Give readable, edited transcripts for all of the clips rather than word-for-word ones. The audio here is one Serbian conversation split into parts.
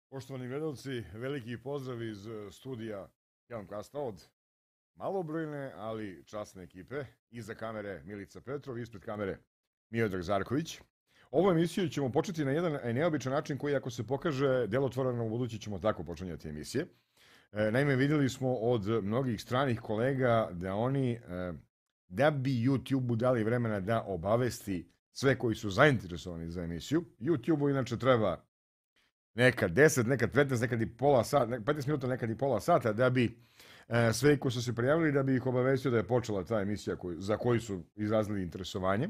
Poštovani gledalci, veliki pozdrav iz studija Helmcasta od malobrojne, ali časne ekipe. Iza kamere Milica Petrov, ispred kamere Miodrag Zarković. Ovu emisiju ćemo početi na jedan neobičan način koji, ako se pokaže delotvoreno, u budući ćemo tako počinjati emisije. Naime, videli smo od mnogih stranih kolega da oni, da bi YouTube-u dali vremena da obavesti sve koji su zainteresovani za emisiju. YouTube-u inače treba nekad 10, nekad 15, nekad i pola sata, 15 minuta, nekad i pola sata, da bi sve koji su se prijavili, da bi ih obavestio da je počela ta emisija za koju su izrazili interesovanje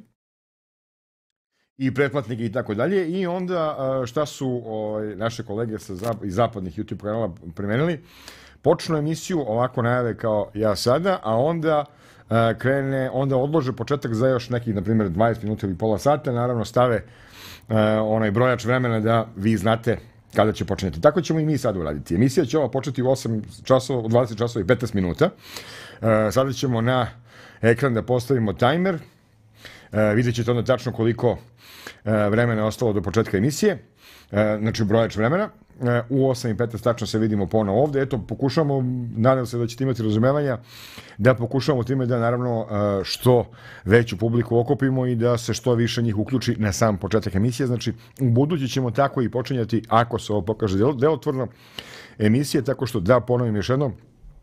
i pretplatnike i tako dalje. I onda šta su naše kolege iz zapadnih YouTube kanala primenili? Počnu emisiju, ovako najave kao ja sada, a onda onda odlože početak za još nekih, na primjer, 20 minuta ili pola sata, naravno stave onaj brojač vremena da vi znate kada će početi. Tako ćemo i mi sad uraditi. Emisija će ova početi u 8 časova, u 20 časova i 15 minuta. Sada ćemo na ekran da postavimo tajmer. Vidjet ćete onda tačno koliko vremena je ostalo do početka emisije. Znači brojač vremena. U 8:15 tačno se vidimo ponovo ovde. Eto, pokušamo, nadam se da ćete imati razumevanja, da pokušamo time da naravno što veću publiku okupimo i da se što više njih uključi na sam početak emisije. Znači, u budući ćemo tako i počinjati, ako se ovo pokaže delotvorno, emisije, tako što da ponovim još jednom,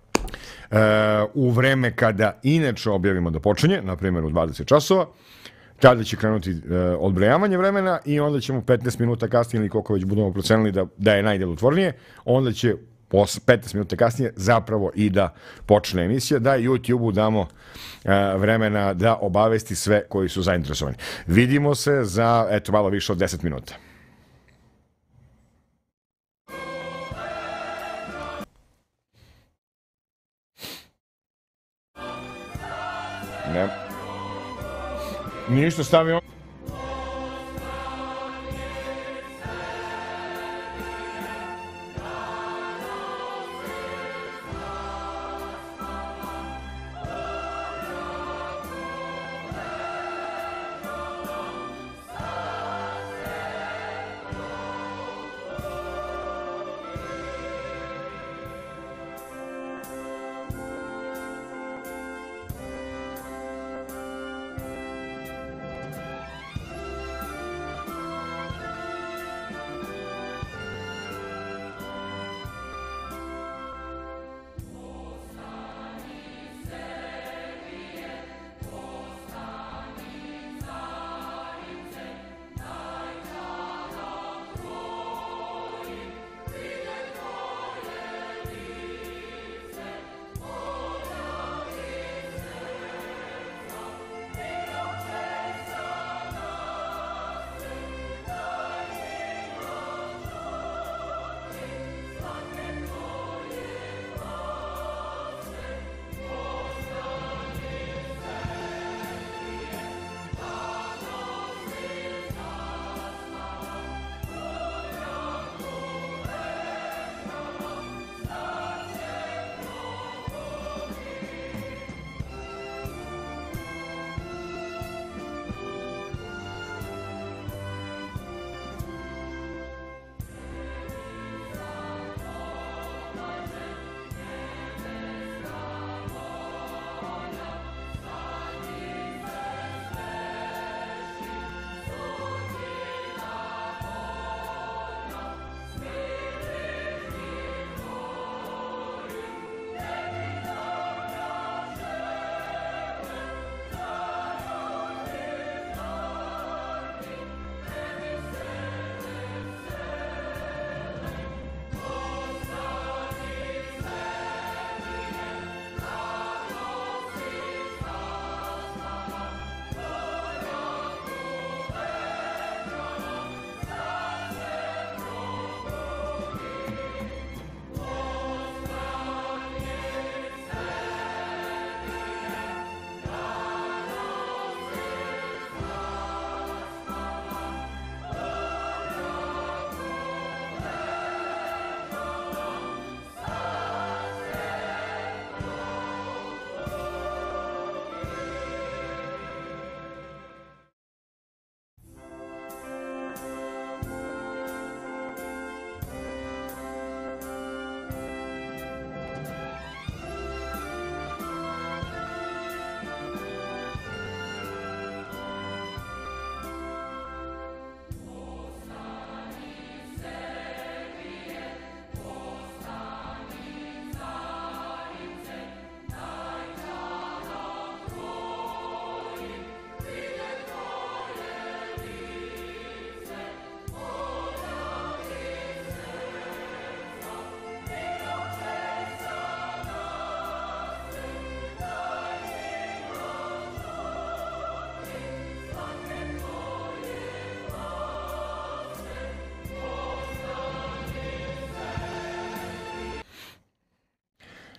u vreme kada inače objavimo da počinje, na primjer u 20 časova, tada će krenuti odbrojavanje vremena i onda ćemo 15 minuta kasnije ili koliko već budemo procenili da je najdelotvornije, onda će 15 minuta kasnije zapravo i da počne emisija, da YouTube-u damo vremena da obavesti sve koji su zainteresovani. Vidimo se za, eto, malo više od 10 minuta. Ne. Ništa, stavio.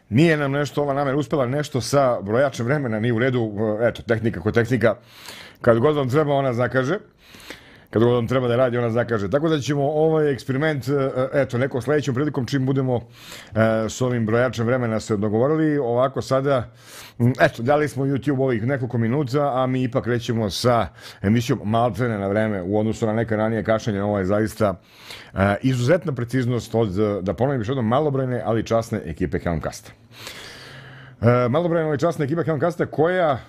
Nije nam nešto, ova namera uspela nešto sa brojačem vremena, nije u redu, eto, tehnika ko tehnika. Kad god vam treba, ona zakaže. Kad god vam treba da radi, ona zakaže. Tako da ćemo ovaj eksperiment, eto, nekom sledećom prilikom, čim budemo s ovim brojačem vremena se dogovorili, ovako sada, eto, dali smo YouTube ovih nekoliko minuta, a mi ipak krećemo sa emisijom maltene na vreme u odnosu na neka ranije kašanje. Ovo je zaista izuzetna preciznost od, da ponovim još jednom, malobrojne, ali časne ekipe Helmcasta. Malobrojna i časna ekipa Helmcasta koja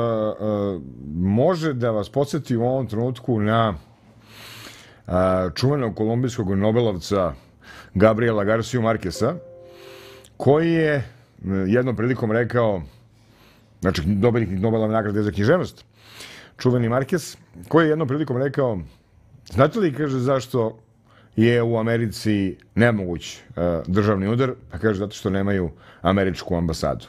može da vas podsjeti u ovom trenutku na čuvenog kolumbijskog Nobelovca Gabriela Garciju Markesa, koji je jednom prilikom rekao, znači dobitnik Nobelove nagrade za književnost, čuveni Markes, koji je jednom prilikom rekao, znate li, kaže, zašto je u Americi nemoguć državni udar? Pa kaže, zato što nemaju američku ambasadu.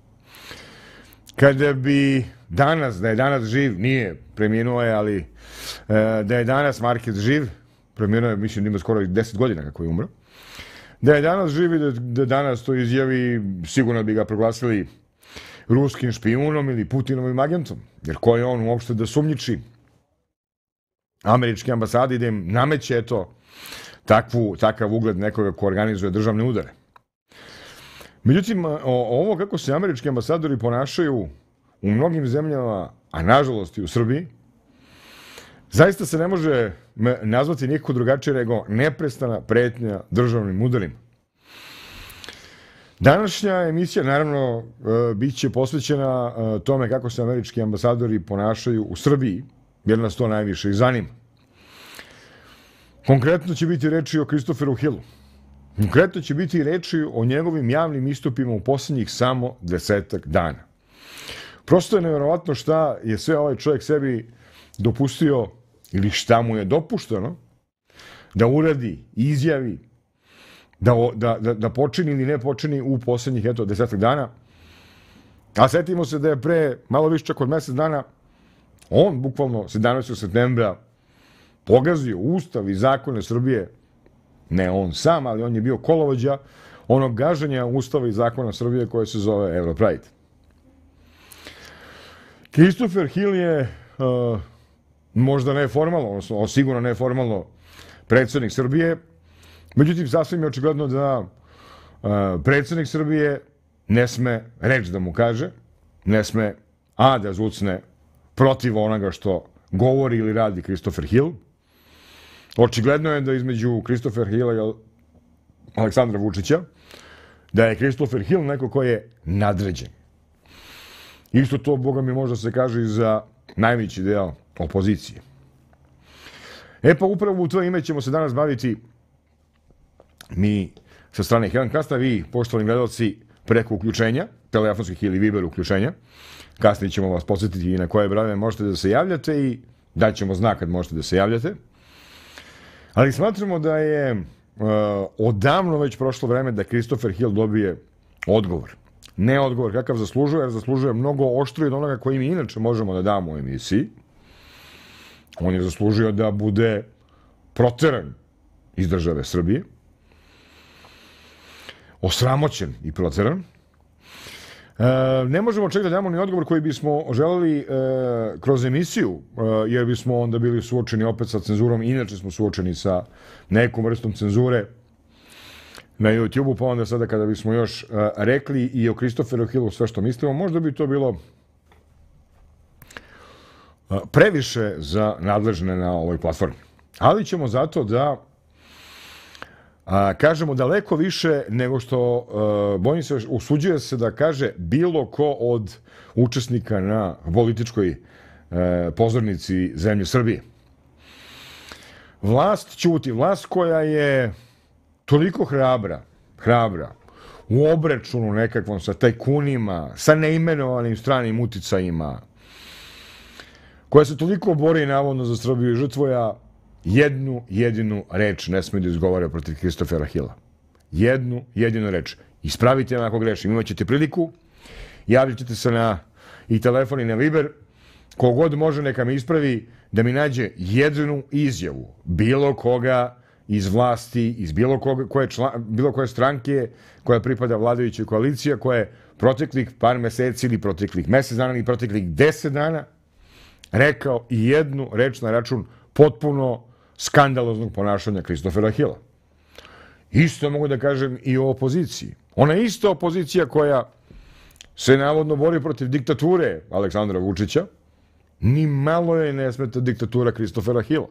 Kada bi danas, da je danas živ, nije, preminuo je, ali da je danas Markes živ, preminuo je, mislim, ima skoro 10 godina kako je umro, da je danas živ i da danas to izjavi, sigurno bi ga proglasili ruskim špijunom ili Putinovim agentom, jer ko je on uopšte da sumnjiči američke ambasade i da im nameće, eto, takav ugled nekoga ko organizuje državne udare. Međutim, ovo kako se američki ambasadori ponašaju u mnogim zemljama, a nažalost i u Srbiji, zaista se ne može nazvati nikako drugačije nego neprestana pretnja državnim udarima. Današnja emisija, naravno, bit će posvećena tome kako se američki ambasadori ponašaju u Srbiji, jer nas to najviše i zanima. Konkretno će biti reči o Christopheru Hillu. Konkretno će biti reči o njegovim javnim istupima u posljednjih samo 10-ak dana. Prosto je nevjerovatno šta je sve ovaj čovjek sebi dopustio ili šta mu je dopušteno da uradi, izjavi, da počini ili ne počini u posljednjih, eto, 10-ak dana. A setimo se da je pre malo više čak od mjesec dana on, bukvalno 17. septembra, pogazio Ustav i zakone Srbije. Ne on sam, ali on je bio kolovođa onog gaženja Ustava i zakona Srbije koje se zove Europride. Christopher Hill je možda neformalno, odnosno sigurno neformalno predsjednik Srbije, međutim sasvim je očigledno da predsjednik Srbije ne sme reč da mu kaže, ne sme da zucne protiv onoga što govori ili radi Christopher Hill. Očigledno je da između Christopher Hilla i Aleksandra Vučića, da je Christopher Hill neko ko je nadređen. Isto to, boga mi, možda se kaže i za najveći deo opozicije. E pa upravo u to ime ćemo se danas baviti mi sa strane Helmcasta, vi, poštovani gledalci, preko uključenja, telefonskih ili Viber uključenja. Kasnije ćemo vas podsjetiti i na koje brojeve možete da se javljate i daćemo znak kad možete da se javljate. Ali smatramo da je odavno već prošlo vreme da Christopher Hill dobije odgovor. Ne odgovor kakav zaslužuje, jer zaslužuje mnogo oštrije od onoga koji mi inače možemo da damo u emisiji. On je zaslužio da bude proteran iz države Srbije, osramoćen i proteran. Ne možemo čak da damo ni odgovor koji bismo želeli kroz emisiju, jer bismo onda bili suočeni opet sa cenzurom. Inače smo suočeni sa nekom vrstom cenzure na YouTube-u, pa onda sada kada bismo još rekli i o Christopheru Hillu sve što mislimo, možda bi to bilo previše za nadležne na ovoj platformi. Ali ćemo zato da kažemo daleko više nego što, bojim se, usuđuje se da kaže bilo ko od učesnika na političkoj pozornici zemlje Srbije. Vlast ćuti, vlast koja je toliko hrabra u obračunu nekakvom sa tajkunima, sa neimenovanim stranim uticajima, koja se toliko bori navodno za Srbiju i žrtvoja, jednu jedinu reč ne smije da izgovara protiv Christophera Hilla. Jednu jedinu reč. Ispravite me ako grešim. Imat ćete priliku, javit ćete se na i telefon i na Viber. Kogod može neka me ispravi da mi nađe jednu izjavu bilo koga iz vlasti, iz bilo koje stranke koja pripada vladajućoj koaliciji, koja je proteklih par meseci ili proteklih mesec dana ili proteklih 10 dana rekao i jednu reč na račun potpuno skandaloznog ponašanja Christophera Hilla. Isto mogu da kažem i o opoziciji. Ona je ista opozicija koja se navodno bori protiv diktature Aleksandra Vučića, ni malo je ne smeta diktatura Christophera Hilla.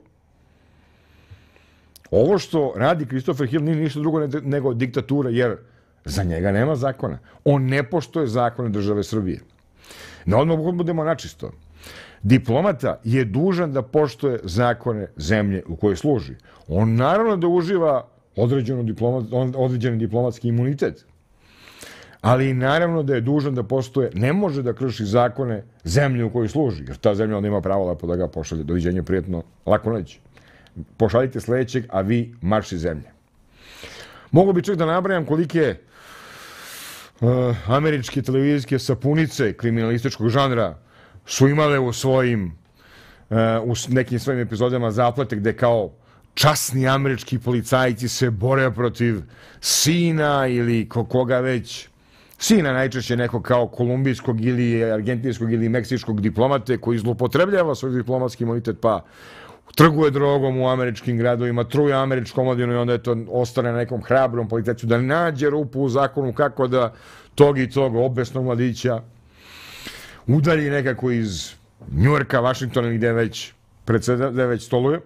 Ovo što radi Christopher Hill nije ništa drugo nego diktatura, jer za njega nema zakona. On ne poštuje zakone države Srbije. Na odmah budemo načisto. Diplomata je dužan da poštuje zakone zemlje u kojoj služi. On naravno da uživa određeni diplomatski imunitet, ali naravno da je dužan da poštuje, ne može da krši zakone zemlje u kojoj služi, jer ta zemlja onda ima pravo lepo da ga pošalje. Doviđenja, prijatno, lako noć. Pošaljite sledećeg, a vi marš iz zemlje. Mogu bi čak da nabrajam kolike američke televizijske sapunice kriminalističkog žanra su imale u nekim svojim epizodama zaplate gde kao časni američki policajci se bore protiv sina ili koga već. Sina najčešće nekog kao kolumbijskog ili argentinskog ili meksičkog diplomate koji zloupotrebljava svoj diplomatski imunitet pa trguje drogom u američkim gradovima, truje američku omladinu i onda je to ostane na nekom hrabrom policajcu da nađe rupu u zakonu kako da tog i tog obesnog mladića udalji nekako iz Njujorka, Vašingtona gde već stoluje.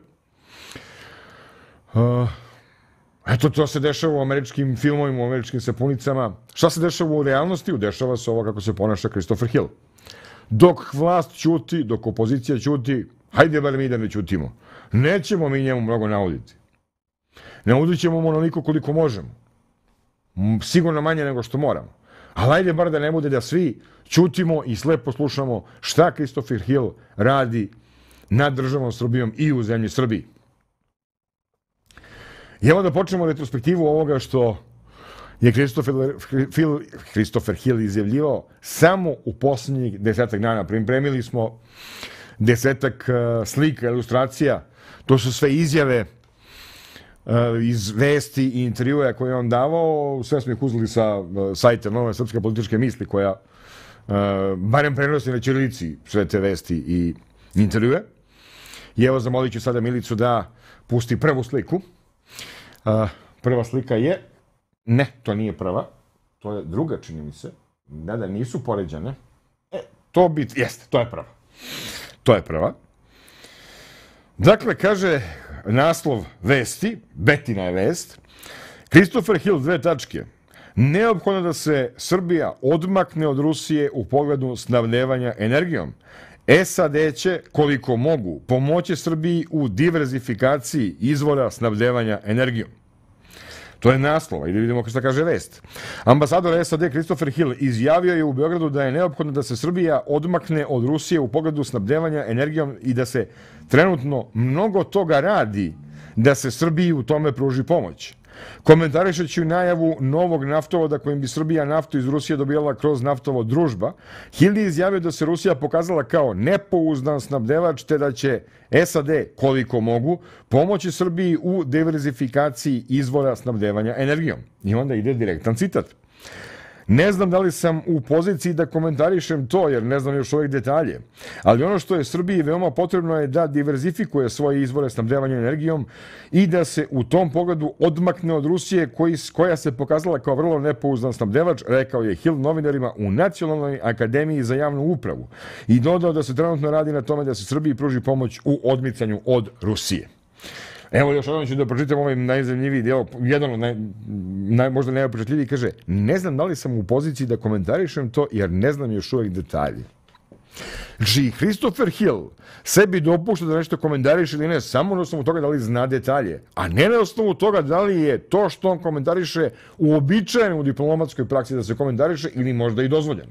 Eto, to se dešava u američkim filmovima, u američkim sapunicama. Šta se dešava u realnosti? Dešava se ovo kako se ponaša Christopher Hill. Dok vlast ćuti, dok opozicija ćuti, hajde bar mi da ne ćutimo. Nećemo mi njemu mnogo nauditi. Naudit ćemo mu onoliko koliko možemo. Sigurno manje nego što moramo. Ali hajde bar da ne bude da svi ćutimo i slepo slušamo šta Christopher Hill radi nad državom Srbijom i u zemlji Srbiji. I evo da počnemo retrospektivu ovoga što je Christopher Hill izjavljivao samo u posljednjih 10 dana. Pripremili smo 10 slika, ilustracija. To su sve izjave iz vesti i intervjua koje je on davao. Sve smo ih uzeli sa sajta Nove srpske političke misli koja barem prenosi na ćirilici sve te vesti i intervjue. I evo zamolit ću sada Milicu da pusti prvu sliku. Prva slika je, ne, to nije prva, to je druga, čini mi se, da nisu poređane. Jeste, to je prva. To je prva. Dakle, kaže naslov vesti, Betina je vest, Christopher Hill, 2 tačke, neophodno da se Srbija odmakne od Rusije u pogledu snabdevanja energijom. SAD će, koliko mogu, pomoći Srbiji u diverzifikaciji izvora snabdevanja energijom. To je naslova, i da vidimo šta kaže vest. Ambasador SAD Christopher Hill izjavio je u Beogradu da je neophodno da se Srbija odmakne od Rusije u pogledu snabdevanja energijom i da se trenutno mnogo toga radi da se Srbiji u tome pruži pomoć. Komentarišući najavu novog naftovoda kojim bi Srbija naftu iz Rusije dobijala kroz naftovod Družba, Hill je izjavio da se Rusija pokazala kao nepouzdan snabdevač te da će SAD, koliko mogu, pomoći Srbiji u diverzifikaciji izvora snabdevanja energijom. I onda ide direktan citat. Ne znam da li sam u poziciji da komentarišem to, jer ne znam još uvijek detalje, ali ono što je Srbiji veoma potrebno je da diverzifikuje svoje izvore snabdevanja energijom i da se u tom pogledu odmakne od Rusije koja se pokazala kao vrlo nepouzdan snabdevač, rekao je Hill novinarima u Nacionalnoj akademiji za javnu upravu i dodao da se trenutno radi na tome da se Srbiji pruži pomoć u odmicanju od Rusije. Evo još jednom ću da pročitam ovaj najzanimljiviji deo, jedan od možda najopečatljiviji, kaže, ne znam da li sam u poziciji da komentarišem to, jer ne znam još uvijek detalje. Znači, Christopher Hill sebi dopušta da nešto komentariše ili ne, samo na osnovu toga da li zna detalje, a ne na osnovu toga da li je to što on komentariše uobičajeno u diplomatskoj praksi da se komentariše ili možda i dozvoljeno.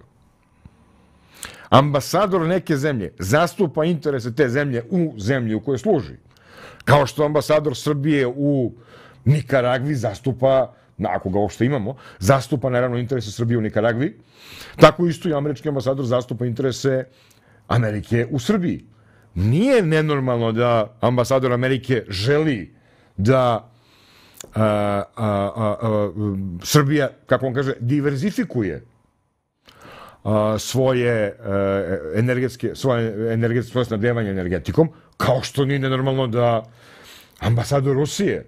Ambasador neke zemlje zastupa interese te zemlje u zemlji u kojoj služi. Kao što ambasador Srbije u Nikaragvi zastupa, ako ga uopšte imamo, zastupa naravno interese Srbije u Nikaragvi, tako isto i američki ambasador zastupa interese Amerike u Srbiji. Nije nenormalno da ambasador Amerike želi da Srbija, kako on kaže, diverzifikuje svoje snabdevanje energetikom, kao što nije nenormalno da ambasador Rusije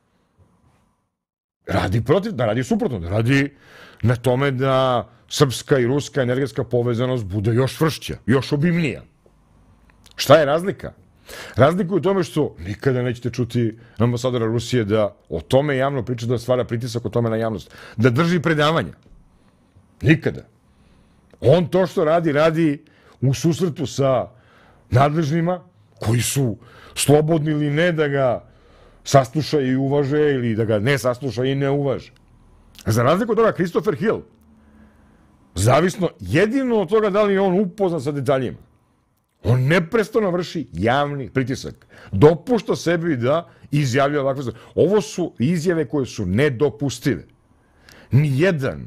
radi suprotno, da radi na tome da srpska i ruska energetska povezanost bude još čvršća, još obimnija. Šta je razlika? Razlika je u tome što nikada nećete čuti ambasadora Rusije da o tome javno priča, da stvara pritisak o tome na javnost, da drži predavanja. Nikada. On to što radi u susretu sa nadležnima koji su slobodni ili ne da ga saslušaju i uvaže ili da ga ne saslušaju i ne uvaže. Za razliku od toga, Christopher Hill, zavisno jedino od toga da li je on upoznan sa detaljima, on neprestano vrši javni pritisak. Dopušta sebi da izjavljuje ovakve stvari. Ovo su izjave koje su nedopustive. Nijedan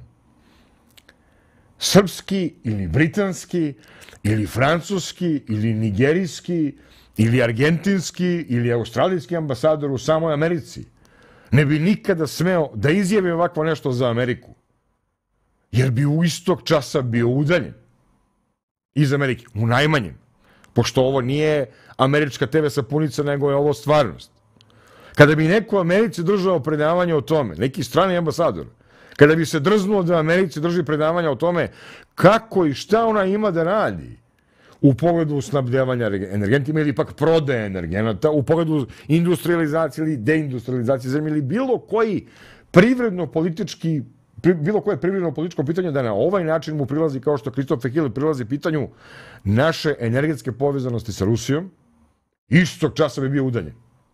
srpski ili britanski ili francuski ili nigerijski ili argentinski ili australijski ambasador u samoj Americi ne bi nikada smeo da izjavi ovakvo nešto za Ameriku, jer bi u istog časa bio udaljen iz Amerike, u najmanjem, pošto ovo nije američka TV sapunica, nego je ovo stvarnost. Kada bi neko u Americi držao predavanje o tome, neki strani ambasador, kada bi se drznuo da Americi drži predavanja o tome kako i šta ona ima da radi u pogledu snabdevanja energentima ili pak prodaje energenata, u pogledu industrializacije ili deindustrializacije zemlje ili bilo koje privredno političko pitanje da na ovaj način mu prilazi, kao što Christopher Hill prilazi pitanju naše energetske povezanosti sa Rusijom, istog časa bi bio udaljen.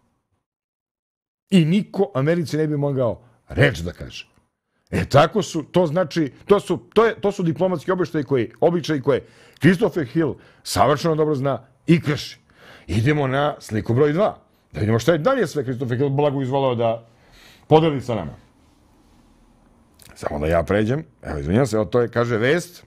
I niko Americi ne bi mogao reč da kaže. Tako su, to znači, to su diplomatski običaji koje Christopher Hill savršeno dobro zna i krši. Idemo na sliku broj 2. Da vidimo šta je dalje sve Christopher Hill blago izvolao da podeli sa nama. Samo da ja pređem. Evo, izvinjam se, to je, kaže, vest.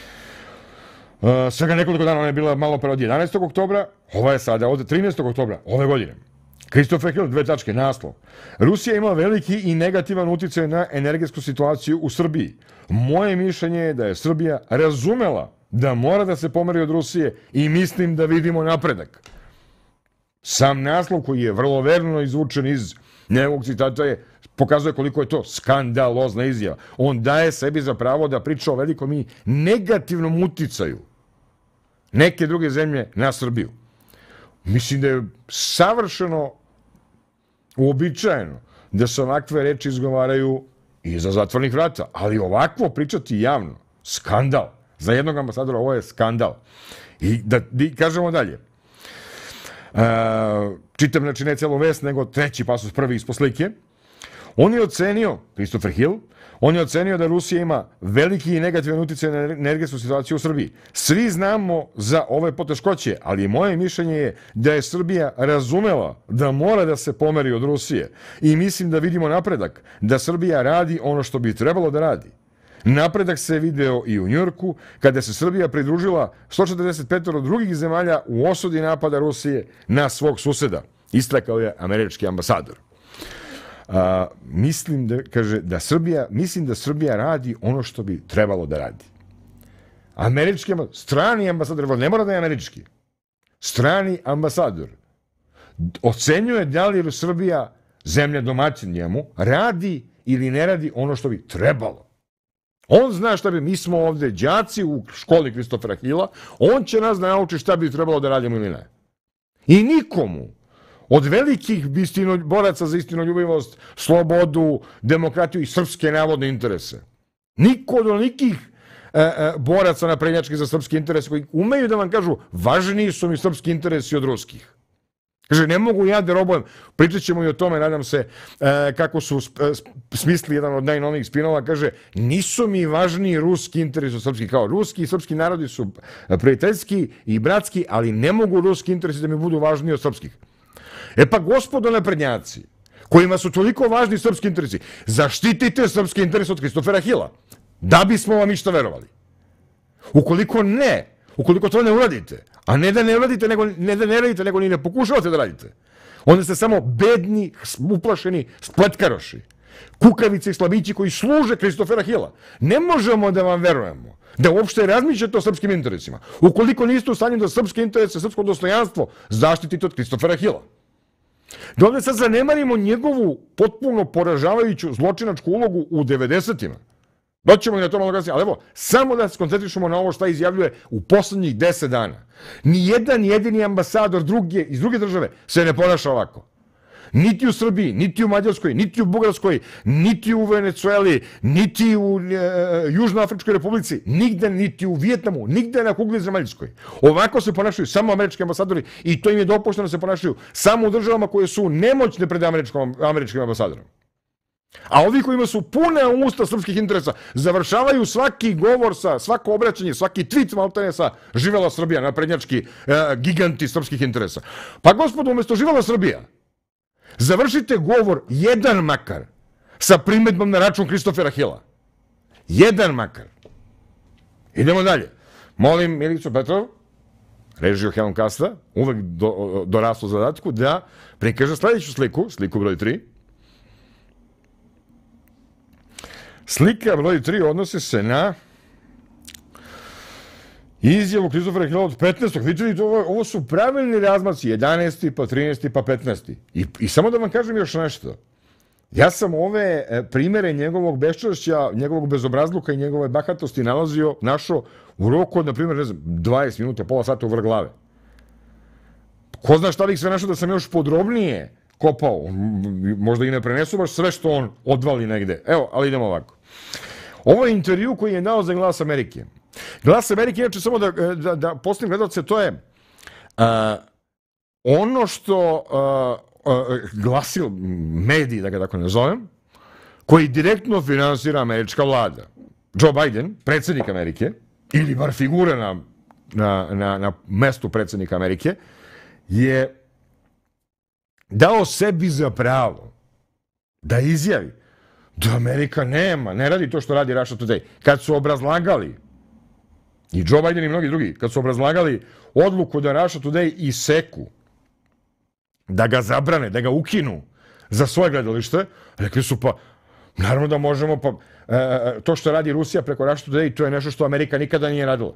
Svega nekoliko dana, ona je bila malo pre od 11. oktobra, ova je sada od 13. oktobra ove godine. Christopher Hill, 2 tačke, naslov. Rusija ima veliki i negativan uticaj na energetsku situaciju u Srbiji. Moje mišljenje je da je Srbija razumela da mora da se pomeri od Rusije i mislim da vidimo napredak. Sam naslov, koji je vrlo verno izvučen iz njegovog citata, pokazuje koliko je to skandalozna izjava. On daje sebi za pravo da priča o velikom i negativnom uticaju neke druge zemlje na Srbiju. Mislim da je savršeno uobičajeno da se ovakve reči izgovaraju iza zatvornih vrata, ali ovakvo pričati javno, skandal. Za jednog ambasadora ovo je skandal. I da kažemo dalje. Čitam, znači, ne celu vest, nego treći pasus, prvi ispod slike. On je ocenio, Christopher Hill, on je ocenio da Rusija ima veliki i negativan uticaj na energetsku situaciju u Srbiji. Svi znamo za ove poteškoće, ali moje mišljenje je da je Srbija razumela da mora da se pomeri od Rusije i mislim da vidimo napredak, da Srbija radi ono što bi trebalo da radi. Napredak se video i u Njujorku, kada se Srbija pridružila 145 drugih zemalja u osudi napada Rusije na svog suseda, istakao je američki ambasador. Mislim da Srbija radi ono što bi trebalo da radi. Strani ambasador, ne mora da je američki, strani ambasador ocenjuje da li Srbija, zemlja domaćin njemu, radi ili ne radi ono što bi trebalo. On zna šta bi, mi smo ovde đaci u školi Christophera Hilla, on će nas da nauči šta bi trebalo da radimo ili ne. I nikomu od velikih boraca za istinoljubivost, slobodu, demokratiju i srpske navodne interese. Niko od onikih boraca naprednjačkih za srpske interese koji umeju da vam kažu važniji su mi srpski interesi od ruskih. Kaže, ne mogu ja da robujem. Pričat ćemo i o tome, nadam se, kako su smisli jedan od najnovijih spinova. Kaže, nisu mi važniji ruski interesi od srpskih. Kao, ruski i srpski narodi su prijateljski i bratski, ali ne mogu ruski interesi da mi budu važniji od srpskih. Pa, gospodo naprednjaci, kojima su toliko važni srpski interesi, zaštitite srpski interes od Christophera Hilla, da bismo vam išta verovali. Ukoliko to ne uradite, a ne da ne radite, nego ni ne pokušavate da radite, Onda ste samo bedni, uplašeni spletkaroši. Kukavice i slabići koji služe Kristofera Hila. Ne možemo da vam verujemo da uopšte razmišljate o srpskim interesima. Ukoliko niste u stanju da srpske interese, srpsko dostojanstvo zaštitite od Kristofera Hila. Da ovdje sad zanemarimo njegovu potpuno poražavajuću zločinačku ulogu u 90-ima. Doćemo i na to malo kasnije, ali evo, samo da se koncentrišemo na ovo šta izjavljuje u poslednjih 10 dana. Nijedan jedini ambasador iz druge države se ne ponaša ovako. Niti u Srbiji, niti u Mađarskoj, niti u Bugarskoj, niti u Venecueli, niti u Južnoafričkoj republici, nigde, niti u Vijetnamu, nigde na kugli zemaljskoj. Ovako se ponašaju samo američki ambasadori i to im je dopušteno da se ponašaju samo u državama koje su nemoćne pred američkim ambasadorom. A ovi kojima su puna usta srpskih interesa završavaju svaki govor, svako obraćanje, svaki tweet maltene sa živela Srbija, naprednjački giganti srpskih interesa. Pa gospodo, umjesto živela Srbija, završite govor jedan makar sa primedbom na račun Kristofera Hila. Jedan makar. Idemo dalje. Molim Milicu Petrov, režiju Helmcasta, uvek doraslo zadatku, da prikaže sledeću sliku, sliku broj 3. Slika broj 3 odnosi se na izjavu Kristofera Hila od 15. Vidite, ovo su pravilni razmaci, 11. pa 13. pa 15. I samo da vam kažem još nešto. Ja sam ove primere njegovog beščašća, njegovog bezobrazluka i njegove bahatosti našao u roku od, na primjer, 20 minuta, pola sata u vrh glave. Ko zna šta bih sve našao da sam još podrobnije kopao. Možda i ne prenesu baš sve što on odvali negde. Evo, ali idemo ovako. Ovo je intervju koji je dao za Glas Amerike. Glas Amerike, inače, samo da postavim gledalce, to je ono što glasil mediji, da ga tako nazovem, koji direktno finansira američka vlada. Joe Biden, predsjednik Amerike, ili bar figura na mestu predsjednika Amerike, je dao sebi za pravo da izjavi da Amerika ne radi to što radi Russia Today. Kad su obrazlagali, i Joe Biden i mnogi drugi, kad su obrazlagali odluku da Russia Today iseku, da ga zabrane, da ga ukinu za svoje gledalište, rekli su pa, naravno da možemo, pa to što radi Rusija preko Russia Today, to je nešto što Amerika nikada nije radila.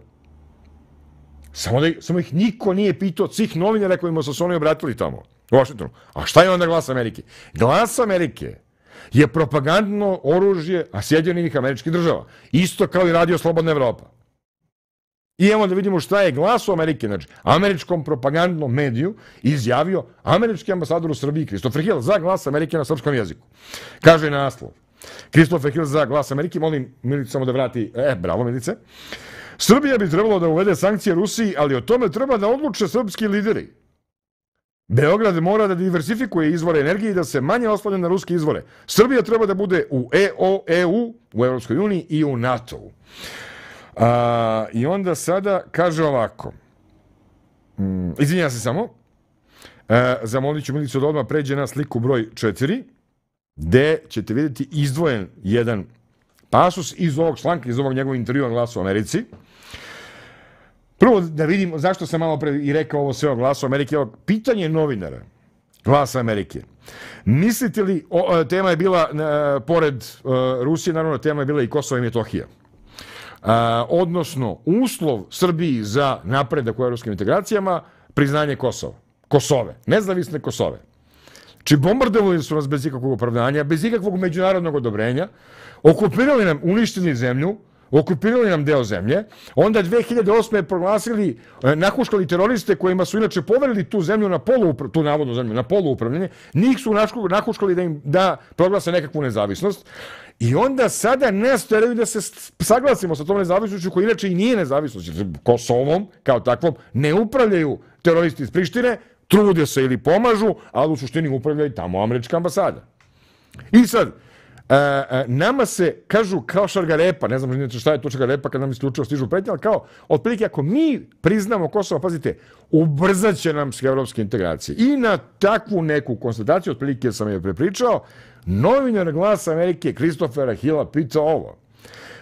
Samo ih niko nije pitao od svih novinara kojima su se oni obratili tamo, u Washingtonu. A šta je onda Glas Amerike? Glas Amerike je propagandno oružje Sjedinjenih Američkih Država. Isto kao i Radio Slobodna Evropa. I evo da vidimo šta je Glas Amerike, znači američkom propagandnom mediju, izjavio američki ambasador u Srbiji Kristofer Hil za Glas Amerike na srpskom jeziku. Kaže naslov. Kristofer Hil za Glas Amerike, molim Milicu samo da vrati, bravo Milice. Srbija bi trebalo da uvede sankcije Rusiji, ali o tome treba da odluče srpski lideri. Beograd mora da diversifikuje izvore energije i da se manje oslanja na ruske izvore. Srbija treba da bude u EU, u Evropskoj uniji i u NATO-u. I onda sada kaže ovako. Izvinjam se samo. Zamolit ću Milicu da odmah pređe na sliku broj 4, gde ćete vidjeti izdvojen jedan pasus iz ovog članka, iz ovog njegovog intervjua na Glasu Americi. Prvo da vidimo zašto sam malo pre i rekao ovo sve o Glasu Amerike. Pitanje novinara Glasa Amerike. Mislite li, tema je bila, pored Rusije, naravno, tema je bila i Kosovo i Metohija. Odnosno, uslov Srbiji za napredak u evropskim integracijama, priznanje Kosove, nezavisne Kosove. Či bombardovali su nas bez ikakvog opravdanja, bez ikakvog međunarodnog odobrenja, okupirali nam, uništili zemlju, okupirali nam deo zemlje, onda 2008. proglasili, nahuškali teroriste kojima su inače poverili tu zemlju tu navodnu zemlju na poluupravljanje, njih su nahuškali da proglase nekakvu nezavisnost i onda sada nas teraju da se saglasimo sa tom nezavisnošću koja inače i nije nezavisnost, Kosovom kao takvom ne upravljaju teroristi iz Prištine, trude se ili pomažu, ali u suštini upravljaju tamo američka ambasada. I sad, nama se, kažu, kao šargarepa, ne znam šta je to šargarepa kad nam isključivo stižu pretnje, ali kao, otprilike, ako mi priznamo Kosovo, pazite, ubrzat će nam sve evropske integracije. I na takvu neku konstataciju, otprilike sam je prepričao, novinar Glasa Amerike Kristofera Hila pita ovo.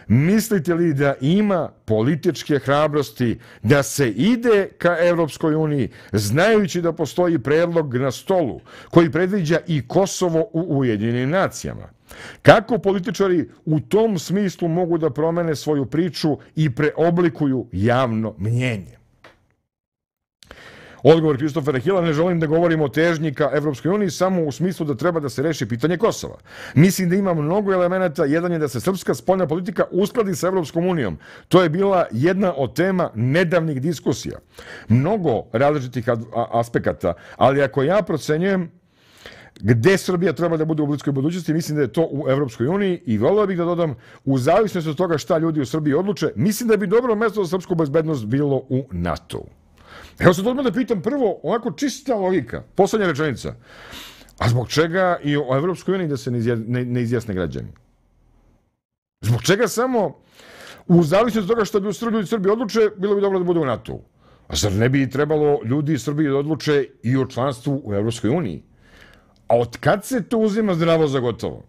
Mislite li da ima političke hrabrosti da se ide ka Evropskoj uniji, znajući da postoji predlog na stolu koji predviđa i Kosovo u Ujedinjenim nacijama? Kako političari u tom smislu mogu da promene svoju priču i preoblikuju javno mnjenje? Odgovor Kristofera Hila: ne želim da govorimo o težnji ka Evropskoj uniji samo u smislu da treba da se reši pitanje Kosova. Mislim da ima mnogo elemenata. Jedan je da se srpska spoljna politika uskladi sa Evropskom unijom. To je bila jedna od tema nedavnih diskusija. Mnogo različitih aspekata, ali ako ja procenjujem gde Srbija treba da bude u bliskoj budućnosti, mislim da je to u Evropskoj uniji i voleo bih da dodam, u zavisnosti od toga šta ljudi u Srbiji odluče, mislim da bi dobro mesto za srpsku bezbednost bilo u NATO-u. Evo sad odmah da pitam prvo, ovako čista logika, poslednja rečenica. A zbog čega i o Evropskoj uniji da se ne izjasne građani? Zbog čega samo u zavisnosti od toga što bi u Srbiji odluče, bilo bi dobro da bude u NATO-u? A zar ne bi trebalo ljudi iz Srbije da odluče i o članstvu u Evropskoj uniji? A od kad se to uzima zdravo za gotovo?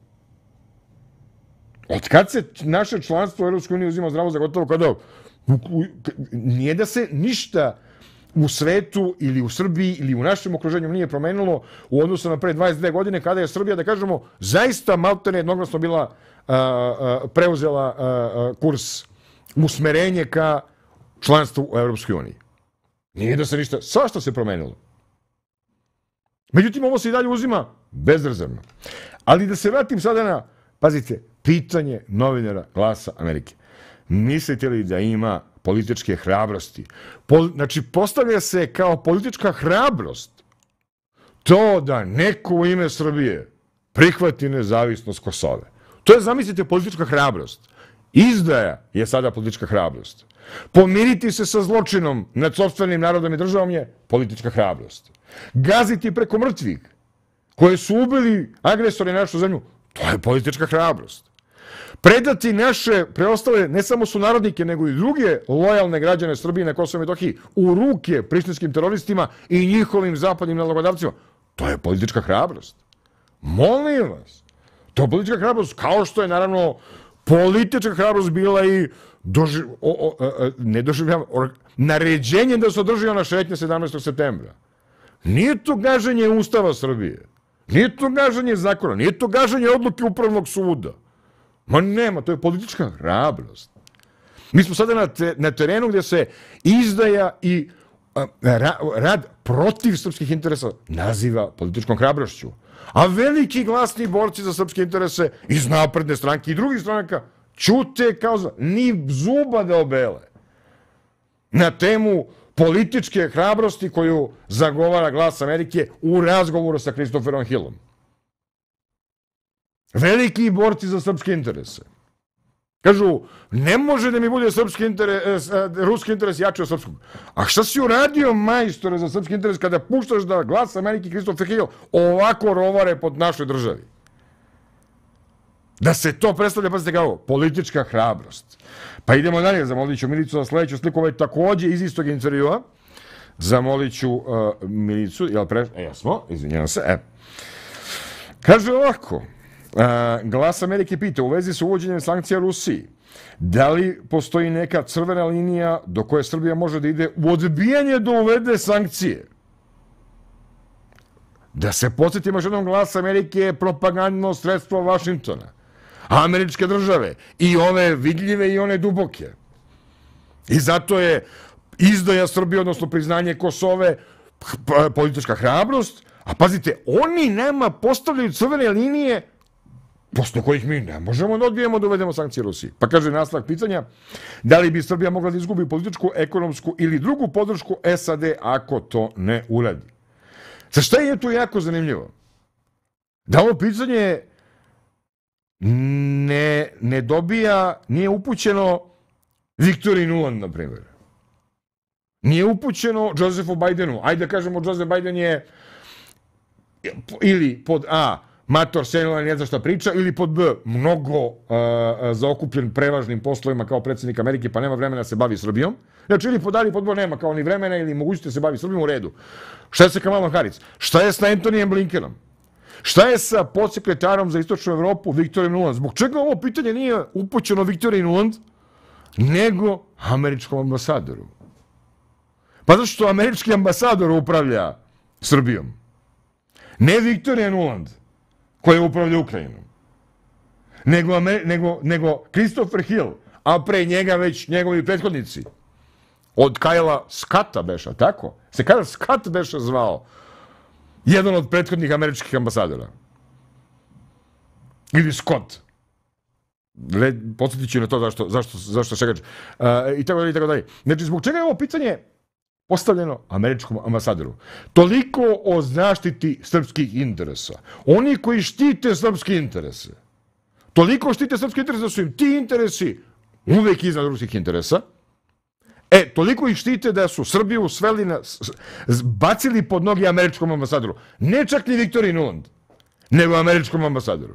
Od kad se naše članstvo u Evropskoj uniji uzima zdravo za gotovo kada nije da se ništa u svetu ili u Srbiji ili u našem okruženju nije promenilo u odnosu na pre 22 godine kada je Srbija, da kažemo, zaista maltene jednoglasno bila preuzela kurs usmerenje ka članstvu u Evropskoj uniji. Nije da se ništa, svašta se promenilo. Međutim, ovo se i dalje uzima bezrezervno. Ali da se vratim sada na, pazite, pitanje novinara Glasa Amerike. Mislite li da ima političke hrabrosti? Znači, postavlja se kao politička hrabrost to da neko u ime Srbije prihvati nezavisnost Kosove. To je, zamislite, politička hrabrost. Izdaja je sada politička hrabrost. Pomiriti se sa zločinom nad sopstvenim narodom i državom je politička hrabrost. Gaziti preko mrtvih koje su ubili agresori na našu zemlju, to je politička hrabrost. Predati naše preostale, ne samo sunarodnike, nego i druge lojalne građane Srbije na Kosovo i Metohiji u ruke prištinskim teroristima i njihovim zapadnim nalogodavcima, to je politička hrabrost. Molim vas, to je politička hrabrost, kao što je naravno politička hrabrost bila i naređenje da se održi ona šetnja 17. septembra. Nije to gaženje Ustava Srbije, nije to gaženje zakona, nije to gaženje odluke Upravnog suda. Ma nema, to je politička hrabrost. Mi smo sada na terenu gdje se izdaja i rad protiv srpskih interesa naziva političkom hrabrošću. A veliki glasni borci za srpske interese iz napredne stranke i drugih stranaka ćute kao ni zuba da obele na temu političke hrabrosti koju zagovara Glas Amerike u razgovoru sa Kristoferom Hillom. Veliki borci za srpske interese. Kažu, ne može da mi bude ruski interes jači od srpskog. A šta si uradio, majstore, za srpski interes kada puštaš da Glas Amerike i Kristofer Hill ovako rovare pod našoj državi? Da se to predstavlja, pazite kao, politička hrabrost. Pa idemo dalje, zamolit ću Milicu za sledeću sliku, ovaj takođe iz istog intervjua. Zamolit ću Milicu, jel jesmo, izvinjavam se, Kaže ovako, Glas Amerike pita u vezi sa uvođenjem sankcija Rusiji, da li postoji neka crvena linija do koje Srbija može da ide u odbijanje da uvede sankcije? Da se podsjetimo još jednom, Glas Amerike je propagandno sredstvo Vašingtona, američke države, i one vidljive i one duboke. I zato je izdaja Srbije, odnosno priznanje Kosove, politička hrabrost, a pazite, oni nama postavljaju crvene linije posle kojih mi ne možemo da odbijemo da uvedemo sankcije Rusiji. Pa kaže nastavak pitanja, da li bi Srbija mogla da izgubi političku, ekonomsku ili drugu podršku SAD ako to ne uradi? Za šta je tu jako zanimljivo? Da ovo pitanje ne dobija, nije upućeno Viktoriji Nuland, na primjer. Nije upućeno Josefu Bajdenu. Ajde da kažemo, Josef Bajden je ili pod A, mator senila, ne zna šta priča, ili pod B, mnogo zaokupljen prevažnim poslovima kao predsjednik Amerike, pa nema vremena da se bavi Srbijom. Znači, ili pod A ili pod B nema kao ni vremena ili mogućnosti da se bavi Srbijom, u redu. Šta je sa Kamalom Harris? Šta je sa Antonijem Blinkenom? Šta je sa podsekretarom za istočnu Evropu Viktorijom Nuland? Zbog čega ovo pitanje nije upućeno Viktoriji Nuland, nego američkom ambasadoru? Pa zato što američki ambasador upravlja Srbijom. Ne Viktorija Nuland, koja upravlja Ukrajinom, nego Christopher Hill, a pre njega već njegovi prethodnici. Od Kajla Scotta beša, tako? Se Kajl Scott beša zvao jedan od prethodnih američkih ambasadora. Ili Scott. Podsjetit ću na to zašto šegač. I tako dalje, i tako dalje. Znači, zbog čega je ovo pitanje postavljeno američkom ambasadoru? Toliko o zaštiti srpskih interesa. Oni koji štite srpske interese, toliko štite srpske interese da su im ti interesi uvek iznad ruskih interesa. Toliko ih štite da su Srbiju sveli bacili pod noge američkom ambasadoru. Ne čak ni Viktoriji Nuland, nego američkom ambasadoru.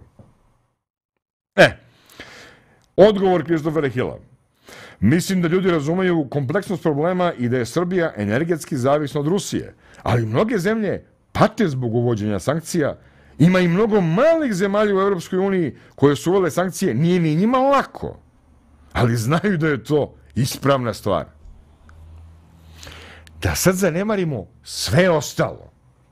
Odgovor Christophera Hilla. Mislim da ljudi razumeju kompleksnost problema i da je Srbija energetski zavisna od Rusije. Ali mnoge zemlje pate zbog uvođenja sankcija. Ima i mnogo malih zemalja u Evropskoj uniji koje su uvele sankcije. Nije ni njima lako. Ali znaju da je to ispravna stvar. Da sad zanemarimo sve ostalo.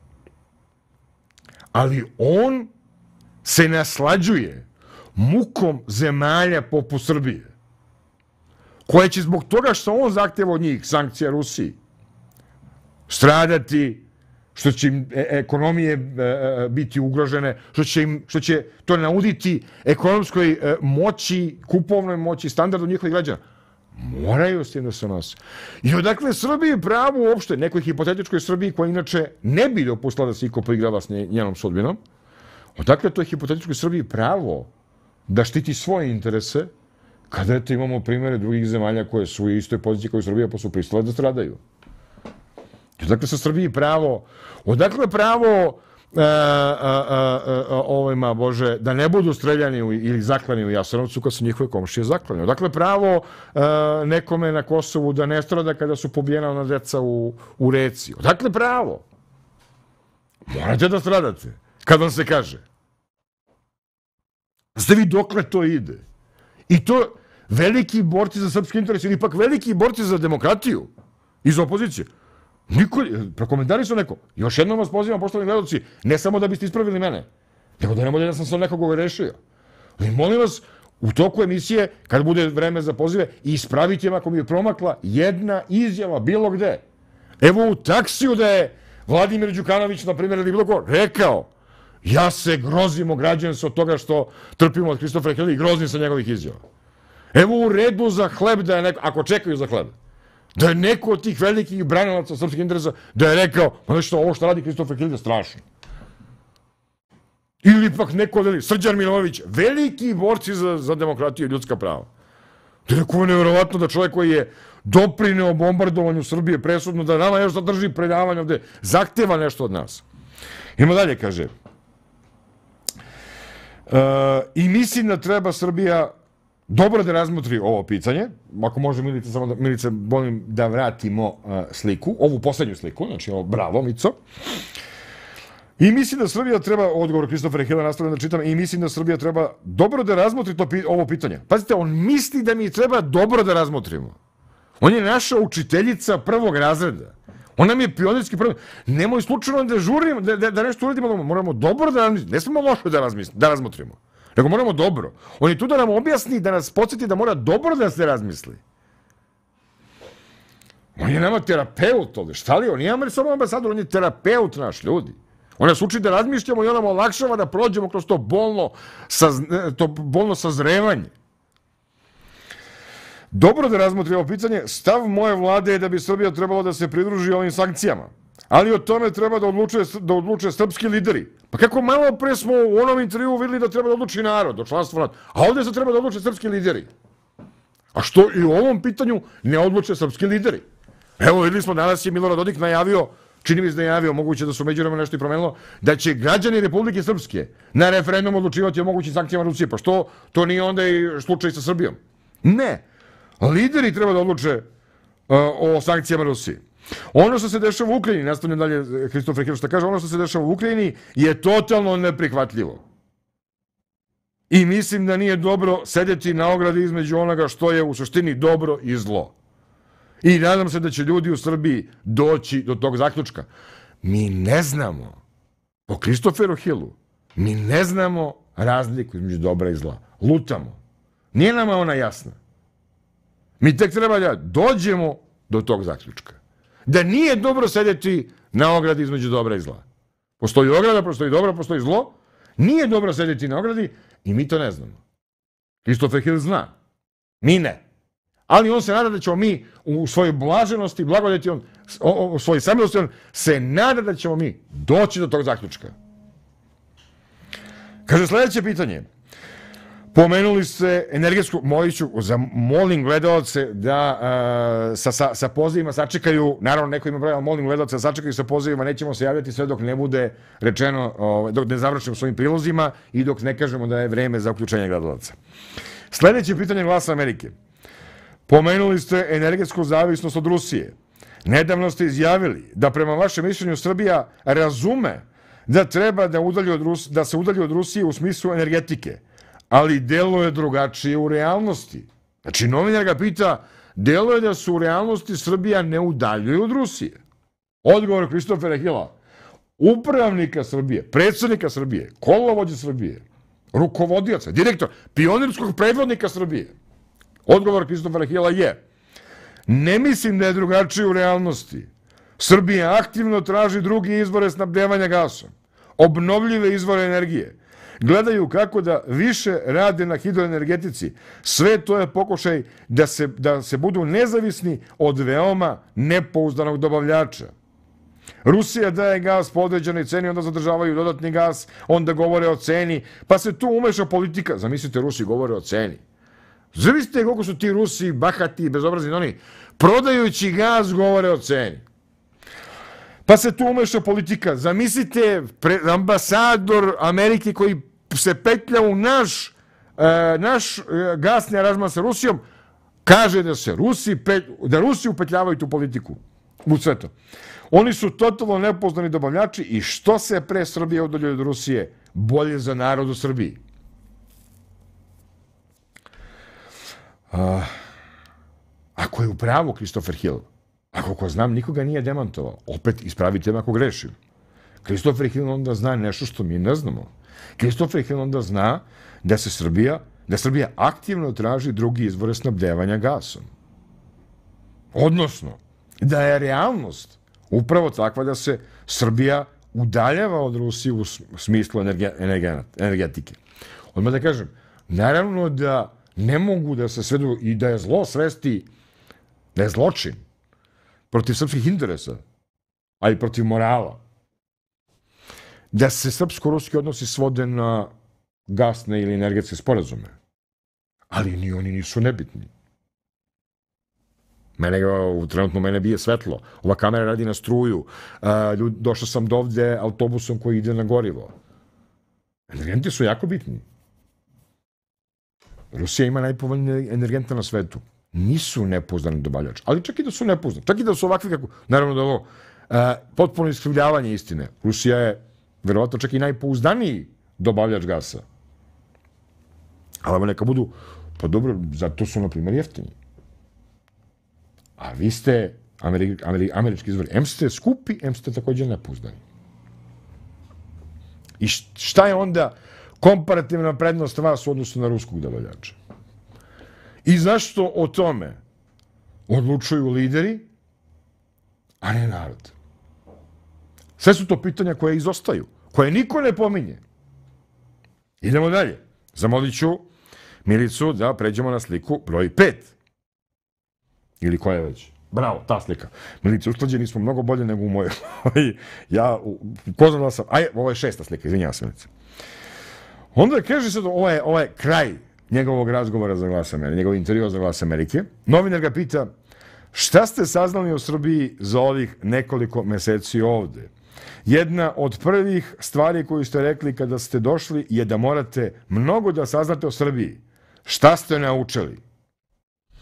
Ali on se naslađuje mukom zemalja poput Srbije, koje će zbog toga što on zahteva od njih sankcija Rusiji stradati, što će im ekonomije biti ugrožene, što će to nauditi ekonomskoj moći, kupovnoj moći, standardu njihovih građana. Moraju s tim da se nose. I odakle Srbiji pravo uopšte, nekoj hipotetičkoj Srbiji koja inače ne bi dopustila da se iko poigrava s njenom sudbinom, odakle toj hipotetičkoj Srbiji pravo da štiti svoje interese, kada eto imamo primere drugih zemalja koje su u istoj poziciji kao i Srbija, pa su pristale da stradaju. Odakle sa Srbiji pravo, odakle pravo ovima, Bože, da ne budu streljani ili zaklani u Jasenovcu kad su njihove komšije zaklani. Odakle pravo nekome na Kosovu da ne strada kada su pobijena ona deca u reci. Odakle pravo? Morate da stradate, kad vam se kaže. Znate vi dokle to ide? I to veliki borci za srpski interes ili pak veliki borci za demokratiju iz opozicije. Prokomentari su neko. Još jednom vas pozivam, poštovani gledalci, ne samo da biste ispravili mene, nego da ne bude da sam se nekoga rešio. Ali molim vas, u toku emisije, kad bude vreme za pozive, ispravite me ako mi je promakla jedna izjava bilo gde. Evo u taksiju da je Vladimir Đukanović, na primjer, ili bilo ko, rekao, ja se grozim, ograđujem se od toga što trpimo od Christophera Hilla i grozim sa njegovih izjava. Evo u redu za hleb, da je neko, ako čekaju za hleb, da je neko od tih velikih branilaca srpskih interesa da je rekao, pa nešto, ovo što radi Christopher Hill je strašno. Ili pak neko, Srđan Milović, veliki borci za demokratiju i ljudska prava. To je neko nevjerovatno da čovjek koji je doprineo bombardovanju Srbije presudno, da nama još zadrži predavanje ovde, zahteva nešto od nas. Idemo dalje, kaže. I mislim da treba Srbija dobro da razmotri ovo pitanje. Ako može, Milice, samo da, Milice, volim da vratimo sliku, ovu poslednju sliku, znači ovo, bravo, Mico. I mislim da Srbija treba, odgovor Christophera Hilla, nastavljam da čitam, i mislim da Srbija treba dobro da razmotri ovo pitanje. Pazite, on misli da mi treba dobro da razmotrimo. On je naša učiteljica prvog razreda. On nam je pionirski prvi. Nemoj slučajno da žurimo, da nešto uradimo, moramo dobro da razmislimo. Ne smemo loše da razmotrimo, nego moramo dobro. On je tu da nam objasni, da nas podsjeti da mora dobro da se razmisli. On je nama terapeut ovde. Šta li on? Nije samo ambasador, on je terapeut naš, ljudi. On nas uči da razmišljamo i on nam olakšava da prođemo kroz to bolno sazrevanje. Dobro da razmotri ovo pitanje. Stav moje vlade je da bi Srbija trebalo da se pridruži ovim sankcijama. Ali o tome treba da odluče srpski lideri. Pa kako malo pre smo u onom intervju videli da treba da odluči narod, o članstvu NATO. A ovde se treba da odluče srpski lideri. A što i u ovom pitanju ne odluče srpski lideri? Evo, videli smo, danas je Milorad Dodik najavio, čini mi se da je najavio, moguće da su međuvremeno nešto i promenilo, da će građani Republike Srpske na referendum odlučivati o mogućim sankcijama Rusije. Pa što to nije onda i slučaj sa Srbijom? Ne. Lideri treba da odluče o sankcijama Rusije. Ono što se dešava u Ukrajini, nastavljam dalje Christopher Hill što kaže, ono što se dešava u Ukrajini je totalno neprihvatljivo. I mislim da nije dobro sedeti na ogradi između onoga što je u suštini dobro i zlo. I nadam se da će ljudi u Srbiji doći do tog zaključka. Mi ne znamo, po Christopheru Hillu, mi ne znamo razliku između dobra i zla. Lutamo. Nije nama ona jasna. Mi tek treba da dođemo do tog zaključka. Da nije dobro sedeti na ogradi između dobra i zla. Postoji ograda, postoji dobro, postoji zlo. Nije dobro sedeti na ogradi i mi to ne znamo. Christopher Hill zna. Mi ne. Ali on se nada da ćemo mi u svojoj blaženosti, blagodeti, u svojoj samilosti, on se nada da ćemo mi doći do tog zaključka. Kaže, sledeće pitanje. Pomenuli ste energetsku, molim gledalce da sa pozivima sačekaju, naravno neko ima broj, ali molim gledalce da sačekaju sa pozivima, nećemo se javljati sve dok ne bude rečeno, dok ne završimo svojim prilozima i dok ne kažemo da je vreme za uključenje gledalaca. Sledeće pitanje Glasa Amerike. Pomenuli ste energetsku zavisnost od Rusije. Nedavno ste izjavili da prema vašem mišljenju Srbija razume da treba da se udalji od Rusije u smislu energetike, ali deluje drugačije u realnosti. Znači, novinar ga pita, deluje da se u realnosti Srbija ne udaljuje od Rusije. Odgovor Christophera Hilla, upravnika Srbije, predsjednika Srbije, kolovođe Srbije, rukovodioca, direktor, pionirskog predvodnika Srbije. Odgovor Christophera Hilla je, ne mislim da je drugačije u realnosti. Srbija aktivno traži drugi izvore snabdevanja gasom, obnovljive izvore energije, gledaju kako da više rade na hidroenergetici. Sve to je pokušaj da se budu nezavisni od veoma nepouzdanog dobavljača. Rusija daje gas po određenoj ceni, onda zadržavaju dodatni gas, onda govore o ceni, pa se tu umeša politika. Zamislite, Rusi govore o ceni. Zamislite koliko su ti Rusi bahati i bezobrazni, oni prodajući gas govore o ceni. Pa se tu umeša politika. Zamislite ambasador Amerike koji se petlja u naš gasni aranžman sa Rusijom, kaže da Rusi upetljavaju tu politiku u sve to. Oni su totalno nepoznani dobavljači i što se pre Srbije udaljuje od Rusije, bolje za narod u Srbiji. Ako je u pravu Christopher Hill, ako ko znam, nikoga nije demantovao. Opet, ispravite me ako grešim. Christopher Hill onda zna nešto što mi ne znamo. Christopher Hill onda zna da Srbija aktivno traži drugi izvore snabdevanja gasom. Odnosno, da je realnost upravo takva da se Srbija udaljava od Rusije u smislu energetike. Odmah da kažem, naravno da ne mogu da se svedu i da je zlo svesti, da je zločin protiv srpskih interesa, a i protiv morala, da se srpsko-ruski odnosi svode na gasne ili energetske sporazume. Ali ni oni nisu nebitni. Trenutno mene bije svetlo. Ova kamera radi na struju. Došao sam do ovde autobusom koji ide na gorivo. Energenti su jako bitni. Rusija ima najpovoljnije energente na svetu. Nisu nepouzdani dobavljač. Ali čak i da su nepouzdani. Čak i da su ovakvi kako... Naravno da ovo potpuno iskrivljavanje istine. Rusija je verovatno čak i najpouzdaniji dobavljač gasa. Ali neka budu... Pa dobro, zato su na primjer jeftini. A vi ste američki izvori. Em ste skupi, em ste također nepouzdani. I šta je onda komparativna prednost vas u odnosu na ruskog dobavljača? I zašto o tome odlučuju lideri, a ne narod? Sve su to pitanja koje izostaju, koje niko ne pominje. Idemo dalje. Zamolit ću Milicu da pređemo na sliku broj 5. Ili koja je već? Bravo, ta slika. Milice, usklađeni smo mnogo bolje nego u mojoj. Ja, upoznala sam... Ovo je 6. slika, izvinjavam se, Milice. Onda kaže se da ovo je kraj njegovog razgovora za Glas Amerike, njegov intervju za Glas Amerike. Novinar ga pita, šta ste saznali o Srbiji za ovih nekoliko meseci ovde? Jedna od prvih stvari koju ste rekli kada ste došli je da morate mnogo da saznate o Srbiji. Šta ste naučili?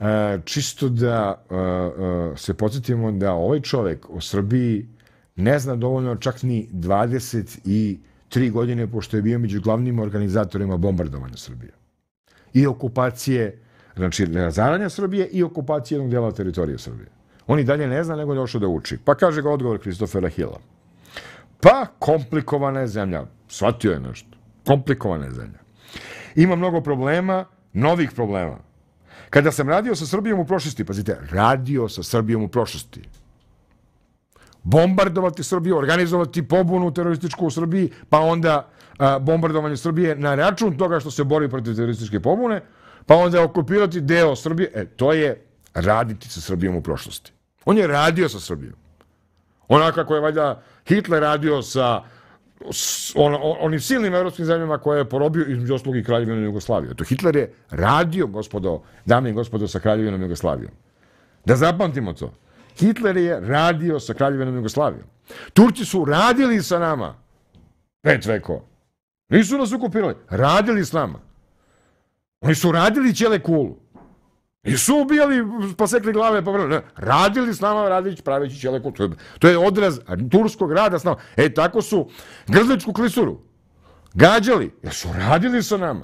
čisto da se podsjetimo da ovaj čovek o Srbiji ne zna dovoljno čak ni 23 godine, pošto je bio među glavnim organizatorima bombardovanja Srbije. I okupacije, znači razaranja Srbije i okupacije jednog dela teritorije Srbije. On i dalje ne zna, nego je došao da uči. Pa kaže ga odgovor Kristofera Hilla. Pa, komplikovana je zemlja. Shvatio je nešto. Komplikovana je zemlja. Ima mnogo problema, novih problema. Kada sam radio sa Srbijom u prošlosti, pazite, radio sa Srbijom u prošlosti, bombardovati Srbiju, organizovati pobunu terorističku u Srbiji, pa onda bombardovanje Srbije na račun toga što se bori protiv terorističke pobune, pa onda okupirati deo Srbije, to je raditi sa Srbijom u prošlosti. On je radio sa Srbijom. Onako kako je valjda Hitler radio sa onim silnim evropskim zemljama koje je porobio između ostalog i Kraljevinom Jugoslavije. To Hitler je radio, gospodo, dame i gospodo, sa Kraljevinom Jugoslavijom. Da zapamtimo to. Hitler je radio sa Kraljevinom Jugoslavijom. Turci su radili sa nama 5 vekova. Nisu nas okupirali. Radili s nama. Oni su radili Ćele kulu. Nisu ubijali, pa sekli glave, pa vrlo. Radili s nama, praveći Ćele kulu. To je odraz turskog rada s nama. Tako su Grdličku klisuru gađali, jer su radili sa nama.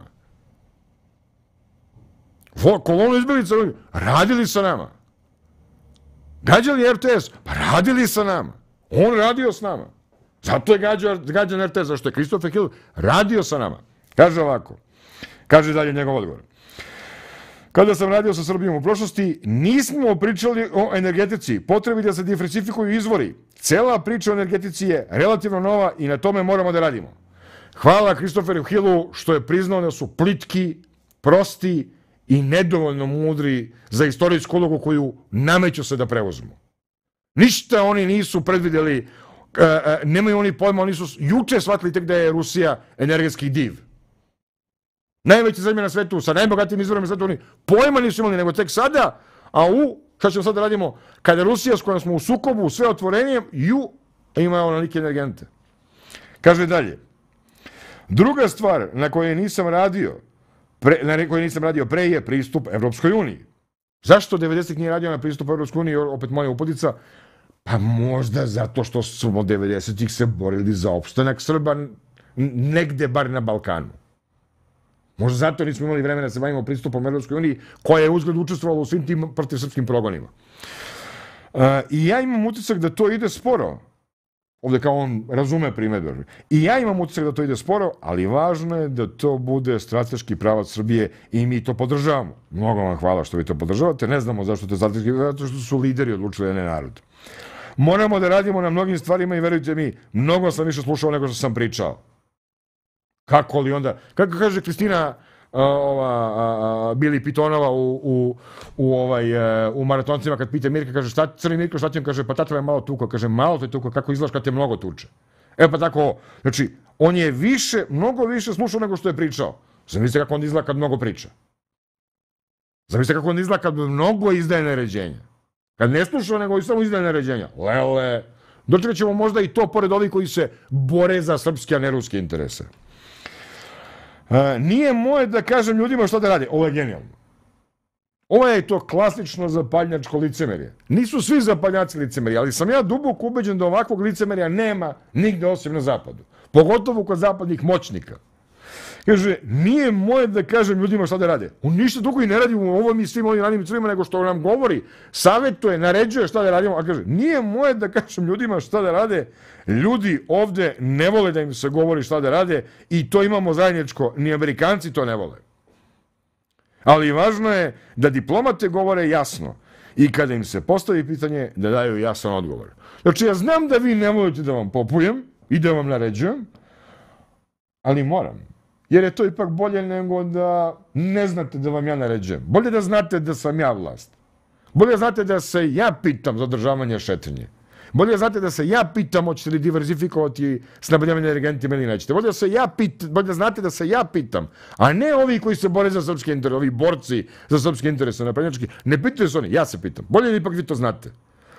Kolonu izbjeglica radili sa nama. Gađali RTS, pa radili sa nama. On radio s nama. Zato je gađan RTS, zašto je Christopher Hill radio sa nama. Kaže ovako, kaže dalje njegov odgovor. Kada sam radio sa Srbijom u prošlosti, nismo pričali o energetici, potrebi da se diversifikuju izvori. Cela priča o energetici je relativno nova i na tome moramo da radimo. Hvala Christopheru Hillu što je priznao da su plitki, prosti i nedovoljno mudri za istorijsku ulogu koju nameću se da preuzmu. Ništa oni nisu predvidjeli, nemaju oni pojma, oni su juče shvatili tek da je Rusija energetski div. Najveća zemlja na svetu, sa najbogatijim izvorima na svetu, oni pojma nisu imali, nego tek sada, šta ćemo sad da radimo, kada Rusija s kojom smo u sukobu, sve otvorenjem, ima onolike energente. Kaže dalje, druga stvar na kojoj nisam radio pre je pristup Evropskoj uniji. Zašto 90-ih nije radio na pristup Evropskoj uniji, opet moja upodica? Pa možda zato što smo 90-ih se borili za opstanak Srba negde bar na Balkanu. Možda zato nismo imali vremena da se bavimo pristupom Evropskoj uniji, koja je uzgled učestvovala u svim tim protivsrpskim progonima. I ja imam utisak da to ide sporo. Ovde kao on razume primedbe. I ja imam utisak da to ide sporo, ali važno je da to bude strateški pravac Srbije i mi to podržavamo. Mnogo vam hvala što vi to podržavate. Ne znamo zašto to je strateški, zato što su lideri odlučili, a ne narod. Moramo da radimo na mnogim stvarima i verujte mi, mnogo sam više slušao nego što sam pričao. Kako li onda, kako kaže Kristina Bili Pitonova u maratoncima kad pita Mirka, kaže Crni Mirko, šta ti on kaže, pa tata je malo tuko, kaže malo te tuko, kako izgledaš kad te mnogo tuče. Pa tako, znači, on je mnogo više slušao nego što je pričao. Zamislite kako on izgleda kad mnogo priča. Zamislite kako on izgleda kad mnogo izdaje naređenja. Kad ne sluša, nego samo izdaje naređenja. Lele, dočekat ćemo možda i to pored ovih koji se bore za srpske, a ne ruske interese. Nije moje da kažem ljudima šta da rade. Ovo je genijalno. Ovo je to klasično zapadnjačko licemerje. Nisu svi zapadnjaci licemerje, ali sam ja duboko ubeđen da ovakvog licemerja nema nigde osim na zapadu. Pogotovo kod zapadnih moćnika. Kaže, nije moje da kažem ljudima šta da rade. On ništa drugo i ne radi u ovom i svim ovim ranim crvima nego što nam govori, savjetuje, naređuje šta da radimo. A kaže, nije moje da kažem ljudima šta da rade. Ljudi ovde ne vole da im se govori šta da rade i to imamo zajedničko. Ni Amerikanci to ne vole. Ali važno je da diplomate govore jasno i kada im se postavi pitanje da daju jasan odgovor. Znači, ja znam da vi ne volite da vam popujem i da vam naređujem, ali moram. Jer je to ipak bolje nego da ne znate da vam ja naređujem. Bolje da znate da sam ja vlast. Bolje da znate da se ja pitam za održavanje šetnje. Bolje da znate da se ja pitam hoćete li diverzifikovati snabdevanje energentima ili nećete. Bolje da znate da se ja pitam, a ne ovi koji se bore za srpske interese, ovi borci za srpske interese naprednjački. Ne pitaju se oni, ja se pitam. Bolje da ipak vi to znate.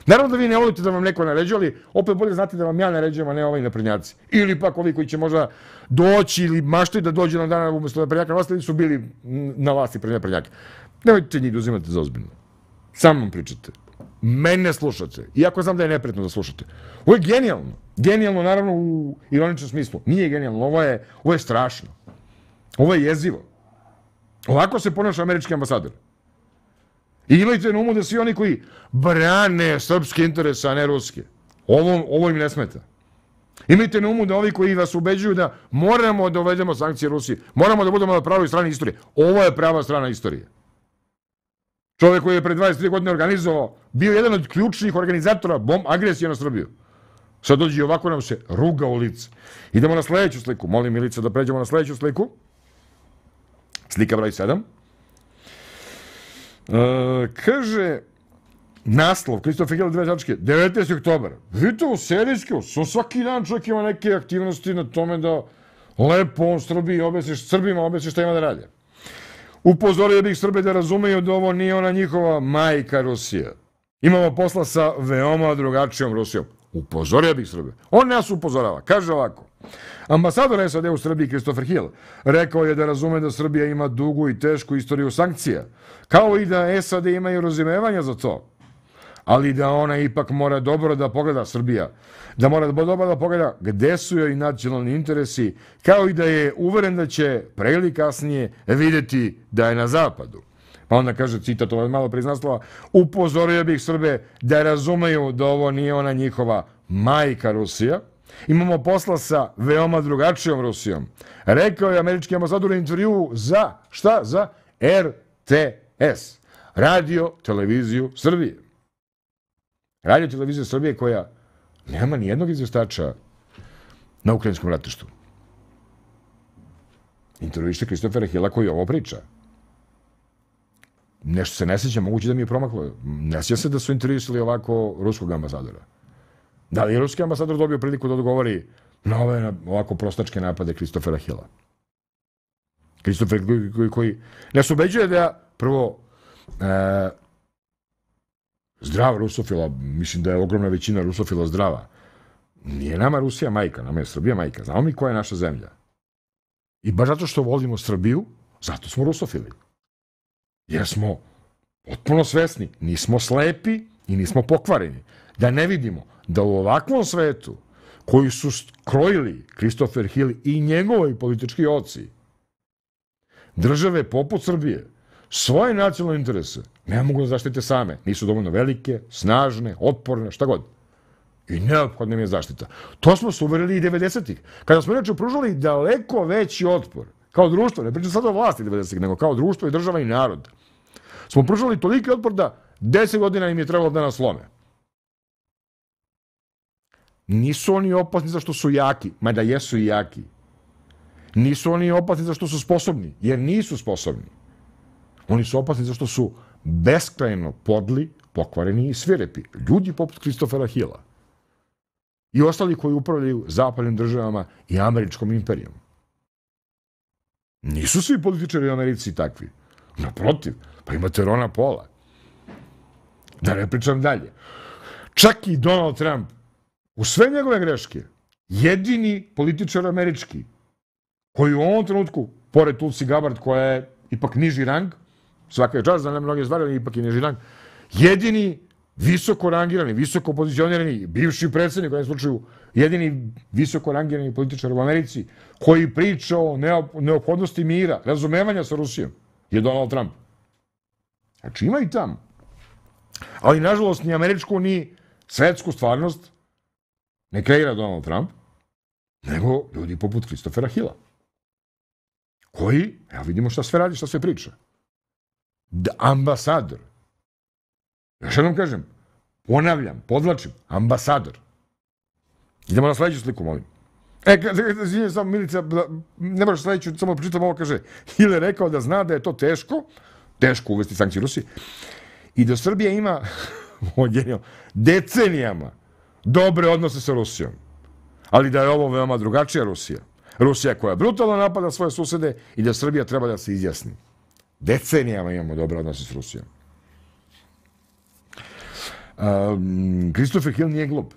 Naravno da vi ne volite da vam neko naređuje, ali opet bolje znate da vam ja naređujem, a ne ovaj naprednjaci. Ili pak ovi koji će možda doći ili maštaju da dođu na dan umesto naprednjaka na vlasti, ili su bili na vlasti pred naprednjaka. Nemojte njih da uzimate za ozbiljno. Samo vam pričate. Mene slušate. Iako znam da je neprijatno da slušate. Ovo je genijalno. Genijalno, naravno, u ironičnom smislu. Nije genijalno, ovo je strašno. Ovo je jezivo. Ovako se ponaša američki ambasador. I imajte na umu da svi oni koji brane srpske interese, a ne ruske. Ovo im ne smeta. Imajte na umu da ovi koji vas ubeđuju da moramo da uvedemo sankcije Rusiji, moramo da budemo na pravoj strani istorije. Ovo je prava strana istorije. Čovjek koji je pre 23 godine organizovao, bio jedan od ključnih organizatora agresije na Srbiju. Sad dođe i ovako nam se ruga u lice. Idemo na sledeću sliku. Molim Milica da pređemo na sledeću sliku. Slika broj 7. Kaže, naslov, Kristofer Hill, 19. oktobar. Vidite ovo serijski, svaki dan čovjek ima neke aktivnosti na tome da lepo on Srbima objasni šta ima da radi. Upozorio bih Srbe da razumeju da ovo nije ona njihova majka Rusija. Imamo posla sa veoma drugačijom Rusijom. Upozorio bih Srbe. On nas upozorava. Kaže ovako. Ambasador SAD u Srbiji Kristofer Hill rekao je da razume da Srbija ima dugu i tešku istoriju sankcija, kao i da SAD imaju razumevanja za to. Ali da ona ipak mora dobro da pogleda Srbija, da mora dobro da pogleda gde su joj nacionalni interesi, kao i da je uveren da će pre ili kasnije videti da je na zapadu. Pa onda kaže, citat ovo malo pre iz naslova, upozorio bih Srbe da razumeju da ovo nije ona njihova majka Rusija. Imamo posla sa veoma drugačijom Rusijom. Rekao je američki ambasador u intervjuu za, šta? Za RTS, Radio Televiziju Srbije. Radio Televizija Srbije koja nema ni jednog izveštača na ukrajinskom ratištu. Intervjuište Kristofera Hilla koji ovo priča. Nešto se ne sjeća, moguće da mi je promaklo. Ne sjeća se da su intervjuisali ovako ruskog ambasadora. Da li je ruski ambasador dobio priliku da odgovori na ove ovako prostačke napade Kristofera Hilla? Kristofer koji nas ubeđuje da prvo zdrav rusofila, mislim da je ogromna većina rusofila zdrava. Nije nama Rusija majka, nama je Srbija majka. Znamo mi koja je naša zemlja. I baš zato što volimo Srbiju, zato smo rusofili. Jer smo potpuno svesni, nismo slepi i nismo pokvareni. Da ne vidimo da u ovakvom svetu koji su krojili Kristofer Hill i njegovi politički oci, države poput Srbije, svoje nacionalne interese ne mogu da zaštite same. Nisu dovoljno velike, snažne, otporne, šta god. I neophodna im je zaštita. To smo se uverili i 90-ih. Kada smo inače pružali daleko veći otpor, kao društvo, ne pričam sad o vlasti 90-ih, nego kao društvo i država i narod, smo pružali toliki otpor da 10 godina im je trebalo da nas slome. Nisu oni opasni zašto su jaki, mada jesu i jaki. Nisu oni opasni zašto su sposobni, jer nisu sposobni. Oni su opasni zašto su beskrajno podli, pokvareni i svirepi. Ljudi poput Kristofera Hilla. I ostali koji upravljaju zapadnim državama i američkom imperijom. Nisu svi političari u Americi takvi. Naprotiv, pa imate Rona Paula. Da ne pričam dalje. Čak i Donald Trump, u sve njegove greške, jedini političar američki, koji u ovom trenutku, pored Tulsi Gabbard, koja je ipak niži rang, svaka je čast za mnoge stvari, ali ipak je niži rang, jedini visoko rangirani, visoko pozicionirani, bivši predsjednik, u ovom slučaju, jedini visoko rangirani političar u Americi, koji priča o neophodnosti mira, razumevanja sa Rusijom, je Donald Trump. Znači ima i tamo. Ali, nažalost, ni američku, ni svetsku stvarnost ne kreira Donald Trump, nego ljudi poput Kristofera Hilla. Koji, evo vidimo šta sve radi, šta sve priča. Ambasador. Još jednom kažem, ponavljam, podvlačim, ambasador. Idemo na sledeću sliku, molim. Izvinjam samo, Milica, ne moraš sledeću, samo pročitam ovo, kaže, Hill je rekao da zna da je to teško uvesti sankcije Rusiji, i da Srbija ima decenijama dobre odnose sa Rusijom. Ali da je ovo veoma drugačija Rusija. Rusija koja brutalno napada svoje susede i da Srbija treba da se izjasni. Decenijama imamo dobre odnose s Rusijom. Christopher Hill nije glup.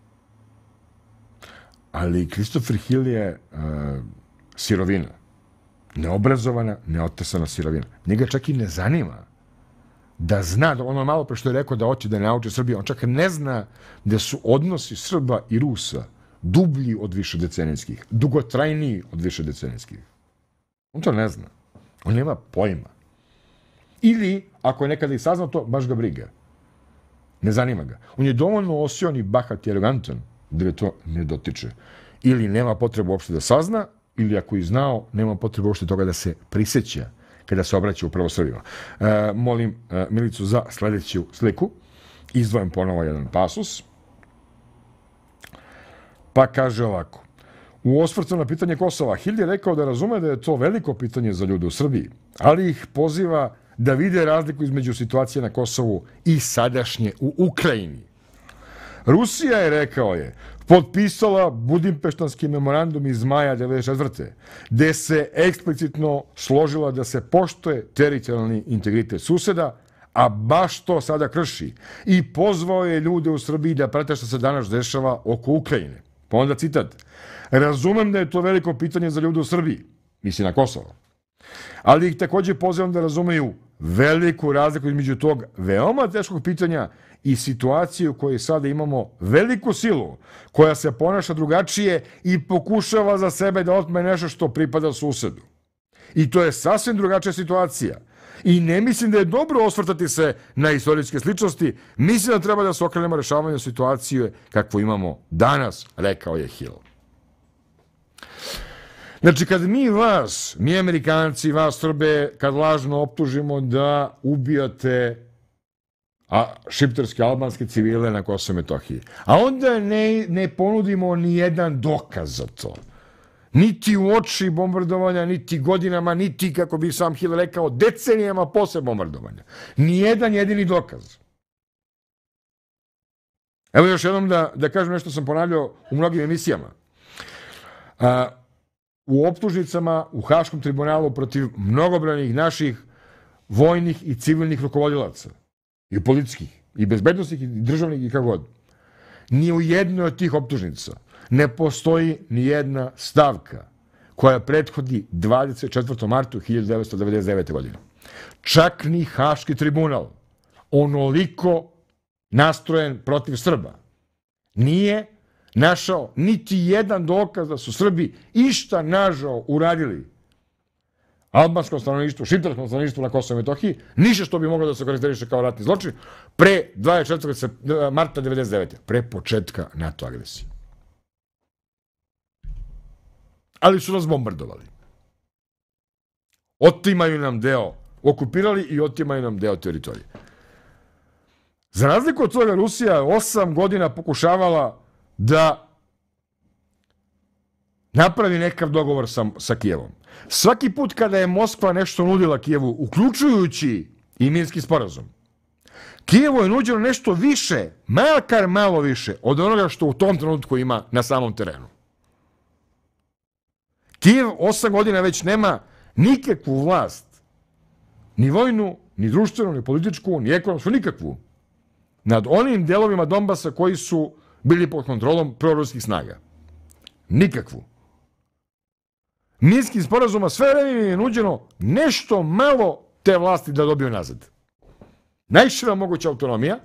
Ali Christopher Hill je sirovina. Neobrazovana, neotesana sirovina. Njega čak i ne zanima da zna, ono malo pre što je rekao da hoće da nauči Srbiju, on čak ne zna da su odnosi Srba i Rusa dublji od višedecenijskih, dugotrajniji od višedecenijskih. On to ne zna. On nema pojma. Ili, ako je nekada i saznao to, baš ga briga. Ne zanima ga. On je dovoljno osion i bahat i arogantan da ga to ne dotiče. Ili nema potrebu uopšte da sazna, ili ako i znao, nema potrebu uopšte toga da se prisjeća kada se obraća upravo Srbima. Molim Milicu za sledeću sliku. Izdvojim ponovo jedan pasus. Pa kaže ovako. U osvrtu na pitanje Kosova, Hill je rekao da razume da je to veliko pitanje za ljude u Srbiji, ali ih poziva da vide razliku između situacije na Kosovu i sadašnje u Ukrajini. Rusija je, rekao je, potpisala Budimpeštanski memorandum iz maja 1994. gde se eksplicitno složila da se poštuje teritorijalni integritet suseda, a baš to sada krši. I pozvao je ljude u Srbiji da prate što se danas dešava oko Ukrajine. Pa onda citat. Razumem da je to veliko pitanje za ljude u Srbiji, misli na Kosovo. Ali ih također pozivam da razumeju veliku razliku između tog veoma teškog pitanja i situacije u kojoj sada imamo veliku silu koja se ponaša drugačije i pokušava za sebe da otme nešto što pripada susedu. I to je sasvim drugačija situacija. I ne mislim da je dobro osvrtati se na istorijske sličnosti, mislim da treba da se okrenemo rešavanju situacije kakvu imamo danas, rekao je Hill. Znači, kad mi Amerikanci, vas Srbe, kad lažno optužimo da ubijate šiptarske, albanske civile na Kosovo i Metohiji, a onda ne ponudimo ni jedan dokaz za to. Niti u oči bombardovanja, niti godinama, niti, kako bi sam Hill rekao, decenijama posle bombardovanja. Nijedan jedini dokaz. Evo još jednom da kažem nešto sam ponavljao u mnogim emisijama. U optužnicama u Haškom tribunalu protiv mnogobrojnih naših vojnih i civilnih rukovodilaca, i policijskih, i bezbednostnih, i državnih, i kako god. Ni u jednoj od tih optužnica ne postoji ni jedna stavka koja prethodi 24. martu 1999. godine. Čak ni Haški tribunal, onoliko nastrojen protiv Srba, nije našao niti jedan dokaz da su Srbi išta nažao uradili albanskom stanovništvu, šiptarskom stanovništvu na Kosovo i Metohiji, ništa što bi moglo da se karakteriše kao ratni zločin, pre 24. marta 1999. Pre početka NATO agresije. Ali su nas bombardovali. Otimaju nam deo, okupirali i otimaju nam deo teritorije. Za razliku od toga, Rusija je 8 godina pokušavala da napravi nekav dogovor sa Kijevom. Svaki put kada je Moskva nešto nudila Kijevu, uključujući i Minski sporazum, Kijevu je nuđeno nešto više, makar malo više, od onoga što u tom trenutku ima na samom terenu. Kijev 8 godina već nema nikakvu vlast, ni vojnu, ni društvenu, ni političku, ni ekonomsku, nikakvu, nad onim delovima Donbasa koji su bili pod kontrolom proruskih snaga. Nikakvu. Minskim sporazuma sve vreme je nuđeno nešto malo te vlasti da dobiju nazad. Najšira moguća autonomija,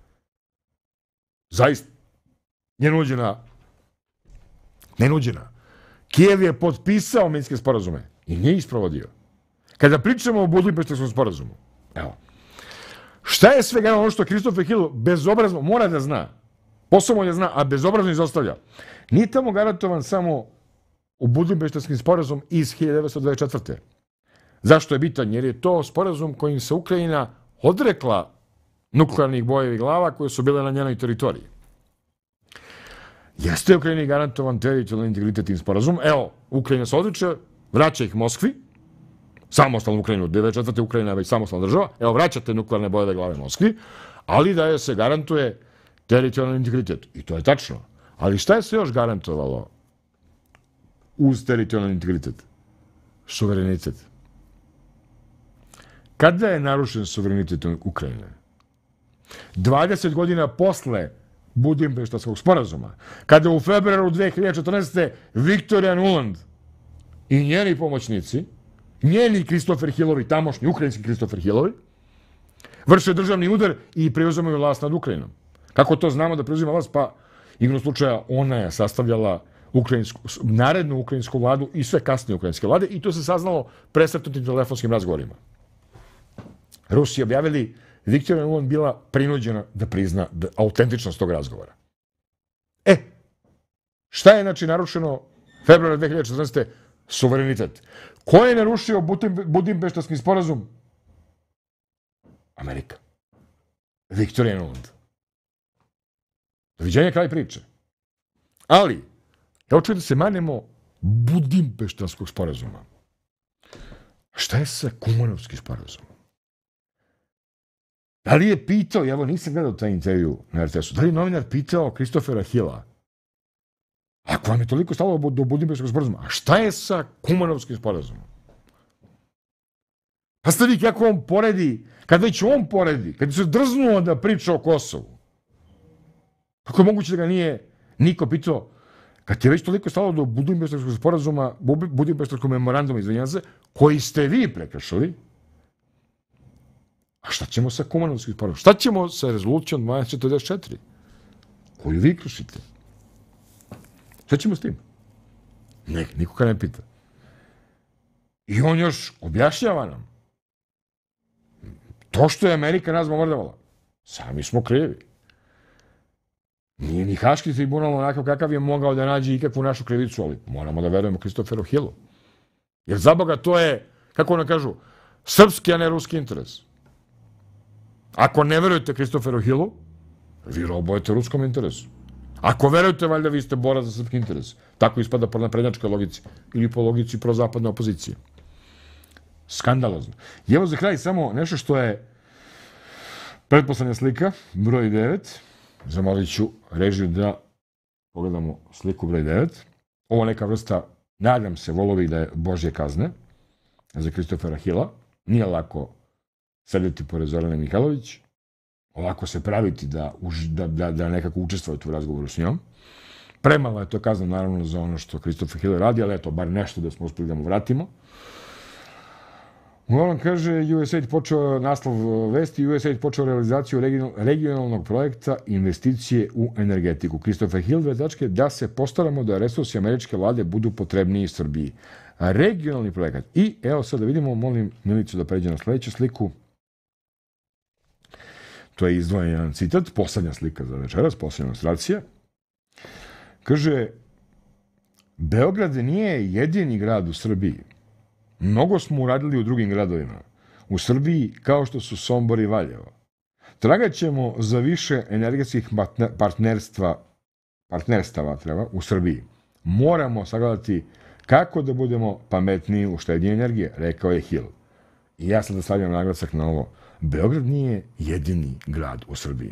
zaista, je nuđena. Ne nuđena. Kijev je potpisao Minske sporazume i nije isprovodio. Kada pričamo o Budimpeštanskom sporazumu, evo, šta je svega ono što Christopher Hill bezobrazno mora da zna, posebno da zna, a bezobrazno izostavlja. Nije tamo garantovan samo u Budimpeštanski sporazum iz 1924. Zašto je bitan? Jer je to sporazum kojim se Ukrajina odrekla nuklearnih bojevih glava koje su bile na njenoj teritoriji. Jeste Ukrajini garantovan teritorijalni integritet tim sporazum. Evo, Ukrajina se odriče, vraća ih Moskvi, samostalnu Ukrajinu, 1994. Ukrajina je već samostalna država, evo, vraćate nuklearne bojeve glave Moskvi, ali da je se garantuje teritorijalni integritet. I to je tačno. Ali šta je se još garantovalo uz teritorijalni integritet? Suverenitet. Kada je narušen suverenitet Ukrajine? 20 godina posle Budimpeštanskog sporazuma, kada u februaru 2014. Viktorija Nuland i njeni pomoćnici, njeni Kristofer Hilovi, tamošnji ukrajinski Kristofer Hilovi, vrše državni udar i preuzimaju vlast nad Ukrajinom. Kako to znamo da preuzima vlast? Pa, igrom slučaja, ona je sastavljala narednu ukrajinsku vladu i sve kasnije ukrajinske vlade i to se saznalo presretnutim telefonskim razgovorima. Rusi objavili Viktorija Nuland bila prinuđena da prizna autentičnost tog razgovora. Šta je znači narušeno februara 2014. Suverenitet. Ko je narušio Budimpeštanski sporazum? Amerika. Viktorija Nuland. Doviđenja, kraj priče. Ali, ja hoću da se manemo Budimpeštanskog sporazuma. Šta je sa Kumanovski sporazum? Da li je pitao, evo nisam gledao taj intervju na RTS-u, da li je novinar pitao Kristofera Hila, ako vam je toliko stalo do Budimpeštanskog sporazuma, a šta je sa Kumanovskim sporazumom? Pa ste vi kako on poredi, kad već on poredi, kad se drznuo da priča o Kosovu, kako je moguće da ga nije niko pitao, kad je već toliko stalo do Budimpeštanskog sporazuma, Budimpeštanskog memoranduma, izvinjam se, koji ste vi prekršili, a šta ćemo sa Kumanovskim sporazumom? Šta ćemo sa rezolucijom 1244, koju vi kršite? Šta ćemo s tim? Niko ga ne pita. I on još objašnjava nam. To što je Amerika nas bombardovala, sami smo krivi. Nije ni Haški tribunal onakav kakav je mogao da nađe ikakvu našu krivicu, ali moramo da verujemo Kristoferu Hilu. Jer za Boga to je, kako ono kažu, srpski, a ne ruski interes. Ako ne verujete Kristoferu Hilu, vi robujete ruskom interesu. Ako verujete, valjda vi ste borac za srpski interes. Tako ispada po naprednjačkoj logici ili po logici prozapadne opozicije. Skandalozno. I evo za kraj samo nešto što je pretposlednja slika, broj 9. Zamolit ću režiju da pogledamo sliku broj 9. Ovo neka vrsta, nadam se, volovi da je Božje kazne za Kristofera Hila. Nije lako sedeti pored Zorane Mihajlović, ovako se praviti da nekako učestvujete u razgovoru s njom. Premalo je to kazna, naravno, za ono što Kristofer Hill radi, ali eto, bar nešto da smo uspeli da mu vratimo. Uglavnom kaže, USAID počeo, naslov vesti, USAID počeo realizaciju regionalnog projekta investicije u energetiku. Kristofer Hill, da se postaramo da resursi američke vlade budu potrebniji Srbiji. Regionalni projekat. I evo sad da vidimo, molim Milicu da pređe na sledeću sliku. To je izdvojen jedan citat, poslednja slika za večeras, poslednja ilustracija. Kaže, Beograd nije jedini grad u Srbiji. Mnogo smo uradili u drugim gradovima. U Srbiji, kao što su Sombor i Valjevo. Tragat ćemo za više energetskih partnerstava u Srbiji. Moramo sagledati kako da budemo pametniji u štednji energije, rekao je Hill. I ja sad da stavljam naglasak na ovo. Beograd nije jedini grad u Srbiji.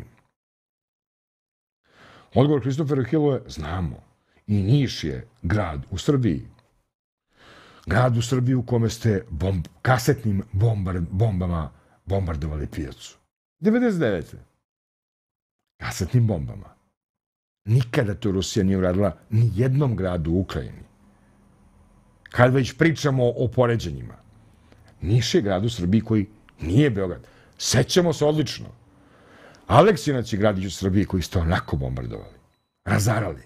Odgovor Kristoferu Hillu je, znamo, i Niš je grad u Srbiji. Grad u Srbiji u kome ste kasetnim bombama bombardovali pijacu. 99. Kasetnim bombama. Nikada to Rusija nije uradila ni jednom gradu u Ukrajini. Kad već pričamo o poređenjima, Niš je grad u Srbiji koji nije Beograd. Sećamo se odlično. Aleksinac je gradić u Srbiji koji ste onako bombardovali. Razarali.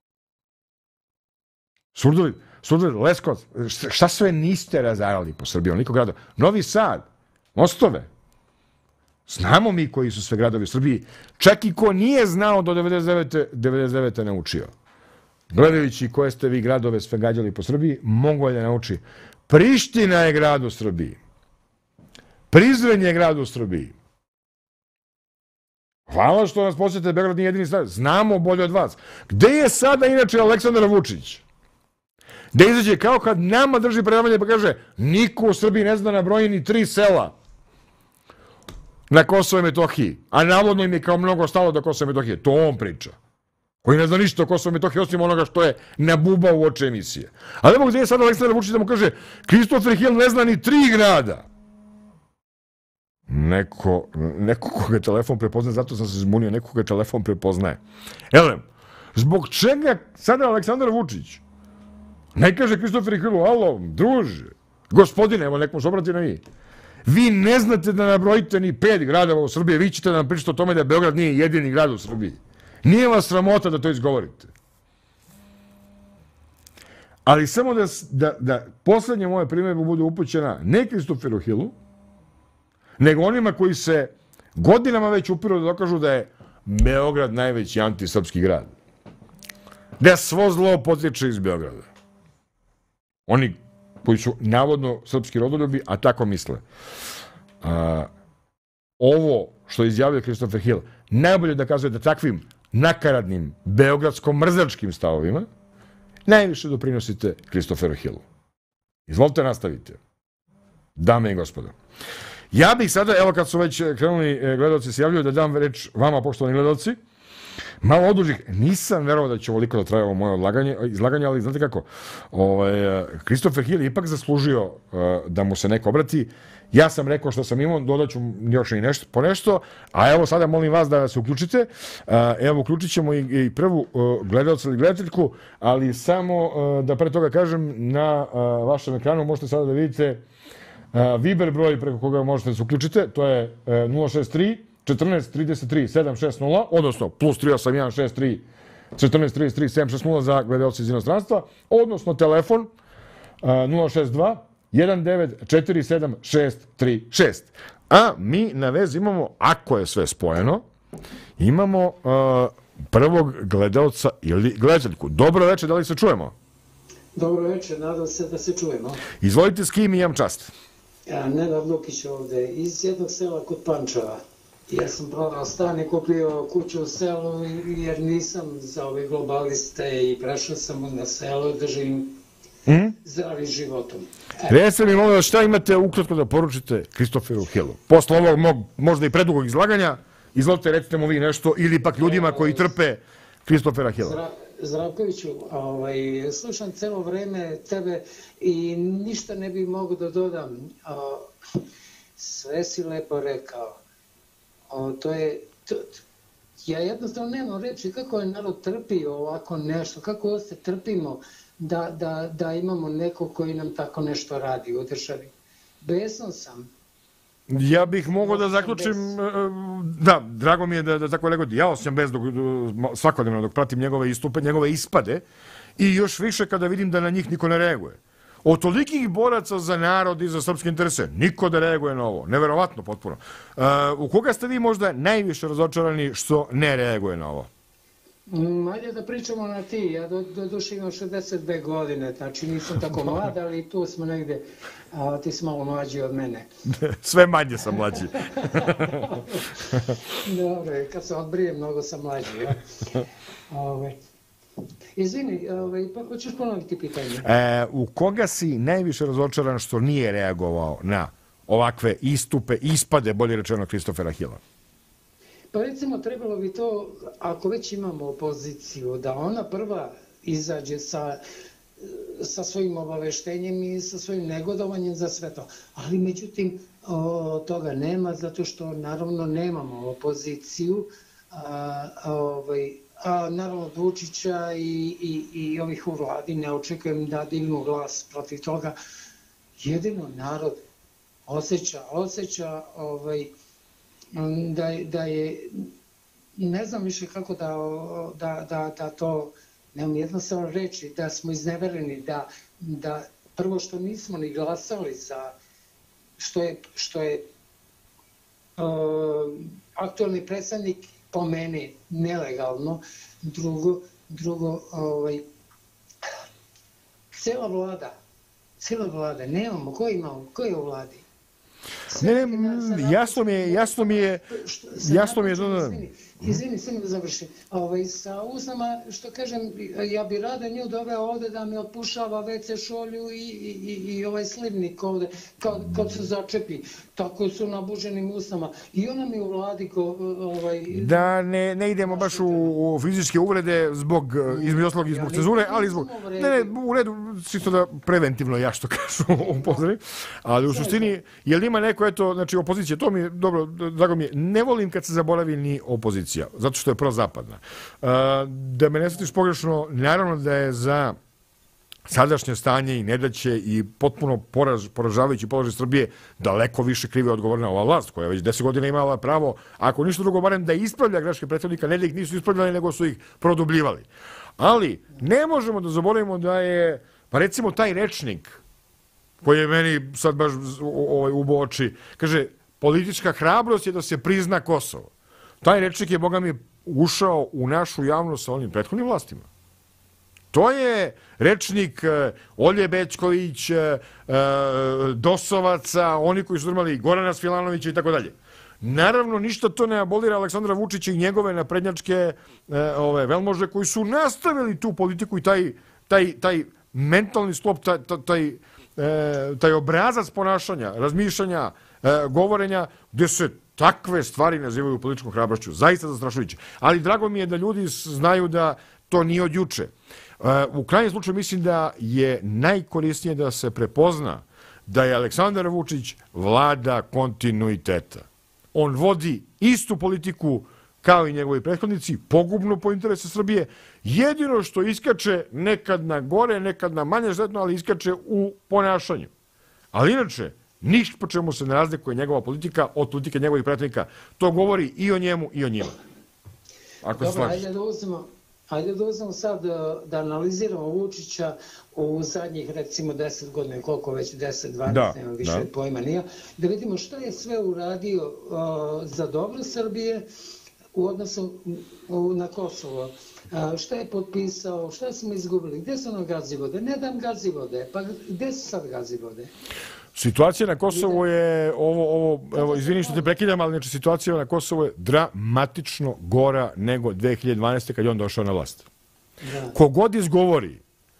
Surdulic, Leskovac, šta sve niste razarali po Srbiji? Onoliko grada. Novi Sad, Mostove. Znamo mi koji su sve gradovi u Srbiji. Čak i ko nije znao do 99. naučio. Gledajući koje ste vi gradove sve gađali po Srbiji, mogu da nauči. Priština je grad u Srbiji. Prizren je grad u Srbiji. Hvala što nas posjetite, Beograd nije jedini stvar. Znamo bolje od vas. Gde je sada inače Aleksandar Vučić? Da izađe kao kad nama drži predavanje pa kaže niko u Srbiji ne zna na broji ni 3 sela na Kosovo i Metohiji. A navodno im je kao mnogo stalo do Kosova i Metohije. To on priča. Koji ne zna ništa o Kosovo i Metohiji osim onoga što je nabubao u oči emisije. Ali evo gde je sada Aleksandar Vučić da mu kaže Kristofer Hill ne zna ni 3 grada. neko koga telefon prepoznaje, zato sam se zbunio, neko koga telefon prepoznaje. Elem, zbog čega sada Aleksandar Vučić ne kaže Kristoferu Hillu, alo, druže, gospodine, evo nek mu se obrati na vi. Vi ne znate da nabrojite ni 5 gradova u Srbiji, vi ćete da nam pričate o tome da Beograd nije jedini grad u Srbiji. Nije vas sramota da to izgovorite. Ali samo da poslednja moja primjedba bude upućena ne Kristoferu Hillu, nego onima koji se godinama već upiru da dokažu da je Beograd najveći antisrpski grad. Da svo zlo potječe iz Beograda. Oni koji su navodno srpski rodoljubi, a tako misle. Ovo što izjavio Kristofer Hill najbolje dokazuje da takvim nakaradnim beogradsko-mrzačkim stavovima najviše doprinosite Kristoferu Hillu. Izvolite, nastavite. Dame i gospodo. Ja bih sada, evo kad su već krenuli gledalci se javljaju, da dam reč vama, poštovani gledalci, malo odužih. Nisam verovao da će ovoliko da traje ovo moje izlaganje, ali znate kako, Kristofer Hill je ipak zaslužio da mu se neko obrati. Ja sam rekao što sam imao, dodaću još i nešto, po nešto, a evo sada molim vas da se uključite. Evo, uključit ćemo i prvu gledalca ili gledateljku, ali samo da pre toga kažem, na vašem ekranu možete sada da vidite Viber broj preko koga možete da se uključite, to je 063 14 33 760, odnosno plus 381 63 14 33 760 za gledalce iz inostranstva, odnosno telefon 062 1947636. A mi na vezi imamo, ako je sve spojeno, imamo prvog gledalca ili gledateljku. Dobro večer, da li se čujemo? Dobro večer, nadam se da se čujemo. Izvolite, s kim imam čast? Nenad Lukić ovde, iz jednog sela kod Pančeva. Ja sam prodao stan i kupio kuću u selu jer nisam za ove globaliste i prešao sam na selo i držim zdravim životom. Recite mi, molim vas, šta imate ukratko da poručite Kristoferu Hillu? Posle ovog možda i predugog izlaganja, izvolite, recite mu vi nešto, ili pak ljudima koji trpe Kristofera Hilla. Zdravkoviću, slušam celo vreme tebe i ništa ne bih mogu da dodam. Sve si lepo rekao. Ja jednostavno nemam reći kako je narod trpio ovako nešto, kako se trpimo da imamo neko koji nam tako nešto radi u državi. Besan sam. Ja bih mogao da zaključim, da, drago mi je da tako rekao, ja osjećam bez svakodnevno dok pratim njegove istupe, njegove ispade i još više kada vidim da na njih niko ne reaguje. Od tolikih boraca za narod i za srpske interese, niko da reaguje na ovo. Neverovatno potpuno. U koga ste vi možda najviše razočarani što ne reaguje na ovo? Ajde da pričamo na ti. Ja do duše imam 62 godine, znači nisam tako mlad, ali tu smo negde, ti si malo mlađi od mene. Sve manje sam mlađi. Dobro, kad se odbrijem, mnogo sam mlađi. Izvini, pa hoćeš ponoviti pitanje? U koga si najviše razočaran što nije reagovao na ovakve istupe, ispade, bolje rečeno, Kristofera Hilla? Pa recimo, trebalo bi to, ako već imamo opoziciju, da ona prva izađe sa svojim obaveštenjem i sa svojim negodovanjem za sve to. Ali međutim, toga nema, zato što naravno nemamo opoziciju, naravno Vučića i ovih u vladi ne očekujem da dignu glas protiv toga. Jedino narod osjeća da je, ne znam više kako da to, nemam jednostavno reći, da smo iznevereni, da prvo što nismo ni glasali za što je aktualni predsednik po meni nelegalno, drugo, cela vlada, nemamo, ko je u vladi? Ne, jasno mi je, Izvini, sam da završim. Sa usnama, što kažem, ja bi rado nju doveo ovde da mi otpušava WC šolju i ovaj slivnik ovde, kad se začepi. Tako su nabuženim usnama. I ona mi u vladi Da ne idemo baš u fizičke uvrede zbog, između ostalog i zbog cenzure, ali zbog... Ne, u redu, čisto da preventivno, ja što kažu, upozorim. Ali u suštini, je li ima neko, eto, znači opozicija, to mi je, dobro, drago mi je, ne volim kad se zaboravi ni opozicija, zato što je prozapadna. Da me ne shvatiš pogrešno, naravno da je za sadašnje stanje i nedaće i potpuno poražavajući položaj Srbije daleko više krive odgovorna ova vlast, koja već 10 godina imala pravo, ako ništa drugo, barem da ispravlja greške prethodnika, ne da ih nisu ispravljali, nego su ih produbljivali. Ali ne možemo da zaboravimo da je, pa recimo taj rečnik, koji je meni sad baš ubo oči, kaže, politička hrabrost je da se prizna Kosovo. Taj rečnik je, boga mi, ušao u našu javnost sa onim prethodnim vlastima. To je rečnik Olje Bećković, Dosovaca, oni koji su imali Gorana Svilanovića i tako dalje. Naravno, ništa to ne abolira Aleksandra Vučića i njegove naprednjačke velmože koji su nastavili tu politiku i taj mentalni sklop, taj obrazac ponašanja, razmišljanja, govorenja, gde se takve stvari nazivaju političkom hrabrošću. Zaista zastrašujuće. Ali drago mi je da ljudi znaju da to nije od juče. U krajnjem slučaju mislim da je najkorisnije da se prepozna da je Aleksandar Vučić vlada kontinuiteta. On vodi istu politiku kao i njegovi prethodnici, pogubno po interese Srbije. Jedino što iskače nekad na gore, nekad na manje štetno, ali iskače u ponašanju. Ali inače, ništa po čemu se ne razlikuje njegova politika od politike njegovih prethodnika. To govori i o njemu i o njima. Ako se slažeš. Ajde da uzmemo sad da analiziramo Vučića u zadnjih recimo 10 godina, koliko već 10-12, nemam više pojma nija, da vidimo šta je sve uradio za dobro Srbije u odnosu na Kosovo. Šta je potpisao, šta smo izgubili, gde su nam Gazivode? Ne dam Gazivode, pa gde su sad Gazivode? Situacija na Kosovu je, evo, izvini što te prekidam, ali znači situacija na Kosovu je dramatično gora nego 2012. kad je on došao na vlast. Kogod izgovori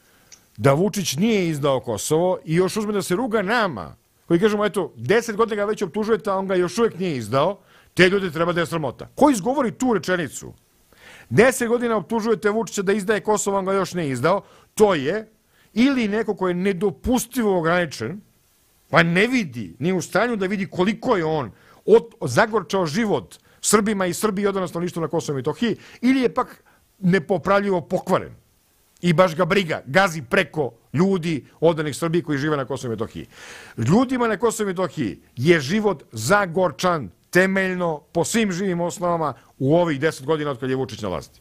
da Vučić nije izdao Kosovo i još uzme da se ruga nama, koji kažemo, eto, 10 godina ga već optužujete, a on ga još uvijek nije izdao, te ljude treba da je sramota. Ko izgovori tu rečenicu? 10 godina optužujete Vučića da izdaje Kosovo, on ga još nije izdao, to je ili neko ko je nedopustivo ograničen, pa ne vidi, nije u stanju da vidi koliko je on zagorčao život Srbima i Srbiji odnosno ništa na Kosovo i Metohiji, ili je pak nepopravljivo pokvaren i baš ga briga, gazi preko ljudi odanih Srbiji koji žive na Kosovo i Metohiji. Ljudima na Kosovo i Metohiji je život zagorčan temeljno po svim živim osnovama u ovih 10 godina od kad je Vučić na vlasti.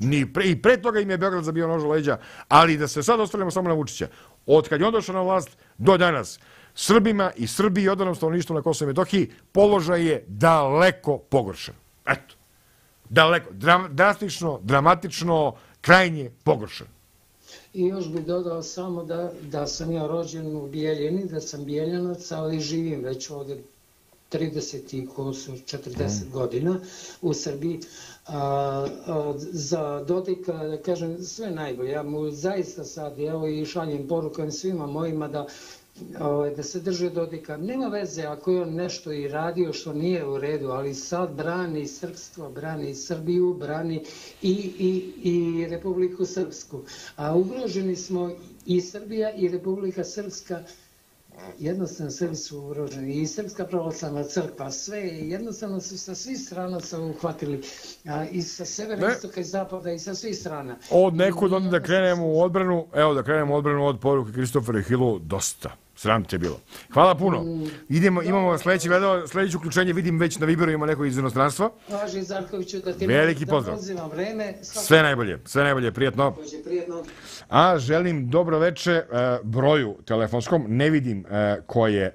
I pre toga im je Beograd zabio nož u leđa, ali da se sad ostavljamo samo na Vučića. Od kad je on došao na vlast do danas, Srbima i Srbiji odanom stanovništvu na Kosovo i Metohiji položaj je daleko pogoršan. Eto. Daleko. Drastično, dramatično, krajnje pogoršan. I još bih dodao samo da sam ja rođen u Bijeljini, da sam Bijeljanac, ali živim već ovde 30 i 40 godina u Srbiji. Za Dodika, da kažem, sve najbolje. Ja mu zaista sad, evo i šaljem porukom svima mojima da se drže Dodika. Nema veze ako je on nešto i radio što nije u redu, ali sad brani srpstvo, brani Srbiju, brani i Republiku Srpsku. A ugroženi smo i Srbija i Republika Srpska, jednostavno Srbi su ugroženi i Srpska pravoslavna crkva, sve jednostavno su sa svih strana se uhvatili, i sa severa, istoka i zapada i sa svih strana. Od nekud onda da krenemo u odbranu, evo da krenemo u odbranu od poruke Kristofera Hillu, dosta. Sram te bilo. Hvala puno. Imamo sljedeće uključenje, vidim već na Viberu ima neko iz inostranstva. Važi Zarkoviću da ti veliki pozdrav. Pozivam vreme. Sve najbolje, prijatno. A želim dobro veče broju telefonskom, ne vidim ko je,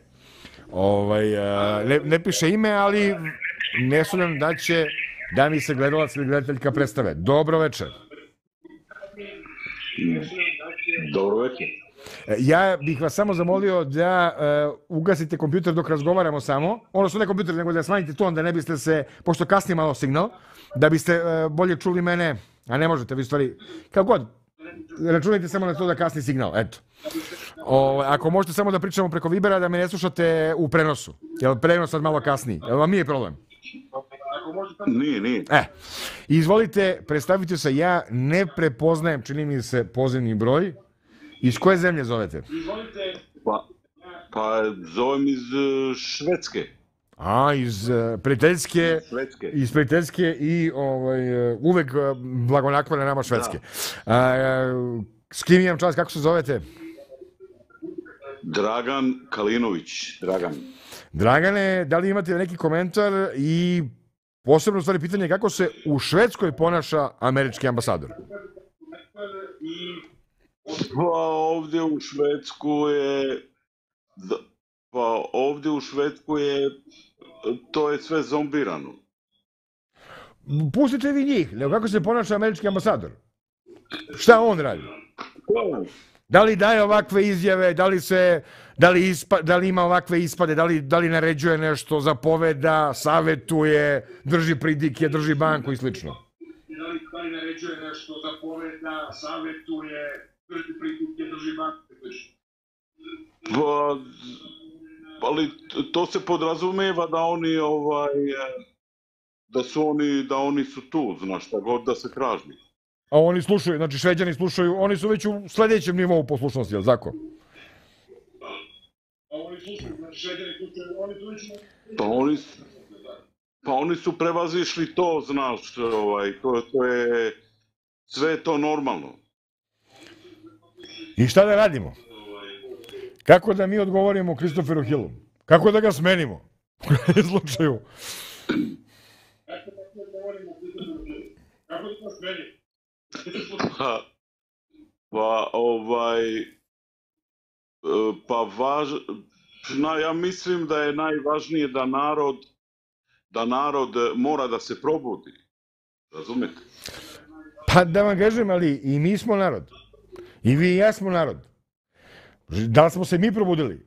ne piše ime, ali ne sumnjam da mi se gledalac ili gledateljka predstave. Dobro veče. Dobro veče. Ja bih vas samo zamolio da ugasite kompjuter dok razgovaramo samo, odnosno ne kompjuter, nego da smanjite ton, da ne biste se, pošto kasni malo signal, da biste bolje čuli mene, a ne možete vi stvari, kao god, računajte samo na to da kasni signal, eto. Ako možete samo da pričamo preko Vibera, da me ne slušate u prenosu, jer prenos sad malo kasni, jel vam nije problem? Nije. Izvolite, predstavite se, ja ne prepoznajem, čini mi se, pozivni broj. Iz koje zemlje zovete? Pa zovem iz Švedske. Iz prijateljske. Iz prijateljske i uvek blagonaklone nama Švedske. S kim imam čast, kako se zovete? Dragan Kalinović. Dragane, da li imate neki komentar i posebno stvari pitanje kako se u Švedskoj ponaša američki ambasador? Pa ovdje u Švedsku je to je sve zombirano. Pustite vi njih, nego kako se ponaša američki ambasador? Šta on radi? Da li daje ovakve izjave, da li ima ovakve ispade, da li naređuje nešto, zapoveda, savetuje, drži pridike, drži banku i slično? Da li naređuje nešto, zapoveda, savetuje, drži pridike, drži banku i slično? Ali to se podrazumijeva da oni su tu, znaš, šta god da se traži. A oni slušaju, znači Šveđani slušaju, oni su već u sljedećem nivou poslušnosti, je li tako? Pa oni su prevazišli to, znaš, to je, sve je to normalno. I šta da radimo? Kako da mi odgovorimo Christopheru Hillu? Kako da ga smenimo? U krajnjem slučaju. Ja mislim da je najvažnije da narod mora da se probudi. Razumete? Pa da vam kažem, ali i mi smo narod. I vi i ja smo narod. Da li smo se mi probudili?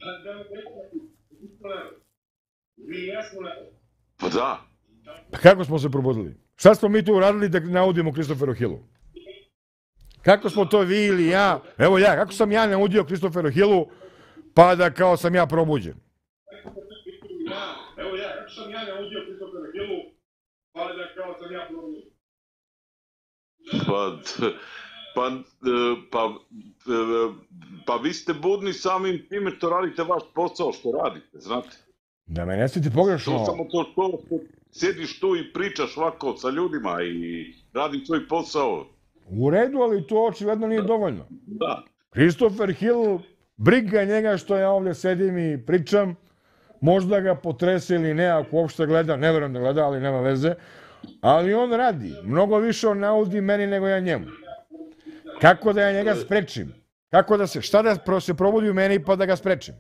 Pa da. Pa kako smo se probudili? Šta smo mi tu uradili da naudimo Christopheru Hillu? Kako smo to vi ili ja? Evo ja, kako sam ja naudio Christopheru Hillu pa da kao sam ja probuđen? Evo ja, kako sam ja naudio Christopheru Hillu pa da kao sam ja probuđen? Pa vi ste budni samim time što radite vaš posao, što radite, znate. Da me ne sveti pogrešno. Samo to sjediš tu i pričaš ovako sa ljudima i radi svoj posao. U redu, ali to očigledno nije dovoljno. Da. Christopher Hill, briga njega što ja ovdje sedim i pričam, možda ga potrese ili ne, ako uopšte gleda, ne verujem da gleda, ali nema veze, ali on radi. Mnogo više on naudi meni nego ja njemu. Kako da ja njega sprečim? Šta da se probudi u meni pa da ga sprečim?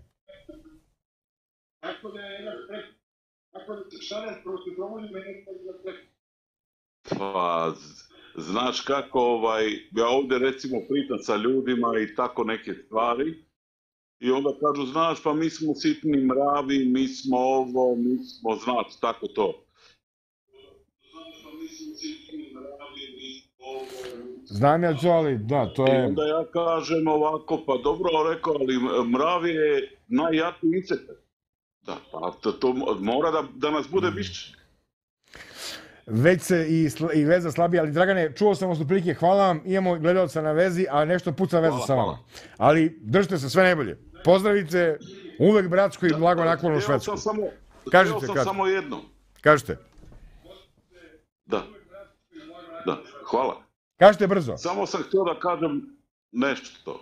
Kako da ja njega sprečim? Šta da se probudi u meni pa da ga sprečim? Pa, znaš kako, ja ovdje recimo pričam sa ljudima i tako neke stvari i onda kažu, znaš, pa mi smo sitni mravi, mi smo ovo, mi smo, znaš, tako to. Znam ja to, ali da, to je... I onda ja kažem ovako, pa dobro rekao, ali mrav je najjači insekt. Da, pa to mora da nas bude više. Već se i veza slabija, ali Dragane, čuo sam vas prilike, hvala vam, imamo gledalca na vezi, a nešto puca veza sa vama. Ali držite se sve najbolje. Pozdravite uvek bratsku i blago naklonu Švedsku. Kažite, sam samo jedno. Kažite. Da, hvala. Kažite brzo. Samo sam htio da kažem nešto.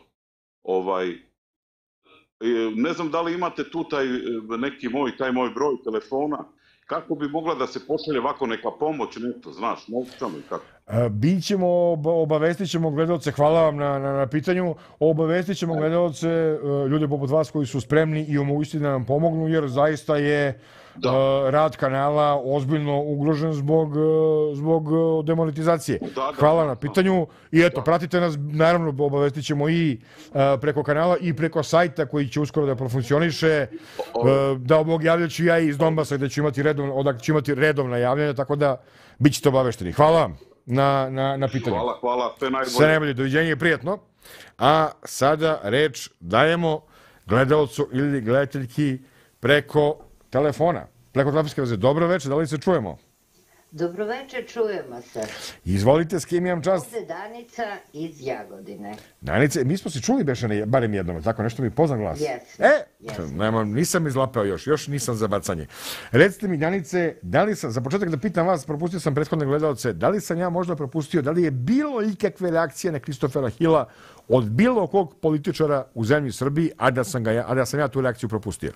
Ne znam da li imate tu taj moj broj telefona, kako bi mogla da se pošalje ovako neka pomoć, nešto, znaš, novčano i kako? Obavestit ćemo gledalce, hvala vam na pitanju, obavestit ćemo gledalce, ljude poput vas koji su spremni i omogućiti da nam pomognu, jer zaista je rad kanala ozbiljno ugrožen zbog demonetizacije. Hvala na pitanju i eto, pratite nas, naravno obavestit ćemo i preko kanala i preko sajta koji će uskoro da profunkcioniše, da objavljat ću ja iz Donbasa gde ću imati redovna javljanja, tako da bit ćete obavešteni. Hvala vam na pitanju. Hvala, sve najbolje. Sve najbolje, doviđenje i prijatno. A sada reč dajemo gledalcu ili gledateljki preko telefona, preko telefonske veze. Dobro večer, da li se čujemo? Dobro večer, čujemo se. Izvolite, s kim imam čast? Ovde Danica iz Jagodine. Danice, mi smo se čuli Bešane, barem jednom, tako nešto mi poznan glas. Jesmo. Nisam izlapao još nisam za bacanje. Recite mi, Danice, da li sam, za početak da pitam vas, propustio sam prethodne gledalce, da li sam ja možda propustio, da li je bilo ikakve reakcije na Kristofera Hila od bilo kog političara u zemlji Srbiji, a da sam ja tu reakciju propustio?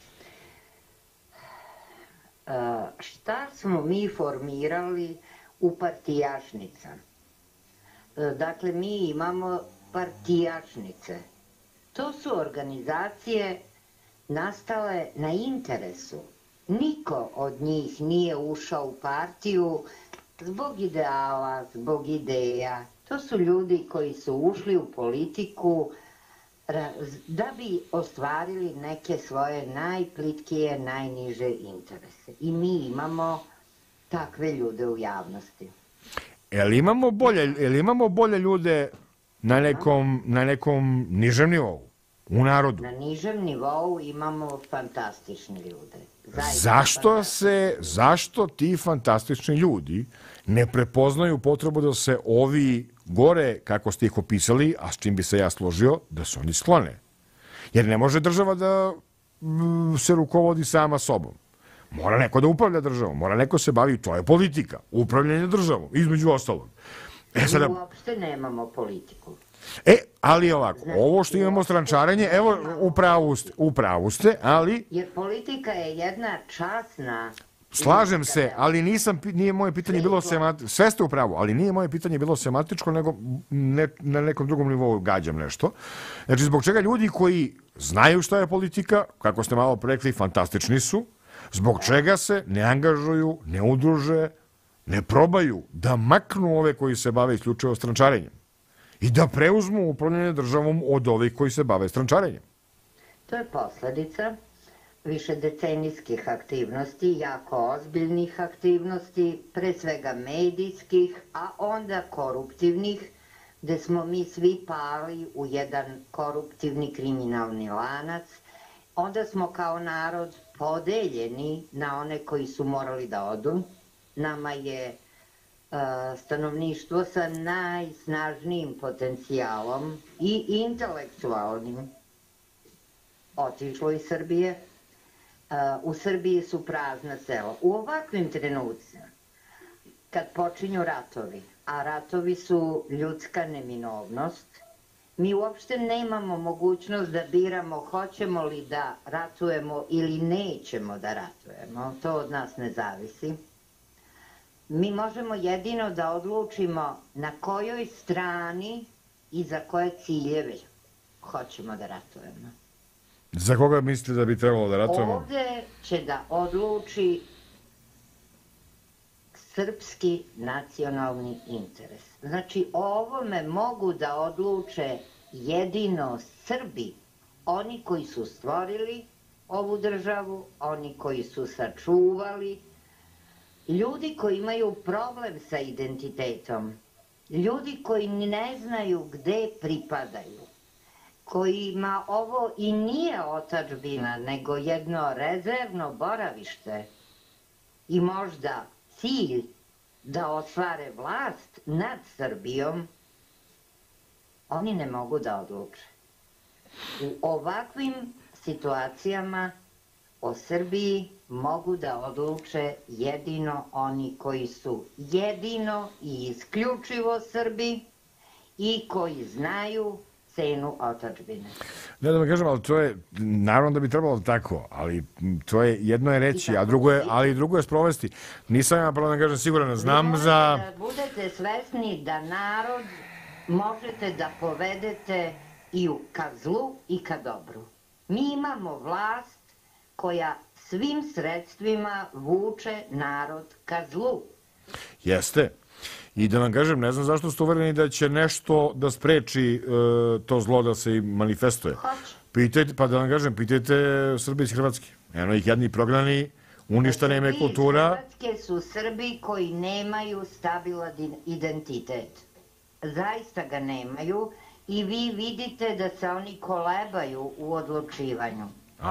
Šta smo mi formirali u partijašnica? Dakle, mi imamo partijašnice. To su organizacije nastale na interesu. Niko od njih nije ušao u partiju zbog ideala, zbog ideja. To su ljudi koji su ušli u politiku da bi ostvarili neke svoje najplitkije, najniže interese. I mi imamo takve ljude u javnosti. Jel imamo bolje ljude na nekom nižem nivou, u narodu? Na nižem nivou imamo fantastične ljude. Zašto ti fantastični ljudi ne prepoznaju potrebu da se ovi gore, kako ste ih opisali, a s čim bi se ja složio, da se oni sklone? Jer ne može država da se rukovodi sama sobom. Mora neko da upravlja državom, mora neko se bavi, to je politika, upravljanje državom, između ostalog. Mi uopšte nemamo politiku. Ali ovako, ovo što imamo strančarenje, evo, u pravu ste, ali... Jer politika je jedna časna... Slažem se, ali nije moje pitanje bilo semantičko, sve ste u pravu, ali nije moje pitanje bilo semantičko, nego na nekom drugom nivou gađam nešto. Znači, zbog čega ljudi koji znaju šta je politika, kako ste malo rekli, fantastični su, zbog čega se ne angažuju, ne udruže, ne probaju da maknu ove koji se bave isključivo strančarenjem i da preuzmu upravljanje državom od ovih koji se bave strančarenjem. To je posledica višedecenijskih aktivnosti, jako ozbiljnih aktivnosti, pre svega medijskih, a onda koruptivnih, gde smo mi svi pali u jedan koruptivni kriminalni lanac. Onda smo kao narod podeljeni na one koji su morali da odu. Nama je stanovništvo sa najsnažnijim potencijalom i intelektualnim otišlo iz Srbije. U Srbiji su prazna sela. U ovakvim trenucima, kad počinju ratovi, a ratovi su ljudska neminovnost, mi uopšte nemamo mogućnost da biramo hoćemo li da ratujemo ili nećemo da ratujemo. To od nas ne zavisi. Mi možemo jedino da odlučimo na kojoj strani i za koje ciljeve hoćemo da ratujemo. Za koga mislite da bi trebalo da ratujemo? Ovde će da odluči srpski nacionalni interes. Znači, o ovome mogu da odluče jedino Srbi, oni koji su stvorili ovu državu, oni koji su sačuvali, ljudi koji imaju problem sa identitetom, ljudi koji ne znaju gde pripadaju, kojima ovo i nije otadžbina, nego jedno rezervno boravište i možda cilj da ostvare vlast nad Srbijom, oni ne mogu da odluče. U ovakvim situacijama o Srbiji mogu da odluče jedino oni koji su jedino i isključivo Srbi i koji znaju cenu otadžbine. Ne da vam kažem, ali to je, naravno da bi trebalo tako, ali to je, jedno je reći, a drugo je sprovesti. Nisam ja, pravo da kažem, siguran, znam za... Budete svesni da narod možete da povedete i ka zlu i ka dobru. Mi imamo vlast koja svim sredstvima vuče narod ka zlu. Jeste. I da vam kažem, ne znam zašto ste uvereni da će nešto da spreči to zlo da se manifestuje. Pitajte, pa da vam kažem, pitajte Srbi iz Hrvatske. Eno ih jedni prognani, uništena im je kultura. Srbi iz Hrvatske su Srbi koji nemaju stabilan identitet. Zaista ga nemaju i vi vidite da se oni kolebaju u odlučivanju.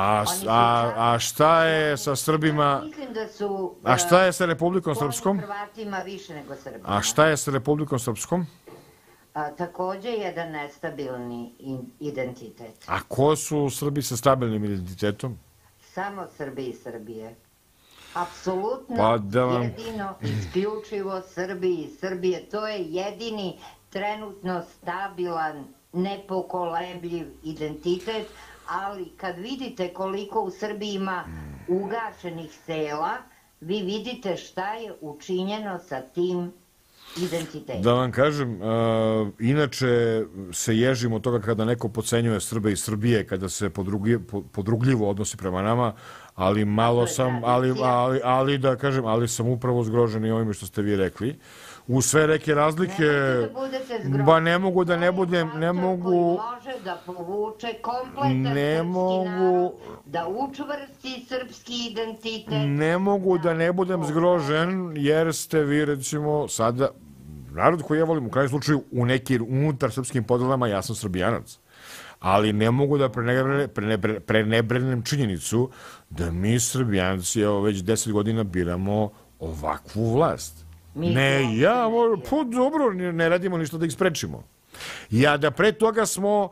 A šta je sa Srbima? Mislim da su... A šta je sa Republikom Srpskom? Hrvatima više nego Srbima. A šta je sa Republikom Srpskom? Takođe jedan nestabilni identitet. A ko su Srbi sa stabilnim identitetom? Samo Srbi i Srbije. Apsolutno jedino, isključivo Srbi i Srbije. To je jedini trenutno stabilan, nepokolebljiv identitet, ali kad vidite koliko u Srbiji ima ugašenih sela, vi vidite šta je učinjeno sa tim identitetom. Da vam kažem, inače se ježimo od toga kada neko podcenjuje Srbe i Srbije, kada se podrugljivo odnosi prema nama, ali malo sam, ali da kažem, ali sam upravo zgrožen i ovime što ste vi rekli. U sve neke razlike, ba ne mogu da ne budem, ne mogu... Može da povuče kompletan srpski narod, da učvrsti srpski identitet. Ne mogu da ne budem zgrožen, jer ste vi, recimo, sada, narod koji ja volim, u krajnjem slučaju, u neki unutar srpskim podelama, ja sam Srbijanac. Ali ne mogu da prenebrenem činjenicu da mi Srbijanci već 10 godina biramo ovakvu vlast. Ne, pa dobro, ne radimo ništa da ih sprečimo. Ja da pre toga smo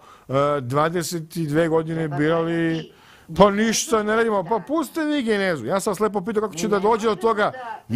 22 godine birali, pa ništa ne radimo, pa puste vi genezu. Ja sam vas lepo pitao kako će da dođe do toga.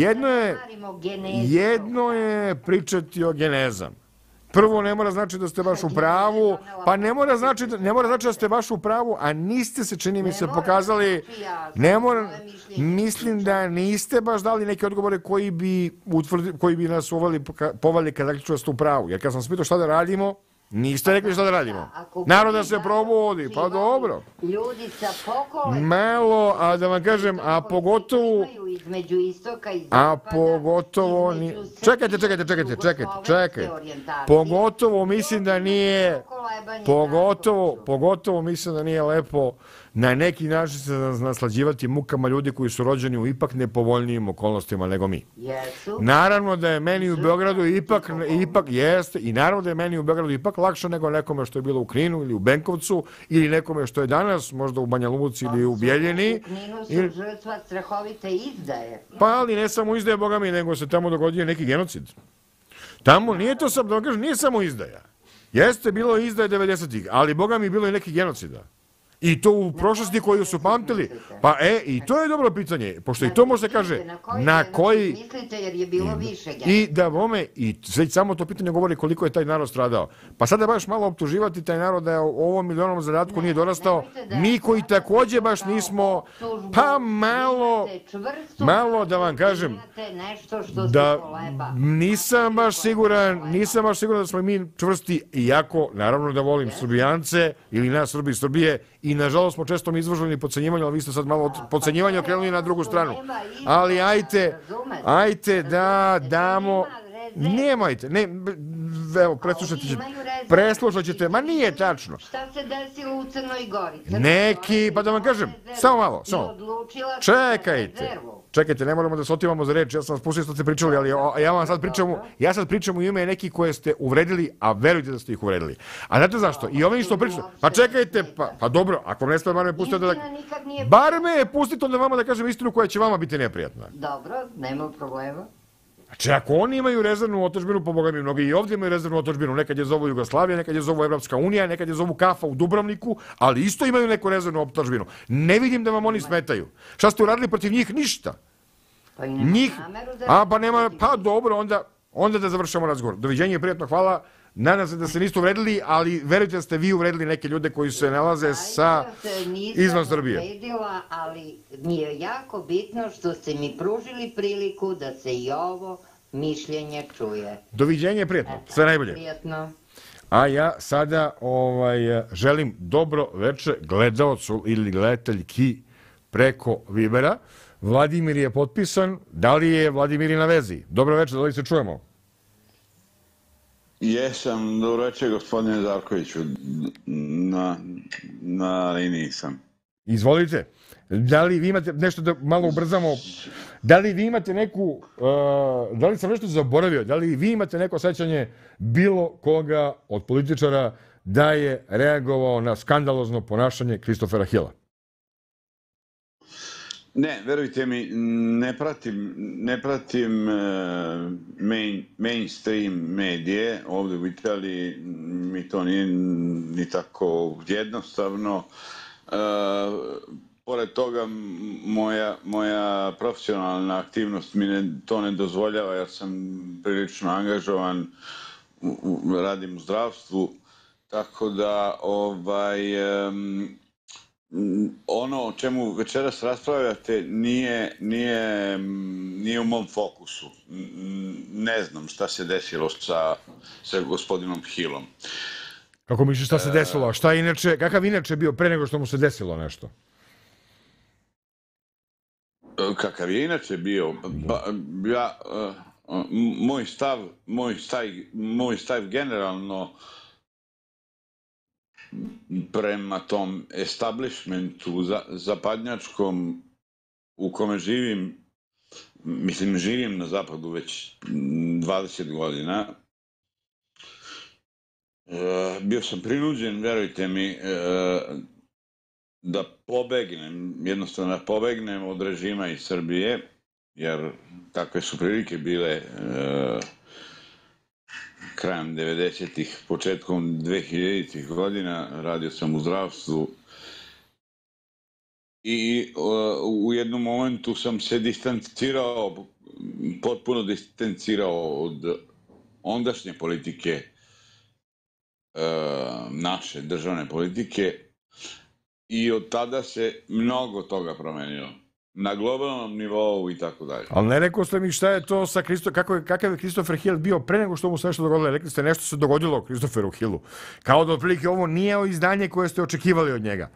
Jedno je pričati o genezama. Prvo, ne mora znači da ste baš u pravu, pa ne mora znači da ste baš u pravu, a niste se, čini mi se, pokazali, mislim da niste baš dali neke odgovore koji bi nas povali kada rekli da ste u pravu. Jer kad sam se pitao šta da radimo, niste rekli šta da radimo. Narod da se probudi, pa dobro. Ljudi sa pokolem... Malo, a da vam kažem, a pogotovo... Čekajte. Pogotovo mislim da nije... Pogotovo mislim da nije lepo na neki način se naslađivati mukama ljudi koji su rođeni u ipak nepovoljnijim okolnostima nego mi. Naravno da je meni u Beogradu ipak jeste, i naravno da je meni u Beogradu ipak lakše nego nekome što je bilo u Kninu ili u Benkovcu ili nekome što je danas možda u Banja Luci ili u Bijeljini. U Kninu su žrtva strahovite izdaje. Pa ali ne samo izdaje, Boga mi, nego se tamo dogodio neki genocid. Tamo nije to sam, da kažem, nije samo izdaja. Jeste bilo izdaje 90-ih, ali Boga mi bilo i neki genocida. I to u prošlosti koju su pamtili. Pa i to je dobro pitanje, pošto i to može se kaže na koji... Mislite jer je bilo više genocida. I da vome, i već samo to pitanje govori koliko je taj narod stradao. Pa sada baš malo optuživati taj narod da je u ovom milionom zadatku nije dorastao. Mi koji takođe baš nismo, pa malo da vam kažem, da nisam baš siguran da smo mi čvrsti, iako naravno da volim Srbijance ili nas Srbi i Srbije, i nažalost smo često mi izvoženi podcenjivanju, ali vi ste sad malo od podcenjivanja okrenuli na drugu stranu. Ali ajte da damo... Nemojte, evo, preslušat ćete, ma nije tačno. Šta se desilo u Crnoj Gori? Neki, pa da vam kažem, samo malo, čekajte, ne moramo da se otimamo za reč, ja sam vas pustio što ste pričali, ali ja sad pričam u ime nekih koje ste uvredili, a verujte da ste ih uvredili. A znate zašto? I ovim što pričam, pa čekajte, pa dobro, ako vam ne stavim, bar me pustite da... Bar me pustite onda vama da kažem istinu koja će vama biti neprijatna. Dobro, nema problema. Znači, ako oni imaju rezervnu otadžbinu, po Boga mi mnogi i ovdje imaju rezervnu otadžbinu, nekad je zovu Jugoslavija, nekad je zovu Evropska unija, nekad je zovu Kafa u Dubrovniku, ali isto imaju neku rezervnu otadžbinu. Ne vidim da vam oni smetaju. Šta ste uradili protiv njih? Ništa. Pa i nema nameru da... Pa dobro, onda da završamo razgovor. Doviđenje i prijatno, hvala. Nadam se da se niste uvredili, ali verujte da ste vi uvredili neke ljude koji se nalaze izvan Srbije. Nisam uvredila, ali mi je jako bitno što ste mi pružili priliku da se i ovo mišljenje čuje. Doviđenje, prijatno. Sve najbolje. Prijatno. A ja sada želim dobro veče gledaocu ili gledateljki preko Vibera. Vladimir je potpisan. Da li je Vladimir na vezi? Dobro veče, da li se čujemo? Jesam, dobro večer, gospodine Zarkoviću, na liniji sam. Izvolite. Da li vi imate nešto da malo ubrzamo? Da li vi imate neku, da li sam nešto zaboravio, da li vi imate neko sećanje bilo koga od političara da je reagovao na skandalozno ponašanje Kristofera Hilla? Ne, verujte mi, ne pratim mainstream medije, ovdje u Italiji mi to nije ni tako jednostavno. Pored toga, moja profesionalna aktivnost mi to ne dozvoljava jer sam prilično angažovan, radim u zdravstvu, tako da ono o čemu večeras raspravljate nije u mom fokusu. Ne znam šta se desilo sa gospodinom Hillom. Kako misliš šta se desilo? Kakav inače bio pre nego što mu se desilo nešto? Kakav je inače bio? Moj stav generalno prema tom establishmentu zapadnjačkom u kome živim, mislim živim na zapadu već 20 godina, bio sam prinuđen, verujte mi, da jednostavno da pobegnem od režima iz Srbije, jer takve su prilike bile krajem 90-ih, početkom 2000-ih godina, radio sam u zdravstvu i u jednom momentu sam se potpuno distancirao od ondašnje politike, naše državne politike, i od tada se mnogo toga promenilo. Na globalnom nivou i tako dalje. Ali ne rekao ste mi šta je to sa kakav je Christopher Hill bio pre nego što mu se nešto dogodilo. Rekli ste nešto se dogodilo Christopheru Hillu. Kao da otprilike ovo nije izdanje koje ste očekivali od njega.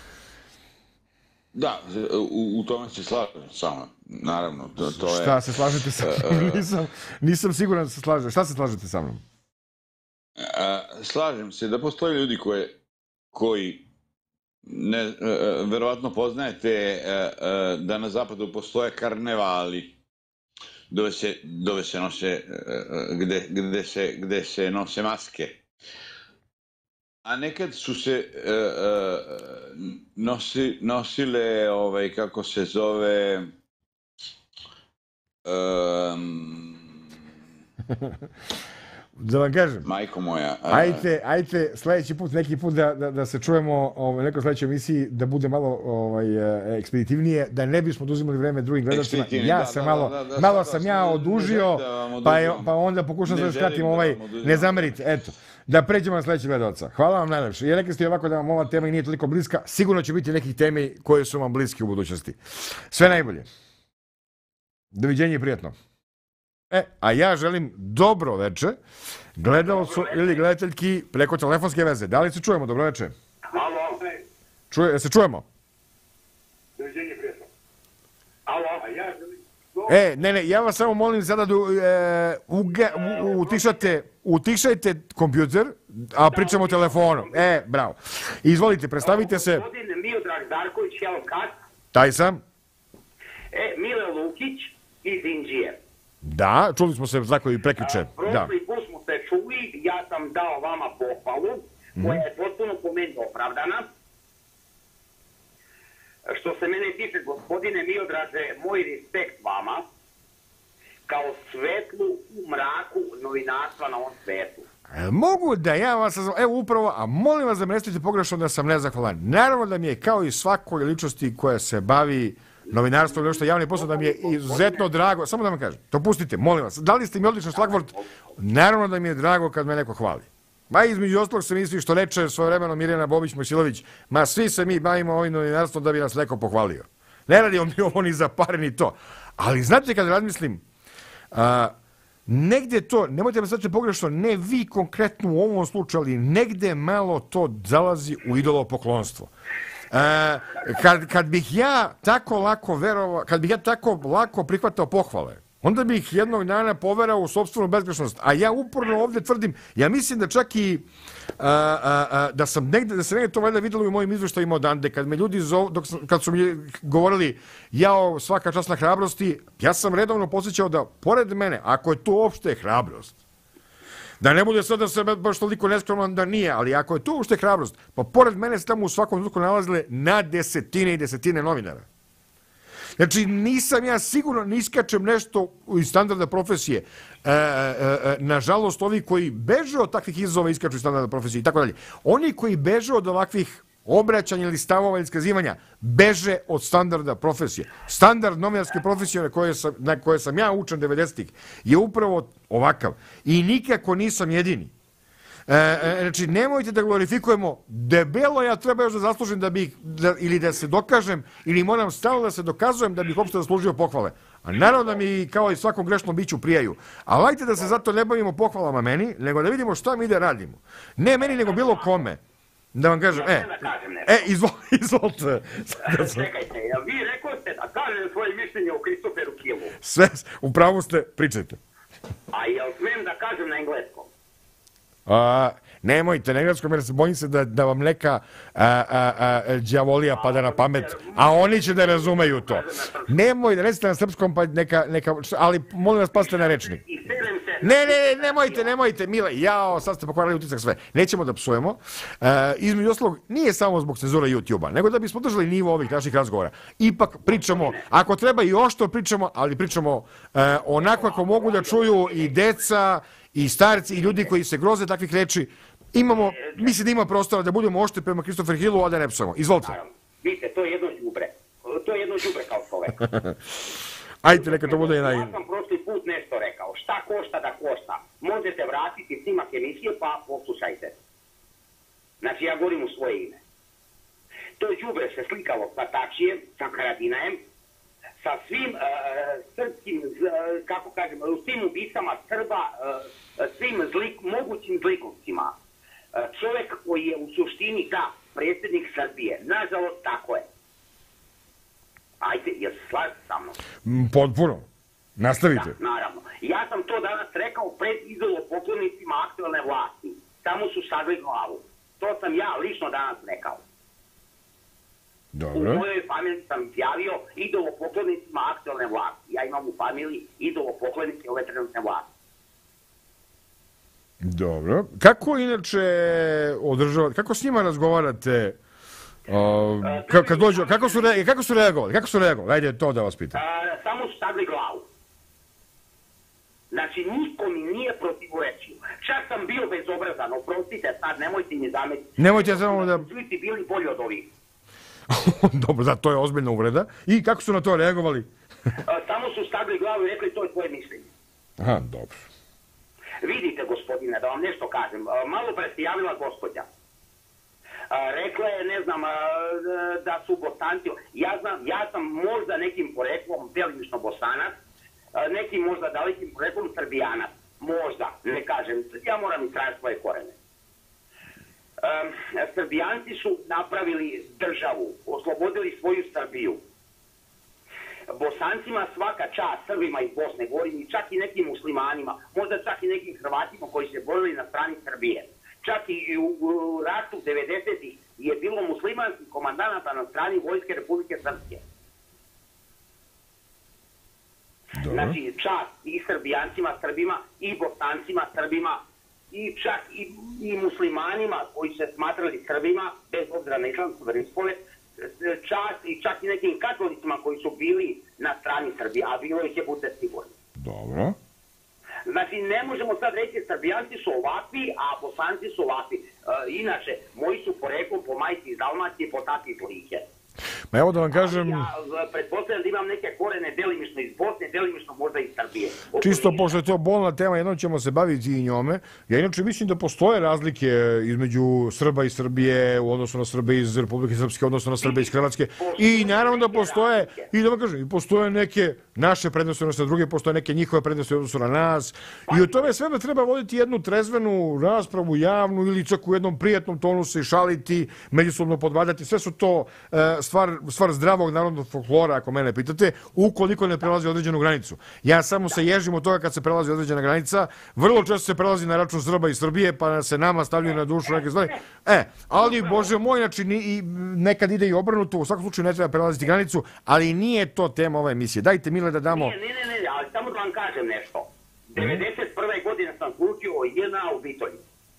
Da, u tome se slažem sama. Naravno, to je... Šta se slažete sa mnom? Nisam siguran da se slažete. Šta se slažete sa mnom? Slažem se da postoje ljudi koji verovatno poznajete da na zapadu postoje karnevali dove se nose, gde se nose maske. A nekad su se nosile, kako se zove, da vam kažem. Majko moja. Ajte, sledeći put, neki put da se čujemo u nekoj sledećoj emisiji, da bude malo ekspeditivnije, da ne bismo oduzimali vreme drugim gledalcima. Ja sam malo sam ja odužio, pa onda pokušam da skratim ne zamerite, eto. Da pređemo na sledećeg gledalca. Hvala vam najlepše. I rekli ste ovako da vam ova tema nije toliko bliska, sigurno će biti nekih temi koje su vam bliske u budućnosti. Sve najbolje. Doviđenje i prijatno. A ja želim dobro veče gledalcu ili gledateljki preko telefonske veze. Da li se čujemo? Dobro veče. Alo. Se čujemo? Doviđenje, prijatno. Alo. Ja želim... Ne, ja vas samo molim sada da utišajte kompjuter, a pričamo o telefonu. Bravo. Izvolite, predstavite se. Gospodin Miodrag Zarković, Helkat. Taj sam. Mile Lukić iz Inđije. Da, čuli smo se znakovi prekjuče. Prošli put smo se čuli, ja sam dao vama pohvalu, koja je potpuno po meni opravdana. Što se mene tiče, gospodine Miodraže, moj respekt vama, kao svetlu u mraku novinarstva na ovom svetu. Mogu da ja vas, evo upravo, a molim vas da me ne stavite pogrešno da sam nezahvalan. Naravno da mi je kao i svakoj ličnosti koja se bavi novinarstvo ili nešto javni posao, da mi je izuzetno drago, samo da vam kažem, to pustite, molim vas, dali ste mi odličan šlagvort, naravno da mi je drago kad me neko hvali. Ma između ostalog se misli što reče svojevremeno Mirjana Bobić-Mojsilović, ma svi se mi bavimo ovim novinarstvom da bi nas neko pohvalio. Ne radimo mi ovo ni za pare ni to. Ali znate kad razmislim, negde to, nemojte me sad pogrešno, ne vi konkretno u ovom slučaju, ali negde malo to zalazi u idolopoklonstvo. Kad bih ja tako lako verovao, kad bih ja tako lako prihvatao pohvale, onda bih jednog dana poverao u sopstvenu bezgrešnost. A ja uporno ovdje tvrdim, ja mislim da čak i da se negdje to valjda vidjelo u mojim izveštajima odande, kad me ljudi kad su mi govorili jao svaka čast na hrabrosti, ja sam redovno podsjećao da pored mene, ako je to uopšte hrabrost, da ne bude sad da se baš toliko neskroman da nije, ali ako je to uopšte hrabrost, pa pored mene se tamo u svakom trenutku nalazile na desetine i desetine novinara. Znači, nisam ja sigurno, ne iskačem nešto iz standarda profesije. Nažalost, ovi koji beže od takvih izazova iskaču iz standarda profesije i tako dalje. Oni koji beže od ovakvih obraćanja ili stavova ili iskazivanja, beže od standarda profesije. Standard novinarske profesije na koje sam ja učen 90-ih je upravo ovakav. I nikako nisam jedini. Znači, nemojte da glorifikujemo debelo, ja treba još da zaslužim da bih, ili da se dokažem, ili moram stalno da se dokazujem da bih uopšte zaslužio pohvale. A naravno da mi kao i svakom grešnom biću prijaju. Ali lajte da se zato ne bavimo pohvalama meni, nego da vidimo šta mi da radimo. Ne meni, nego bilo kome. Da vam kažem, izvolite. Čekajte, vi rekao ste da kažem svoje mišljenje o Kristoferu Kilu. Sve, upravo ste, pričajte. A jel smijem da kažem na engleskom? Nemojte na engleskom, jer bojim se da vam neka đavolija pada na pamet, a oni će da razumeju to. Nemojte, recite na srpskom, pa neka, ali molim vas pasite na rečnik. Nemojte, Mile, jao, sad ste pokvarali utisak sve. Nećemo da psujemo. Između ostalog, nije samo zbog cenzura YouTube-a, nego da bismo držali nivo ovih naših razgovora. Ipak pričamo, ako treba i ošto pričamo, ali pričamo onako kako mogu da čuju i deca, i starci, i ljudi koji se groze takvih reči. Mislim da ima prostora da budemo oštri prema Kristoferu Hillu, a da ne psujemo. Izvolite. Vidite, to je jedno đubre. To je jedno đubre kao čovek. Ajde, neka to bude Ja sam prošli put nešto rekao. Šta košta da košta. Možete vratiti snimak emisije pa poslušajte. Znači, ja govorim u svoje ime. To đubre se slikalo sa Tačijem, sa Haradinajem, sa svim srpskim, kako kažem, svim ubicama Srba, svim mogućim zlikovcima. Čovjek koji je u suštini, predsjednik Srbije. Nažalost, tako je. Ajde, jel se slažete sa mnom? Potpuno. Nastavite. Da, naravno. Ja sam to danas rekao pred idolopoklonicima aktualne vlasti. Samo su sagli glavu. To sam ja lično danas rekao. Dobro. U mojoj familiji sam izjavio idolopoklonicima aktualne vlasti. Ja imam u familiji idolopoklonici ove trenutne vlasti. Dobro. Kako inače održavate, kako s njima razgovarate? Kad dođu, kako su reagovali? Ajde to da vas pitam. Samo su stavili glavu. Znači, niko mi nije protivorečio. Čak sam bio bezobrazan, oprostite sad, nemojte mi zametiti. Nemojte samo da... Svi ti bili bolji od ovih. Dobro, da, to je ozbiljna uvreda. I kako su na to reagovali? Samo su stavili glavu i rekli to je tvoje mišljenje. Aha, dobro. Vidite, gospodine, da vam nešto kažem. Malo pre se javila gospođa. Rekla je, ne znam, da su Bosanci. Ja sam možda nekim poreklom delimično Bosanac, nekim možda dalekim poreklom Srbijanac. Možda, ne kažem. Ja moram istražiti svoje korene. Srbijanci su napravili državu, oslobodili svoju Srbiju. Bosancima svaka čast, Srbima iz Bosne, govorim i čak i nekim muslimanima, možda čak i nekim Hrvatima koji se borili na strani Srbije. Čak i u ratu 90-ih je bilo muslimanskih komandanata na strani Vojske Republike Srpske. Dobro. Znači, čast i Srbijancima, Srbima, i Bosancima, Srbima, i čak i muslimanima koji se smatrali Srbima, bez obzira na islamsko veroispovest, čast i čak i nekim katolicima koji su bili na strani Srbije, a bilo ih je, budite sigurni. Dobro. Znači, ne možemo sad reći Srbijanci su ovakvi, a Bosanci su ovakvi. Inače, moji su poreklom po majci iz Dalmacije, po tati iz Like. Ma evo da vam kažem... Ja pretpostavljam da imam neke korene delimično iz Bosne, delimično možda iz Srbije. Čisto, pošto je to bolna tema, jednom ćemo se baviti i njome. Ja inače mislim da postoje razlike između Srba i Srbije u odnosu na Srbe iz Republike Srpske, odnosno na Srbe iz Hrvatske. I naravno da postoje, i da vam kažem, postoje neke naše prednosti odnosno na druge, postoje neke njihove prednosti odnosno na nas. I o tome sve treba voditi jednu trezvenu raspravu, javnu ili čak u jednom prijatnom tonu se šaliti, međusobno podvadati. Sve su to stvar zdravog narodnog folklora, ako mene pitate, ukoliko ne prelazi određenu granicu. Ja samo se ježim od toga kad se prelazi određena granica. Vrlo često se prelazi na račun Srba i Srbije, pa se nama stavljaju na dušu neke stvari. Ali, Bože moj, znači, nekad ide i obrnuto, u svakom slučaju ne treba prelaziti granicu, ali nije to tema ove emisije. Dajte, Mile, da damo... Ne, ali samo da vam kažem nešto. 91. godine sam slučio JNA u Bitolju.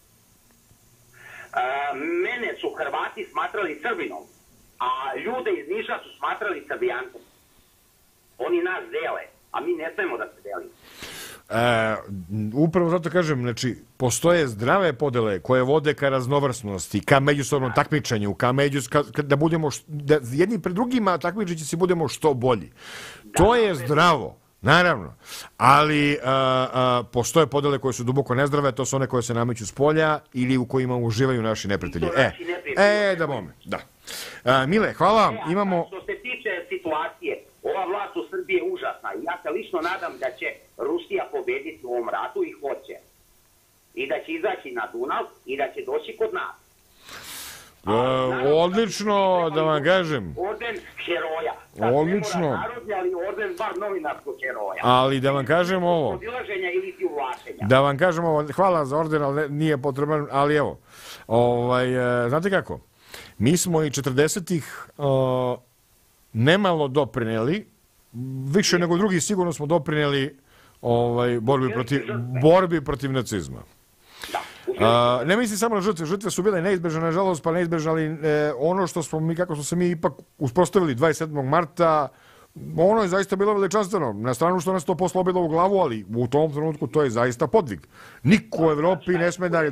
Mene su Hrvati smatrali Srbinom, a ljude iz Niša su smatrali Srbijancem. Oni nas dele, a mi ne smemo da se delimo. Upravo zato kažem, znači, postoje zdrave podele koje vode ka raznovrsnosti, ka međusobnom takmičenju, da budemo, da jedni pred drugima takmičeći se budemo što bolji. To je zdravo. Naravno, ali postoje podele koje su duboko nezdrave, to su one koje se nameću s polja ili u kojima uživaju naši neprijatelji. Da bome, da. Mile, hvala vam, imamo... Što se tiče situacije, ova vlast u Srbiji je užasna i ja se lično nadam da će Rusija pobediti u ovom ratu i hoće. I da će izaći na Dunav i da će doći kod nas. Odlično, da vam kažem. Orden heroja. Odlično. Narodni, ali orden bar novinarskog heroja. Ali da vam kažem ovo. Podilaženja ili ti uvlačenja. Da vam kažem ovo, hvala za orden, ali nije potreban, ali evo. Znate kako? Mi smo i 40-ih nemalo više nego drugi sigurno smo doprineli borbi protiv nacizma. Ne mislim samo na žrtve, žrtve su bile neizbežne, nažalost, pa neizbežne, ali ono što smo mi, kako smo se mi ipak uspostavili 27. marta, ono je zaista bilo veličanstveno. Na stranu što nas to poslobilo u glavu, ali u tom trenutku to je zaista podvig. Niko u Evropi ne sme da...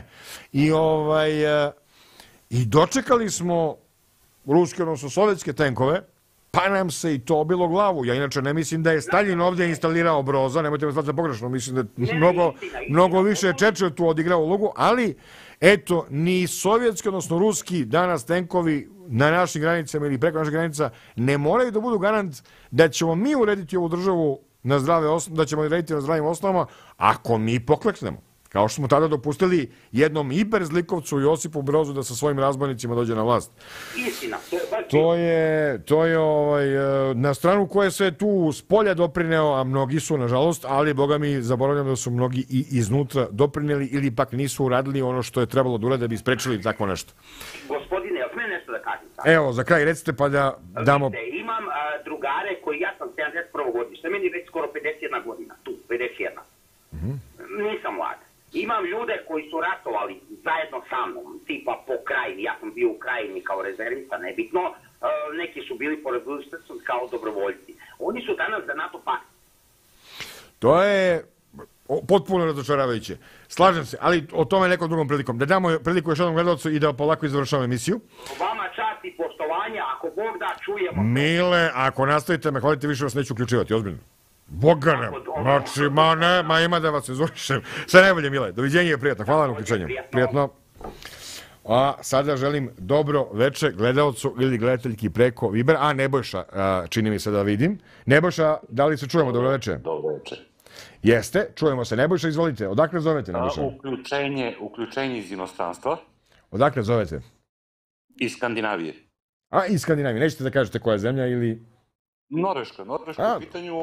I dočekali smo ruske, odnosno sovjetske tenkove, pa nam se i to obilo glavu. Ja inače ne mislim da je Staljin ovdje instalirao Broza, nemojte me zvati za pogrešno, mislim da je mnogo više Čečev tu odigrao ulogu, ali eto, ni sovjetski, odnosno ruski danas tenkovi na našim granicama ili preko naših granica ne moraju da budu garant da ćemo mi urediti ovu državu na zdrave osnove, da ćemo urediti na zdravim osnovama ako mi pokleknemo. Kao što smo tada dopustili jednom hiperzlikovcu Josipu Brozu da sa svojim razbojnicima dođe na vlast. Istina. To je na stranu koje se tu s polja doprineo, a mnogi su, nažalost, ali, boga mi, zaboravljam da su mnogi i iznutra doprineli ili pak nisu uradili ono što je trebalo da urade da bi sprečili tako nešto. Gospodine, jel sme nešto da kažem? Evo, za kraj recite pa da damo... Imam drugare koji, ja sam 71. godište, meni već skoro 51 godina, tu, 51. Nisam mlad. Imam ljude koji su ratovali zajedno sa mnom, tipa po krajini, ja sam bio u krajini kao rezervista, nebitno, neki su bili pored kao dobrovoljci. Oni su danas za NATO pakt. To je potpuno razočaravajuće. Slažem se, ali o tome nekom drugom prilikom. Da damo priliku još jednom gledalcu i da polako izvršamo emisiju. Vama čast i poštovanje, ako Bog da, čujemo. Mile, ako nastavite me hvalite, više vas neću uključivati, ozbiljno. Boga ne, znači, ima da vas izvršim. Sve najbolje, Mile, doviđenje je prijatno, hvala na uključenju. Prijatno. A sada želim dobro veče gledalcu ili gledateljki preko Vibera. Nebojša, čini mi se da vidim. Nebojša, da li se čujemo? Dobro veče. Dobro veče. Jeste, čujemo se. Nebojša, izvolite. Odakle zovete, Nebojša? Uključenje iz inostranstva. Odakle zovete? Iz Skandinavije. Iz Skandinavije. Nećete da kažete koja je zemlja ili... Norveška u pitanju,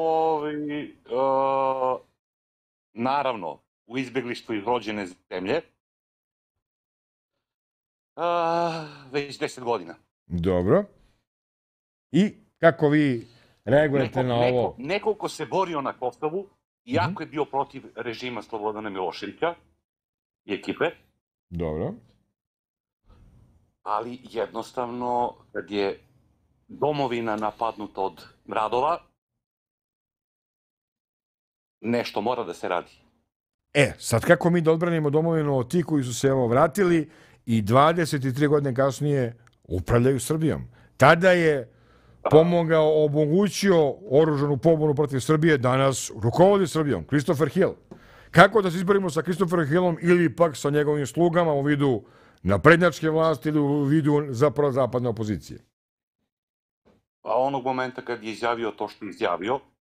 naravno, u izbjeglištvu iz rođene zemlje, već 10 godina. Dobro. I kako vi reagujete na ovo? Neko ko se borio na Kosovu, iako je bio protiv režima Slobodana Miloševića i ekipe. Dobro. Ali jednostavno, kad je domovina napadnuta od gradova, nešto mora da se radi. Sad kako mi da odbranimo domovinu od ti koji su se vratili i 23 godine kasnije upravljaju Srbijom. tada je pomogao, omogućio oružanu pobunu protiv Srbije, danas rukovodi Srbijom, Christopher Hill. Kako da se izborimo sa Christopher Hillom ili pak sa njegovim slugama u vidu naprednjačke vlasti ili u vidu zapravo zapadne opozicije? A onog momenta kad je izjavio to što je izjavio,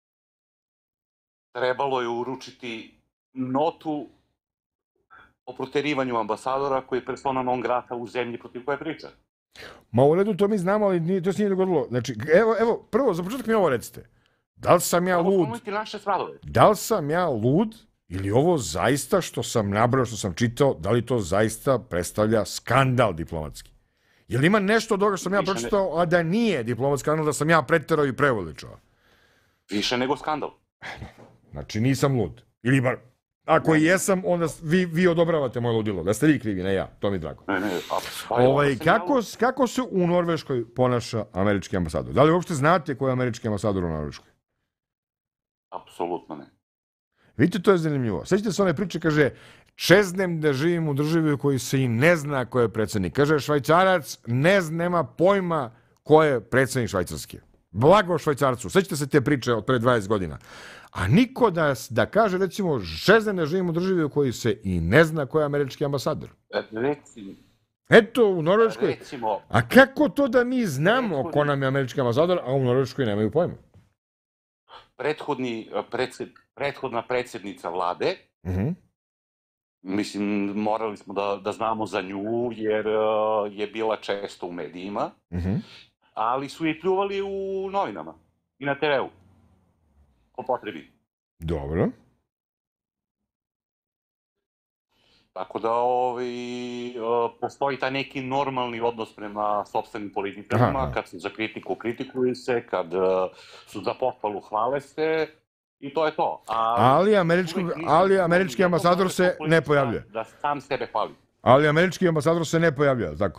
trebalo je uručiti notu o proterivanju ambasadora koji je persona non grata u zemlji protiv koje priča. Ma u redu, to mi znamo, ali to se nije dogodilo. Znači, evo, prvo, za početak mi ovo recite. Da li sam ja lud? Da li sam ja lud ili ovo zaista što sam nabrao, što sam čitao, da li to zaista predstavlja skandal diplomatski? Je li ima nešto od toga što sam ja pročitao, a da nije diplomatski skandal, da sam ja preterao i preuveličao? Više nego skandal. Znači, nisam lud. Ili bar, ako i jesam, onda vi odobravate moje ludilo. Da ste vi krivi, ne ja. To mi je drago. Kako se u Norveškoj ponaša američki ambasador? Da li uopšte znate ko je američki ambasador u Norveškoj? Apsolutno ne. Vidite, to je zanimljivo. Sećate se one priče, kaže, čeznem da živim u državi u kojoj se i ne zna ko je predsjednik. Kaže, Švajcarac nema pojma ko je predsjednik Švajcarske. Blago Švajcarcu. Sećate se te priče od pre 20 godina. A niko da kaže, recimo, čeznem da živim u državi u kojoj se i ne zna ko je američki ambasador. Eto, u Norveškoj. A kako to da mi znamo ko nam je američki ambasador, a u Norveškoj nemaju pojma? Prethodna predsjednica vlade, mislim, morali smo da znamo za nju, jer je bila često u medijima, ali su je pljuvali u novinama i na TV-u, po potrebi. Dobro. Tako da postoji taj neki normalni odnos prema sopstvenim politikama, kad su za kritiku, kritikuju se, kad su za pohvalu, hvale se i to je to. Ali američki ambasador se ne pojavljuje. Da sam sebe hvali. Ali američki ambasador se ne pojavljuje, tako?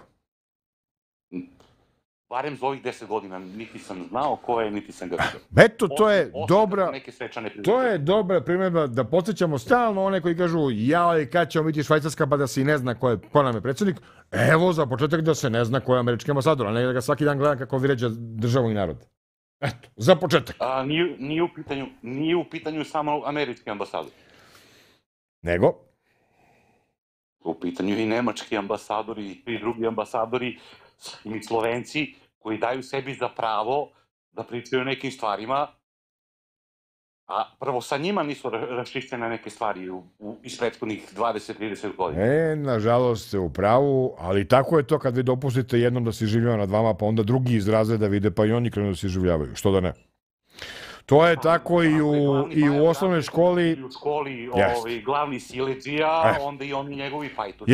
Barem za ovih 10 godina niti sam znao ko je, niti sam ga vidio. Eto, to je dobra primjedba da podsjećamo stalno one koji kažu jao, kad ćemo biti Švajcarska pa da se i ne zna ko nam je predsjednik. Evo, za početak da se ne zna ko je američki ambasador, a ne da ga svaki dan gledam kako vređa državu i narod. Eto, za početak. Nije u pitanju samo američki ambasador. Nego? U pitanju i nemački ambasadori i drugi ambasadori i Slovenci koji daju sebi za pravo da pričaju o nekim stvarima, a prvo sa njima nisu raščišćene neke stvari iz prethodnih 20-30 godina. Nažalost ste u pravu, ali tako je to kad vi dopustite jednom da se iživljava nad vama, pa onda drugi iz razreda vide pa i oni krenu da se iživljavaju. Što da ne? To je tako i u osnovnoj školi. I u školi glavni siledžija, onda i oni njegovi fajtovi.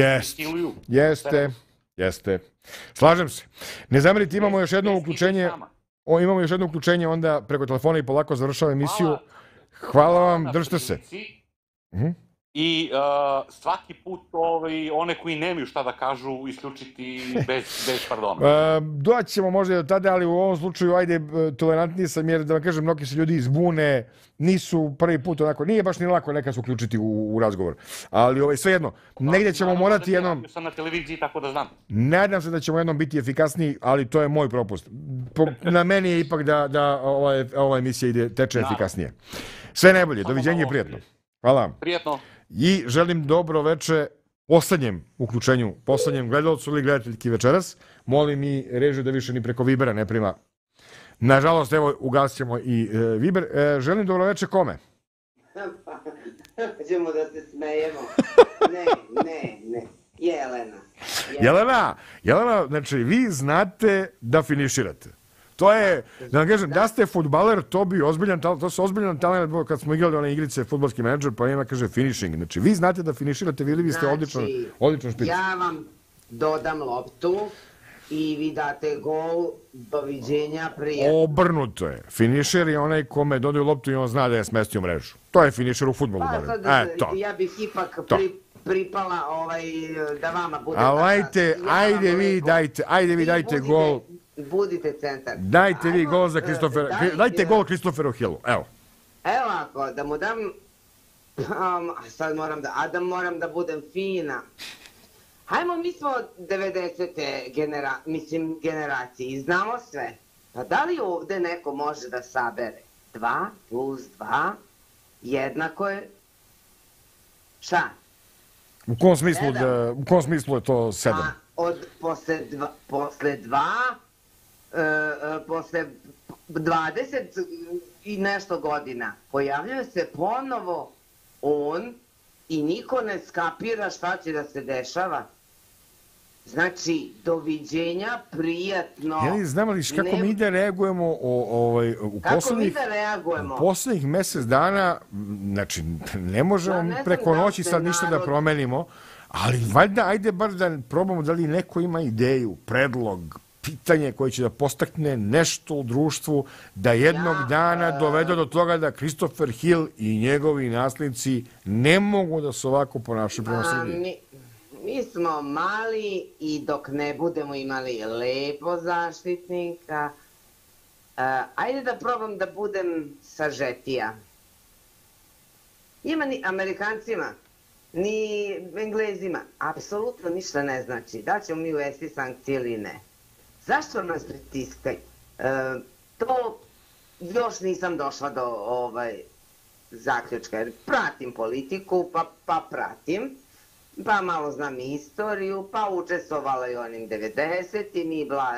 Jeste. Slažem se. Ne zamerite, imamo još jedno uključenje, onda preko telefona i polako završava emisiju. Hvala vam, držite se. I svaki put one koji nemaju šta da kažu isključiti bez pardona. Doćemo možda i do tada, ali u ovom slučaju, ajde, tolerantniji sam jer, da vam kažem, mnogi se ljudi izbune, nisu prvi put onako, nije baš ni lako nekad se uključiti u razgovor. Ali svejedno, negdje ćemo morati jednom... Sam na televiziji, tako da znam. Nadam se da ćemo jednom biti efikasniji, ali to je moj propust. Na meni je ipak da ova emisija teče efikasnije. Sve najbolje, doviđenje i prijatno. Hvala vam. Prijatno. I želim dobro veče poslednjem uključenju, poslednjem gledalcu ili gledateljki večeras. Molim i režiju da više ni preko Vibera ne prima. Nažalost, evo, ugasit ćemo i Viber. Želim dobro veče kome? Ćemo da se smejemo. Ne. Jelena, znači, vi znate da finiširate. To je, da vam kažem, da ste fudbaler, to su ozbiljan talent, kad smo igrali one igrice Fudbalski menadžer, pa ima kaže finishing. Znači, vi znate da finiširate, vi ste odličan špic. Ja vam dodam loptu i vi date gol, doviđenja, prijatno. Obrnuto je. Finišer je onaj kome dodaju loptu i on zna da je smestio mrežu. To je finišer u fudbalu. Ja bih ipak pripala da vama bude... Ajde vi dajte gol. Budite centar. Dajte vi gol za Christopheru Hillu, evo. Evo ako, da mu dam, sad moram da budem fina. Hajmo, mi smo 90. generacije i znamo sve. Pa da li ovde neko može da sabere 2 plus 2 jednako je šta? U kom smislu je to 7? Posle 20 i nešto godina pojavljuje se ponovo on i niko ne skapira šta će da se dešava. Znači, doviđenja, prijatno. Ja znam li kako mi da reagujemo u poslednjih mesec dana, znači ne možemo preko noći sad ništa da promenimo, ali valjda ajde bar da probamo da li neko ima ideju, predlog, pitanje koje će da postakne nešto u društvu da jednog dana dovede do toga da Christopher Hill i njegovi naslednici ne mogu da se ovako ponašaju prema Srbiji. Mi smo mali i dok ne budemo imali lepo zaštitnika, ajde da probam da budem sažetija. Njima ni Amerikancima, ni Englezima, apsolutno ništa ne znači. Da ćemo mi uvesti sankcije ili ne. Zašto nas pritiskaju? To još nisam došla do zaključka, jer pratim politiku, pa pratim. Pa malo znam i istoriju, pa učestvovala i onim 90-im i bla.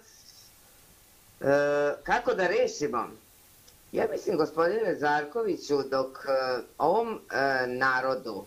Kako da rešimo? Ja mislim, gospodine Zarkoviću, dok ovom narodu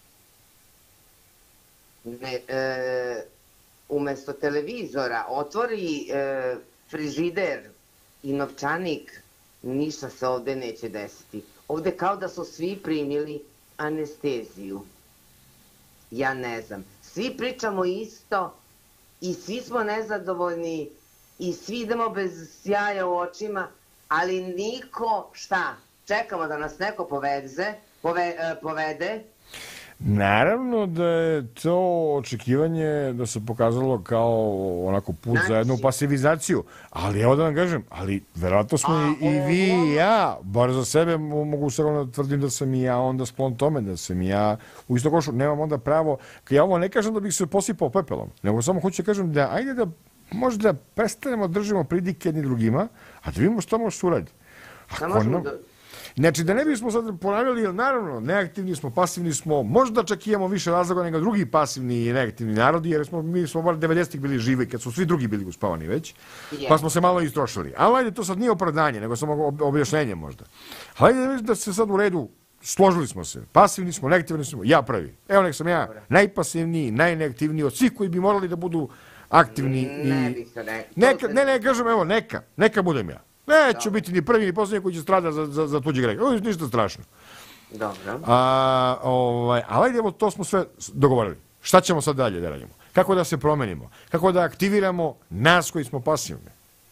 umesto televizora otvori frižider i novčanik, ništa se ovde neće desiti. Ovde kao da su svi primili anesteziju. Ja ne znam. Svi pričamo isto i svi smo nezadovoljni i svi idemo bez sjaja u očima, ali niko, šta? Čekamo da nas neko povede. Naravno da je to očekivanje da se pokazalo kao onako put za jednu pasivizaciju, ali evo da vam kažem, ali verovatno smo i vi i ja, bar za sebe mogu se ono tvrdim da sam i ja onda sklon tome, da sam i ja u isto košu, nemam onda pravo, ja ovo ne kažem da bih se posipao pepelom, nego samo hoću da kažem da ajde da možda prestanemo držimo pridike jedni drugima, a da vidimo što može se uradi. Znači, da ne bismo sad ponavljali, jer naravno, neaktivni smo, pasivni smo, možda čak imamo više razloga nego drugi pasivni i neaktivni narodi, jer mi smo bar 90-ih bili živi, kad su svi drugi bili uspavani već, pa smo se malo istrošili. Ali ajde, to sad nije opravdanje, nego samo objašnjenje možda. Ali ajde da se sad u redu, složili smo se, pasivni smo, neaktivni smo, ja prvi. Evo nek sam ja najpasivniji, najneaktivniji od svih koji bi morali da budu aktivni. Ne, kažem, evo, neka budem ja. Neću biti ni prvi ni posljednji koji će stradati za tuđi greh. Ovo je ništa strašno. Dobro. Ali ajde, evo, to smo sve dogovorili. Šta ćemo sad dalje da radimo? Kako da se promenimo? Kako da aktiviramo nas koji smo pasivni?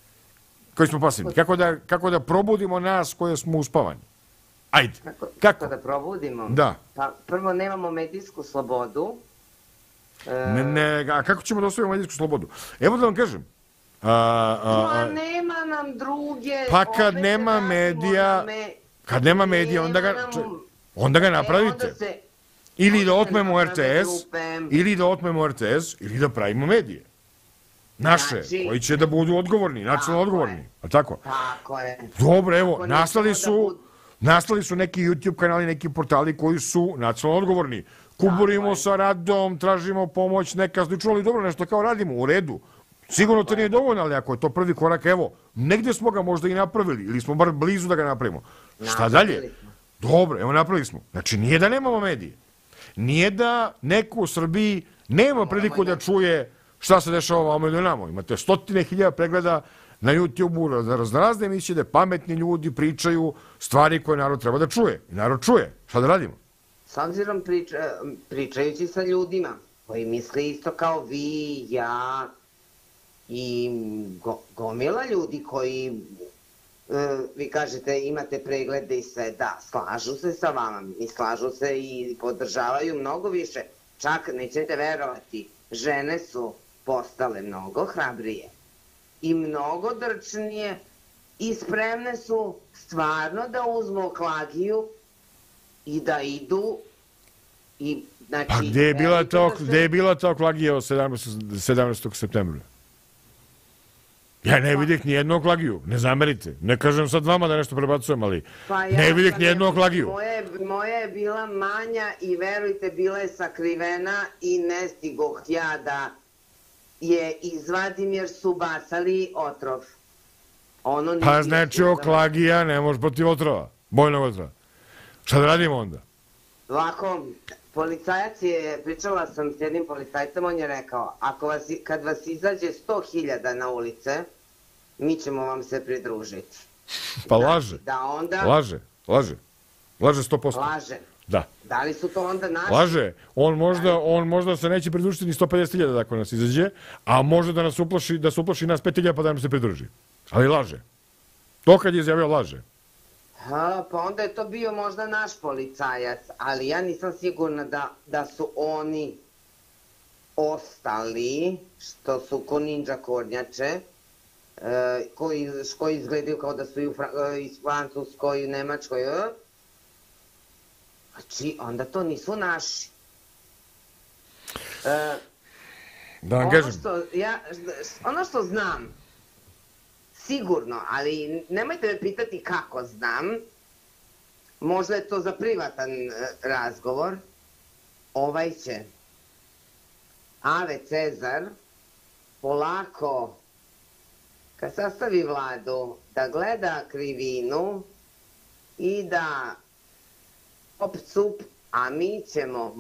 Kako da probudimo nas koji smo uspavani? Ajde. Kako da probudimo? Da. Pa prvo nemamo medijsku slobodu. A kako ćemo da osvojimo medijsku slobodu? Evo da vam kažem. Nema nam druge... Pa kad nema medija, onda ga napravite. Ili da otmemo RTS, ili da pravimo medije. Naše, koji će da budu odgovorni, nacionalno odgovorni. Tako? Tako je. Dobro, evo, nastali su neki YouTube kanali, neki portali koji su nacionalno odgovorni. Kuburimo sa radom, tražimo pomoć, neka slično, ali dobro, nešto kao radimo, u redu. Sigurno to nije dovoljno, ali ako je to prvi korak, evo, negde smo ga možda i napravili, ili smo bar blizu da ga napravimo. Šta dalje? Dobro, evo, napravili smo. Znači, nije da nemamo medije. Nije da neko u Srbiji nema priliku da čuje šta se dešava ovamo ili onamo. Imate 100.000 pregleda na YouTube-u, razne emisije da pametni ljudi pričaju stvari koje narod treba da čuje. I narod čuje. Šta da radimo? S obzirom pričajući sa ljudima koji misle isto kao vi, ja i gomila ljudi koji, vi kažete, imate preglede i sve, da, slažu se sa vama i slažu se i podržavaju mnogo više. Čak, nećete verovati, žene su postale mnogo hrabrije i mnogo drčnije i spremne su stvarno da uzmu klagiju i da idu I, znači, Pa gde je bila ta klagija od 17. septembra? Ja ne vidih ni jednu klagiju, ne zamerite. Ne kažem sad vama da nešto prebacujem, ali ne vidih ni jednu klagiju. Moja je bila manja i verujte, bila je sakrivena i ne stigoh ja da je izvadim jer su bacali otrov. Pa znači klagija ne može protiv otrova, bojnog otrova. Šta da radimo onda? Ovako, policajac je, pričala sam s jednim policajcem, on je rekao, kad vas izađe 100.000 na ulice, mi ćemo vam se pridružiti. Pa laže. Laže 100%. Laže. Da. Da li su to onda naši? Laže. On možda se neće pridružiti ni 150.000 ako nas izađe, a može da se uplaši nas 5.000 pa da nam se pridruži. Ali laže. To kad je izjavio laže. Pa onda je to bio možda naš policajac, ali ja nisam sigurna da su oni ostali, što su ko ninja kornjače, koji izgledaju kao da su i iz Francuskoj i Nemačkoj. Znači, onda to nisu naši. Da vam kažem. Ono što znam, sigurno, ali nemojte me pitati kako znam, možda je to za privatan razgovor, ovaj će Ave Cezar polako, kad sastavi vladu, da gleda krivinu i da hop cup, a mi ćemo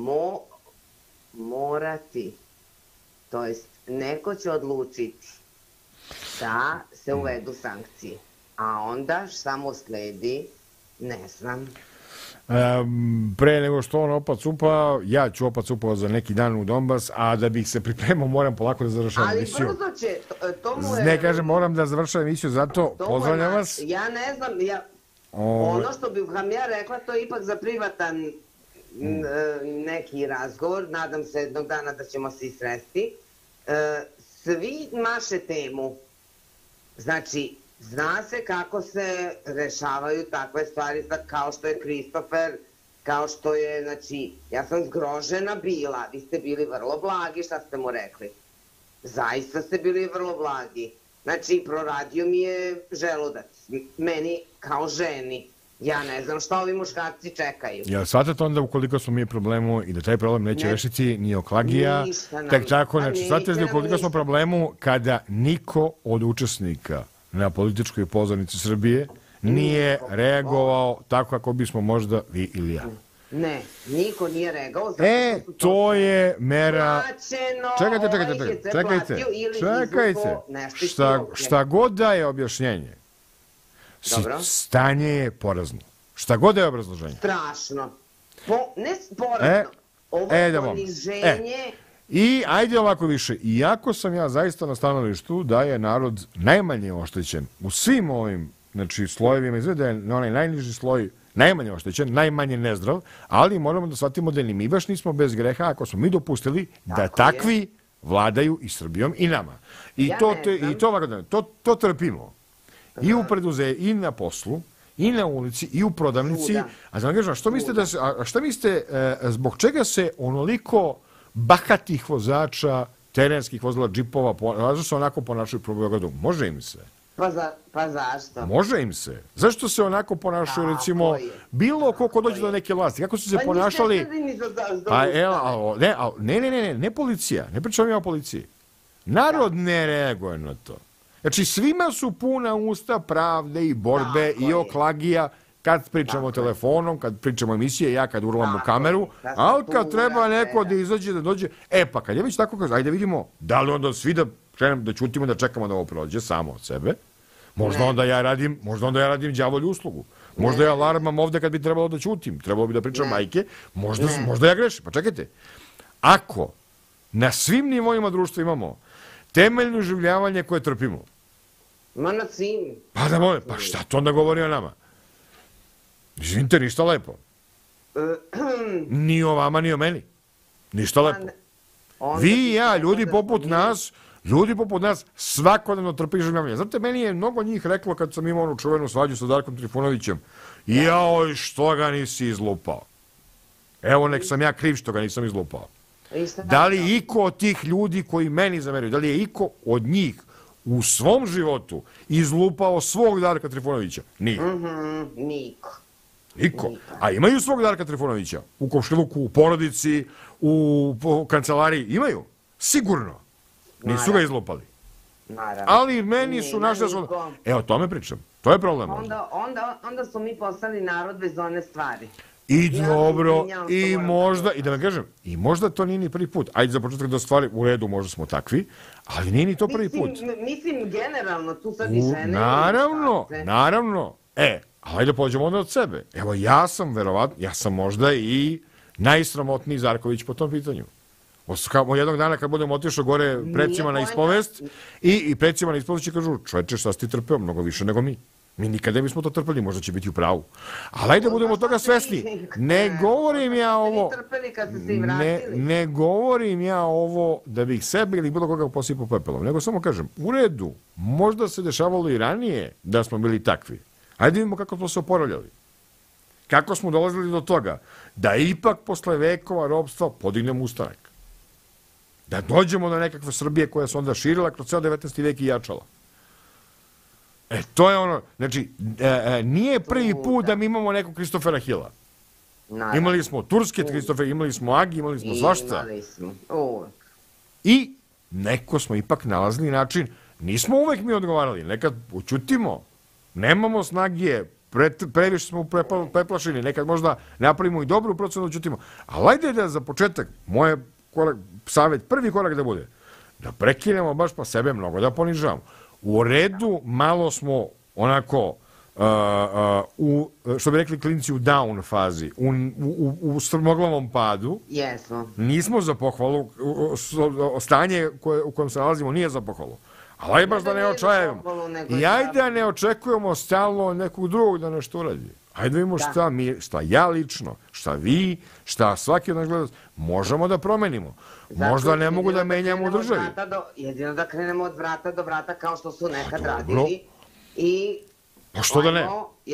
morati, to jest neko će odlučiti da se uvedu sankcije. A onda šta mu sledi, ne znam. Pre nego što on opa cupa, ja ću opa cupao za neki dan u Donbas, a da bih se pripremao moram polako da završavam emisiju. Ali brzo će, to mu je... Ne, kažem, moram da završavam emisiju, zato pozdravljam vas. Ja ne znam, ono što bih vam ja rekla, to je ipak za privatan neki razgovor, nadam se jednog dana da ćemo se sresti. Svi maše temu. Znači, zna se kako se rešavaju takve stvari, kao što je Kristofer, kao što je, znači, ja sam zgrožena bila, vi ste bili vrlo blagi, šta ste mu rekli? Zaista ste bili vrlo blagi. Znači, proradio mi je želudac, meni kao ženi. Ja ne znam šta ovi muškarci čekaju. Jel shvatate onda ukoliko smo mi problemu i da taj problem neće rešiti ni oklagija, tek tako, znači shvatate ukoliko smo problemu kada niko od učesnika na političkoj pozornici Srbije nije reagovao tako kako bismo možda vi ili ja. Ne, niko nije reagovao. To je mera... Čekajte. Šta god da je objašnjenje, stanje je porazno. Šta god da je obrazloženje. Strašno. Ne porazno. Ovo je poniženje. I ajde ovako više. Iako sam ja zaista na stanovištu da je narod najmanje oštećen u svim ovim slojevima, izgleda je onaj najniži sloj najmanje oštećen, najmanje nezdrav, ali moramo da shvatimo da ni mi baš nismo bez greha ako smo mi dopustili da takvi vladaju i Srbijom i nama. I to trpimo. I u i na poslu, i na ulici, i u prodavnici. A znam kažem, šta mislite, zbog čega se onoliko bahatih vozača, terenskih vozila, džipova, zašto se onako ponašaju po Beogradu? Može im se. Pa zašto? Može im se. Zašto se onako ponašaju, recimo, bilo ko dođe do neke vlasti? Kako su se ponašali? Ne policija. Ne pričamo ja o policiji. Narod ne reaguje na to. Znači, svima su puna usta pravde i borbe i oklagija kad pričamo telefonom, kad pričamo emisije, ja kad urlam u kameru, ali kad treba neko da izađe, da dođe, pa kad je već tako kaže, ajde vidimo, da li onda svi da krenemo da ćutimo, da čekamo da ovo prođe samo od sebe, možda onda ja radim đavolju uslugu, možda ja alarmam ovde kad bi trebalo da ćutim, trebalo bi da pričam majke, možda ja grešim, pa čekajte, ako na svim nivoima društva imamo temeljno uživljavanje koje trpimo, na svim. Pa šta to onda govori o nama? Izvinite, ništa lepo. Ni o vama, ni o meni. Ništa lepo. Vi i ja, ljudi poput nas, svakodnevno trpi življavanje. Znate, meni je mnogo njih reklo kad sam imao onu čuvenu svađu sa Darkom Trifunovićem, joj, što ga nisi izlupao? Evo, nek sam ja kriv što ga nisam izlupao. Da li iko od tih ljudi koji meni zameraju, da li je iko od njih u svom životu izlupao svog Darka Trifunovića? Nije. Niko. Niko. A imaju svog Darka Trifunovića? U komšiluku, u porodici, u kancelariji? Imaju. Sigurno. Nisu ga izlupali. Ali meni su našli... Evo, o tome pričam. To je problem. Onda su mi postali narod bez one stvari. I dobro, i možda, i da vam kažem, i možda to nije ni prvi put. Ajde za početak da stvari u redu, možda smo takvi, ali nije ni to prvi put. Mislim, generalno, tu sad i žene... Naravno. Ajde pođemo onda od sebe. Evo, ja sam verovatno, ja sam možda i najsramotniji Zarković po tom pitanju. Jednog dana kad budem otišao gore predsima na ispovest i predsima na ispovest će kažu, čoveče, šta si ti trpeo? Mnogo više nego mi. Mi nikada ne bismo to trpeli, možda će biti u pravu. Ali ajde budemo toga svesni. Ne govorim ja ovo da bih sebe ili bilo koga posipao pepelom, nego samo kažem, u redu, možda se dešavalo i ranije da smo bili takvi. Ajde vidimo kako smo se oporavljali. Kako smo dolazili do toga da ipak posle vekova ropstva podignemo ustanak. Da dođemo do nekakve Srbije koja se onda širila kroz ceo 19. vek i jačala. To je ono, znači, nije prvi put da mi imamo nekog Kristofera Hila. Imali smo turske Kristofere, imali smo Agi, imali smo svašta. I neko smo ipak nalazili način, nismo uvek mi odgovarali, nekad učutimo, nemamo snage, previše smo preplašeni, nekad možda napravimo i dobru procenu učutimo. Ali ajde da za početak, moj savjet, prvi korak da bude, da prekinemo baš pa sebe mnogo, da ponižavamo. U redu, malo smo onako, što bi rekli klinci, u down fazi, u strmoglavom padu. Jesmo. Nismo za pohvalu, stanje u kojem se nalazimo nije za pohvalu. Ali ajde baš da ne očajemo. I ajde da ne očekujemo stalno nekog drugog da nešto uradi. Ajde da vidimo šta ja lično, šta vi, šta svaki od nas gleda, možemo da promenimo. Možda ne mogu da menjamo u državi. Jedino da krenemo od vrata do vrata kao što su nekad radili. A što da ne?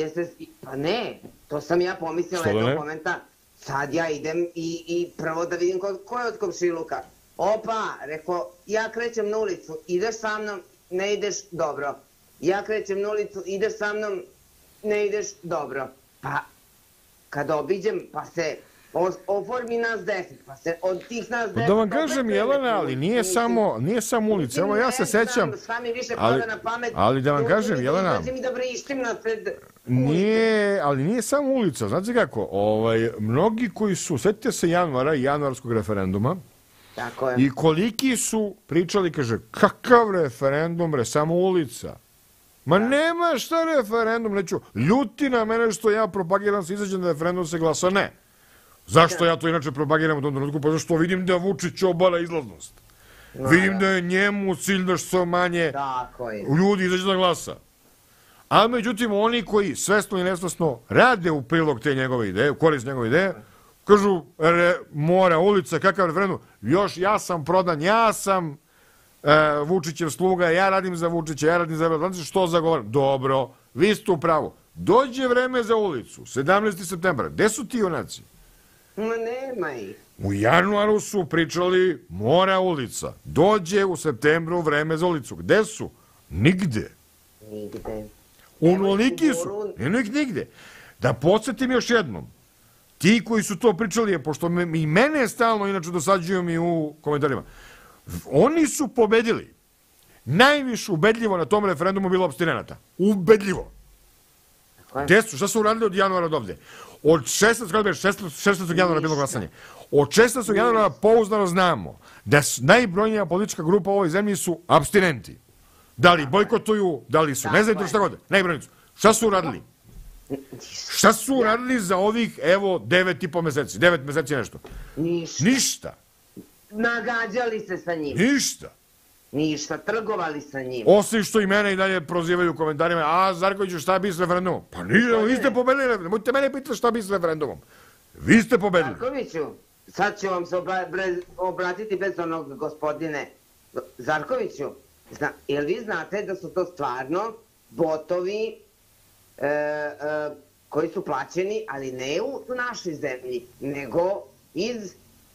Pa ne, to sam ja pomislila, eto komentar. Sad ja idem i prvo da vidim ko je od komšiluka. Opa, rekao, ja krećem na ulicu, ideš sa mnom, ne ideš dobro. Ja krećem na ulicu, ideš sa mnom, ne ideš dobro. Pa, kad obiđem, pa se oformi nas 10, pa se od tih nas 10... Da vam kažem, Jelena, ali nije samo ulica. Evo, ja se sećam... Šta mi više pada na pamet... Ali da vam kažem, Jelena... Izađem i da vrištim napred... Nije, ali nije samo ulica. Znate kako, mnogi koji su... Sjetite se januara i januarskog referenduma, i koliki su pričali, kaže, kakav referendum, bre, samo ulica. Ma nema šta referendum, neću, ljuti na mene što ja propagiram se izađem da referendum se glasa, ne. Zašto ja to inače propagiram u tom trenutku? Pa zašto vidim da Vučić obara izlaznost. Vidim da je njemu cilj da što manje ljudi izađe da glasa. A međutim, oni koji svesno i nesvesno rade u prilog te njegove ideje, u korist njegove ideje, kažu, mora, ulica, kakav referendum, još ja sam prodan, ja sam Vučićev sluga, ja radim za Vučića, ja radim za Vučića, što zagovaram? Dobro, vi ste u pravu. Dođe vreme za ulicu, 17. septembra, gde su ti junaci? Ma nema ih. U januaru su pričali, mora ulica. Dođe u septembru vreme za ulicu. Gde su? Nigde. Nigde. Unoliki su. Nema ih nigde. Da podsjetim još jednom, ti koji su to pričali, pošto i mene stalno inače dosađuju mi u komentarima, oni su pobedili. Najviše ubedljivo na tom referendumu bilo apstinenata. Ubedljivo. Gde su? Šta su uradili od januara do ovde? Od 16. januara bilo glasanje. Od 16. januara pouzdano znamo da najbrojnija politička grupa u ovoj zemlji su apstinenti. Da li bojkotuju, da li su, ne znaju šta god, najbrojniji su. Šta su uradili? Šta su uradili za ovih, evo, 9,5 meseci? 9 meseci nešto. Ništa. Nagađali se sa njim. Ništa, trgovali sa njim. Osim što i mene i dalje prozivaju u komentarima, a Zarkoviću, šta bi s referendumom? Pa nije, vi ste pobedili referendum. Možete mene pitati šta bi s referendumom. Vi ste pobedili. Zarkoviću, sad ću vam se obratiti bez onog gospodine. Zarkoviću, jel vi znate da su to stvarno botovi koji su plaćeni, ali ne u našoj zemlji, nego iz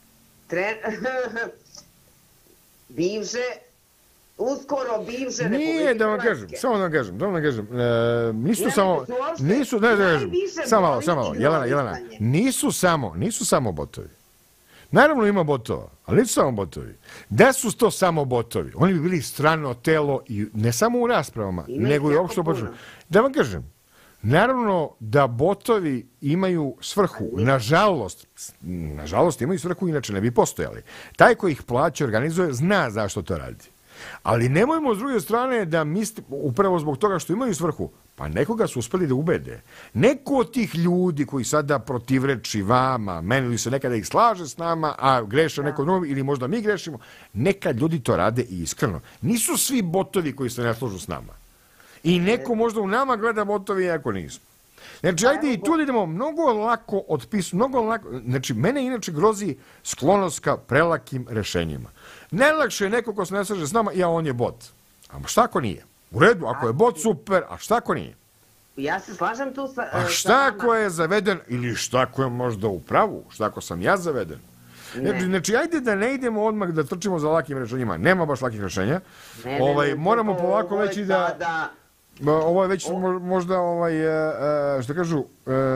uskoro bivše Republike Hrvatske. Nije, da vam kažem, samo da vam kažem, nisu samo, samo malo, Jelena, nisu samo botovi. Naravno ima botova, ali nisu samo botovi. Da su to samo botovi, oni bi bili strano telo i ne samo u raspravama, nego i uopšte u počinu. Da vam kažem, naravno da botovi imaju svrhu, nažalost imaju svrhu, inače ne bi postojali. Taj koji ih plaća, organizuje, zna zašto to radi. Ali nemojmo s druge strane da misli, upravo zbog toga što imaju svrhu, pa nekoga su uspeli da ubede. Neko od tih ljudi koji sada protivreči vama, meni ili se nekada ih slaže s nama, a greše neko drugo, ili možda mi grešimo, nekad ljudi to rade i iskreno. Nisu svi botovi koji se ne slažu s nama. I neko možda u nama gleda botovi, ako nismo. Znači, ajde i tu idemo mnogo lako znači, mene inače grozi sklonost ka prelakim rešenjima. Najlakše je neko ko se ne slaže s nama, on je bot. A šta ako nije? U redu, ako je bot, super, a šta ako nije? Ja se slažem tu sa... A šta ako je zaveden, ili šta ako je možda u pravu, šta ako sam ja zaveden? Znači, ajde da ne idemo odmah da trčimo za lakim rešenjima. Nema baš lakih rešenja. Moramo polako već i da... Ovo je već možda, što kažu,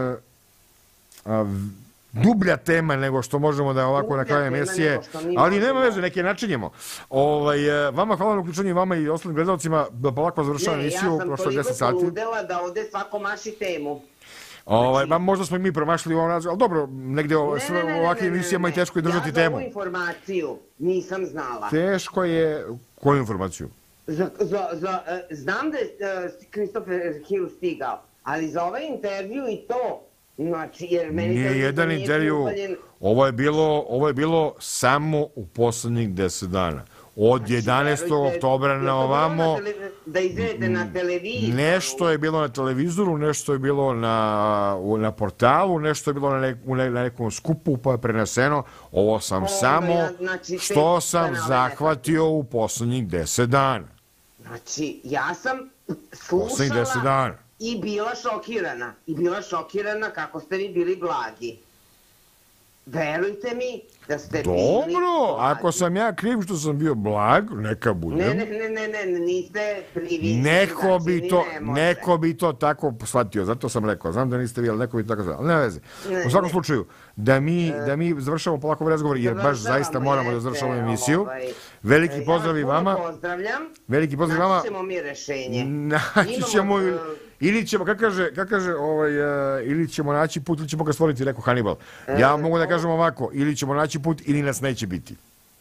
dublja tema nego što možemo da ovako na kraju emisije, ali nema veze, neke načinjemo. Vama hvala na uključenju, vama i ostalim gledalcima, da polako završavam emisiju, prošlo je 10 sati. Ja sam toliko poludela da ovde svako maši temu. Možda smo i mi promašili u ovom razgovoru, ali dobro, negde u ovakvim emisijama je teško i držati temu. Ja za ovu informaciju nisam znala. Teško je, koju informaciju? Znam da je Christopher Hill stigao, ali za ovaj intervju i to, znači, jer meni... Nije jedan intervju, ovo je bilo samo u poslednjih 10 dana. Od 11. oktobra na ovamo... Da izvedete na televiziju. Nešto je bilo na televizoru, nešto je bilo na portalu, nešto je bilo na nekom skupu pa je preneseno. Ovo sam samo što sam zahvatio u poslednjih 10 dana. Znači, ja sam slušala i bila šokirana. I bila šokirana kako ste vi bili blagi. Verujte mi da ste bili blagi. Dobro, ako sam ja kriv što sam bio blag, neka budem. Ne, niste krivi. Neko bi to tako shvatio, zato sam rekao. Znam da niste vi, ali neko bi to tako shvatio. Ali nema veze. U svakom slučaju, da mi završamo polako ovaj razgovor, jer baš zaista moramo da završamo emisiju. Veliki pozdrav i vama. Veliki pozdrav i vama. Naći ćemo mi rešenje. Naći ćemo... Ili ćemo, kako kaže, ili ćemo naći put, ili ćemo ga stvoriti, rekao Hannibal. Ja mogu da kažem ovako, ili ćemo naći put, ili nas neće biti.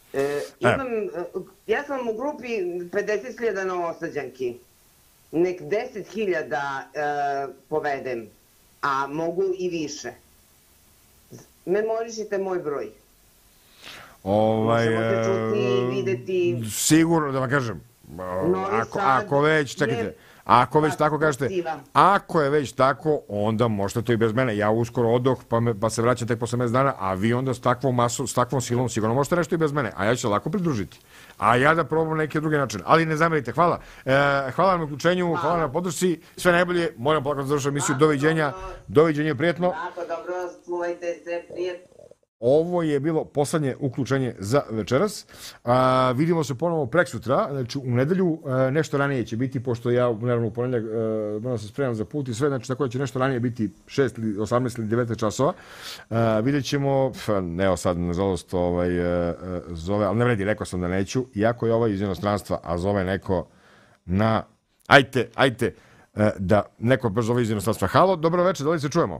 Ja sam u grupi 50.000 novosađanki. Nek 10.000 povedem, a mogu i više. Memorišite moj broj. Možemo te čuti i videti... Sigurno, da vam kažem, ako već, čekajte, ako već tako kažete, ako je već tako, onda možete to i bez mene. Ja uskoro odoh, pa se vraćam tek posle 10 dana, a vi onda s takvom masom, s takvom silom sigurno možete nešto i bez mene, a ja ću se lako pridružiti. A ja da probam neke druge načine. Ali ne zamerite, hvala. Hvala na uključenju, hvala na podršci, sve najbolje, moram polako da završam emisiju, doviđenja, prijetno. Tako, dobro, čuvajte se, prijetno. Ovo je bilo poslednje uključenje za večeras. Vidimo se ponovo preksutra, znači u nedelju, nešto ranije će biti, pošto ja naravno u ponedjeljak moram se spremam za put i sve, znači tako da će nešto ranije biti 6, 18 ili 19 časova. Vidjet ćemo, evo sad nažalost zove, ali ne vredi, rekao sam da neću, iako je ovaj iz inostranstva, a zove neko na... Ajte, da neko baš zove iz inostranstva. Halo, dobro večer, da li se čujemo?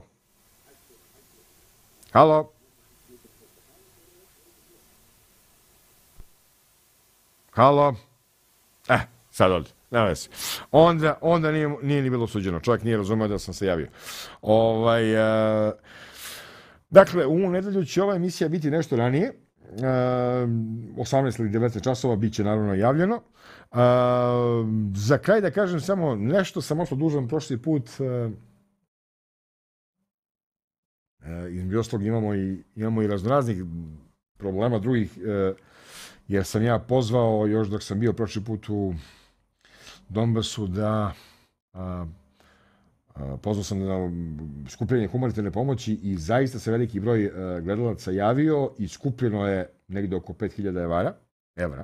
Halo? Halo? Sad ovdje, nema veze. Onda nije ni bilo suđeno, čovjek nije razumio da sam se javio. Dakle, u nedelju će ova emisija biti nešto ranije, 18 ili 19 časova bit će naravno javljeno. Za kraj da kažem samo nešto, sam ostao dužan prošli put, između ostalog imamo i raznoraznih problema drugih, jer sam ja pozvao još dok sam bio prošli put u Donbasu da Pozvao sam na skupljanje humanitarne pomoći i zaista se veliki broj gledalaca javio i skupljeno je negde oko 5000 evra.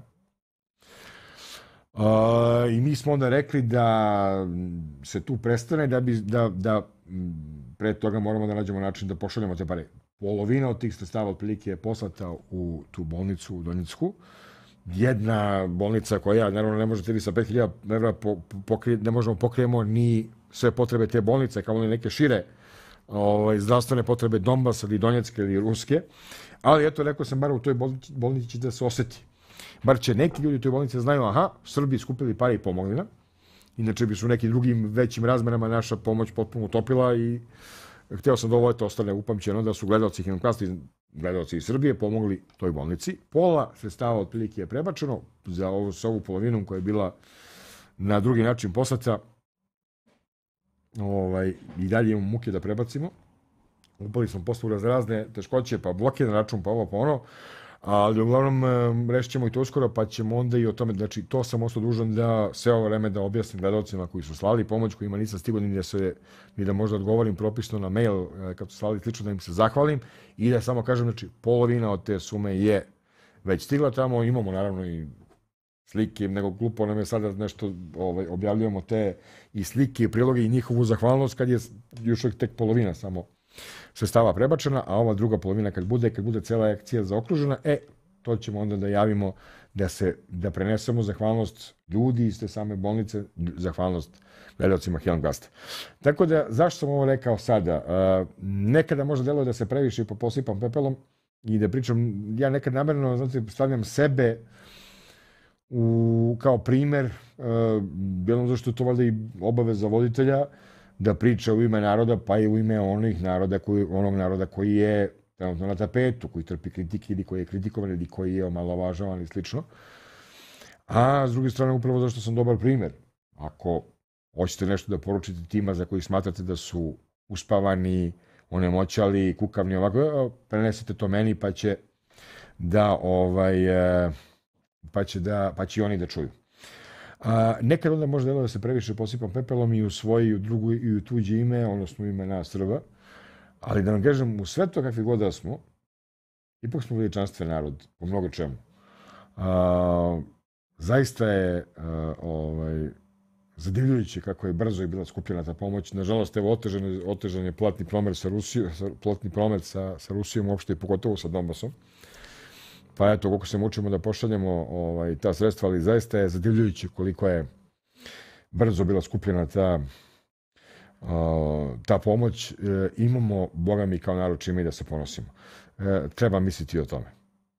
I mi smo onda rekli da se tu prestane, da pre toga moramo da nađemo način da pošaljemo te pare. Polovina od tih sredstava otprilike je poslata u tu bolnicu u Donjecku. Jedna bolnica koja, naravno, ne možete vi sa 5000 evra ne možemo pokrijemo ni sve potrebe te bolnice, kao li neke šire zdravstvene potrebe Donbasa ili Donjecke ili Ruske. Ali eto, rekao sam, bar u toj bolnici će da se oseti. Bar će neki ljudi u toj bolnici znaju, aha, Srbi skupili pare i pomogli nam. Inače bi su u nekim drugim većim razmerama naša pomoć potpuno utopila i hteo sam da ovo ostane upamćeno da su gledalci Hinoklasta, gledalci iz Srbije pomogli toj bolnici. Pola sredstava otprilike je prebačeno za ovu polovinu koja je bila na drugi način poslata. I dalje imamo muke da prebacimo. Upali smo posle u razne teškoće, pa blokiran račun, pa ovo, pa ono. Ali uglavnom rešit ćemo i to uskoro, pa ćemo onda i o tome, znači to sam ostao dužan da sve ovo vreme da objasnim gledalcima koji su slali pomoć, kojima nisam stigao ni da možda odgovorim propisno na mail kad su slali slično, da im se zahvalim i da samo kažem, znači polovina od te sume je već stigla tamo, imamo naravno i slike, nego glupo nam je sada nešto objavljujemo te i slike i priloge i njihovu zahvalnost kad je još uvijek tek polovina samo sredstava prebačena, a ova druga polovina kad bude cela akcija zaokružena, to ćemo onda da javimo da prenesemo zahvalnost ljudi iz te same bolnice, zahvalnost gledalcima Helmgasta. Tako da, zašto sam ovo rekao sada? Nekada možda deluje da se previše posipam pepelom i da pričam, ja nekad namerno, znate, stavljam sebe kao primer, bilo zašto je to valjda i obaveza voditelja, da priča u ime naroda, pa i u ime onog naroda koji je trenutno na tapetu, koji trpi kritike ili koji je kritikovan ili koji je omalovažavan i slično. A s druge strane, upravo zašto sam dobar primer. Ako hoćete nešto da poručite tima za koji smatrate da su uspavani, onemoćali, kukavni, ovako, prenesite to meni, pa će i oni da čuju. Nekad onda može delo da se previše posipam pepelom i u svoje i u drugu i u tuđe ime, odnosno u ime nas Srba, ali da vam kažem, u sve to kakvi god da smo, ipak smo veličanstven narod po mnogo čemu. Zaista je zadivljujuće kako je brzo i bila skupljena ta pomoć. Nažalost, evo, otežan je platni promet sa Rusijom uopšte i pogotovo sa Donbasom. Pa eto, koliko se mučimo da pošaljemo ta sredstva, ali zaista je zadivljujuće koliko je brzo bila skupljena ta pomoć. Imamo, boga mi, kao narod čime i da se ponosimo. Treba misliti o tome.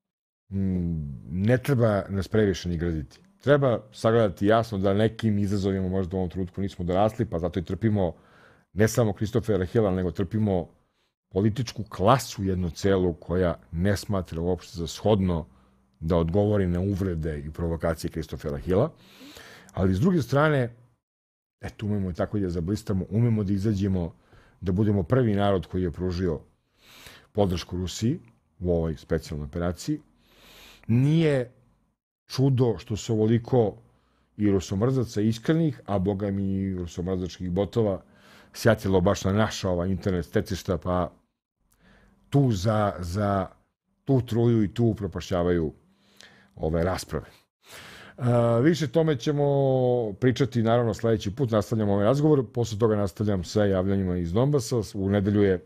Ne treba nas previše ni graditi. Treba sagledati jasno da nekim izazovima možda u ovom trenutku nismo dorasli, pa zato i trpimo ne samo Kristofera Hila, nego trpimo političku klasu jednu celu koja ne smatra uopšte za shodno da odgovori na uvrede i provokacije Kristofera Hila. Ali s druge strane, umemo tako i da zablistamo, umemo da izađemo, da budemo prvi narod koji je pružio podršku Rusiji u ovoj specijalnoj operaciji. Nije čudo što se ovoliko i rusomrzaca iskrenih, a boga mi i rusomrzačkih botova sjatilo baš na naša internet stecišta, pa tu za tu truju i tu upropašćavaju ove rasprave. Više tome ćemo pričati, naravno, sledeći put. Nastavljamo ovaj razgovor, posle toga nastavljam sa javljanjima iz Donbasa. U nedelju je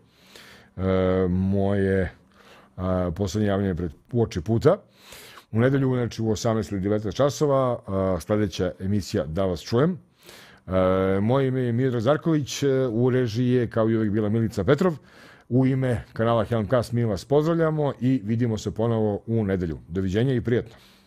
moje poslednje javljanje pred uoči puta. U nedelju, znači u 18 ili 19 časova, sledeća emisija Da vas čujem. Moje ime je Miodrag Zarković, u režiji je kao i uvek bila Milica Petrov. U ime kanala Helmcast mi vas pozdravljamo i vidimo se ponovo u nedelju. Doviđenja i prijatno.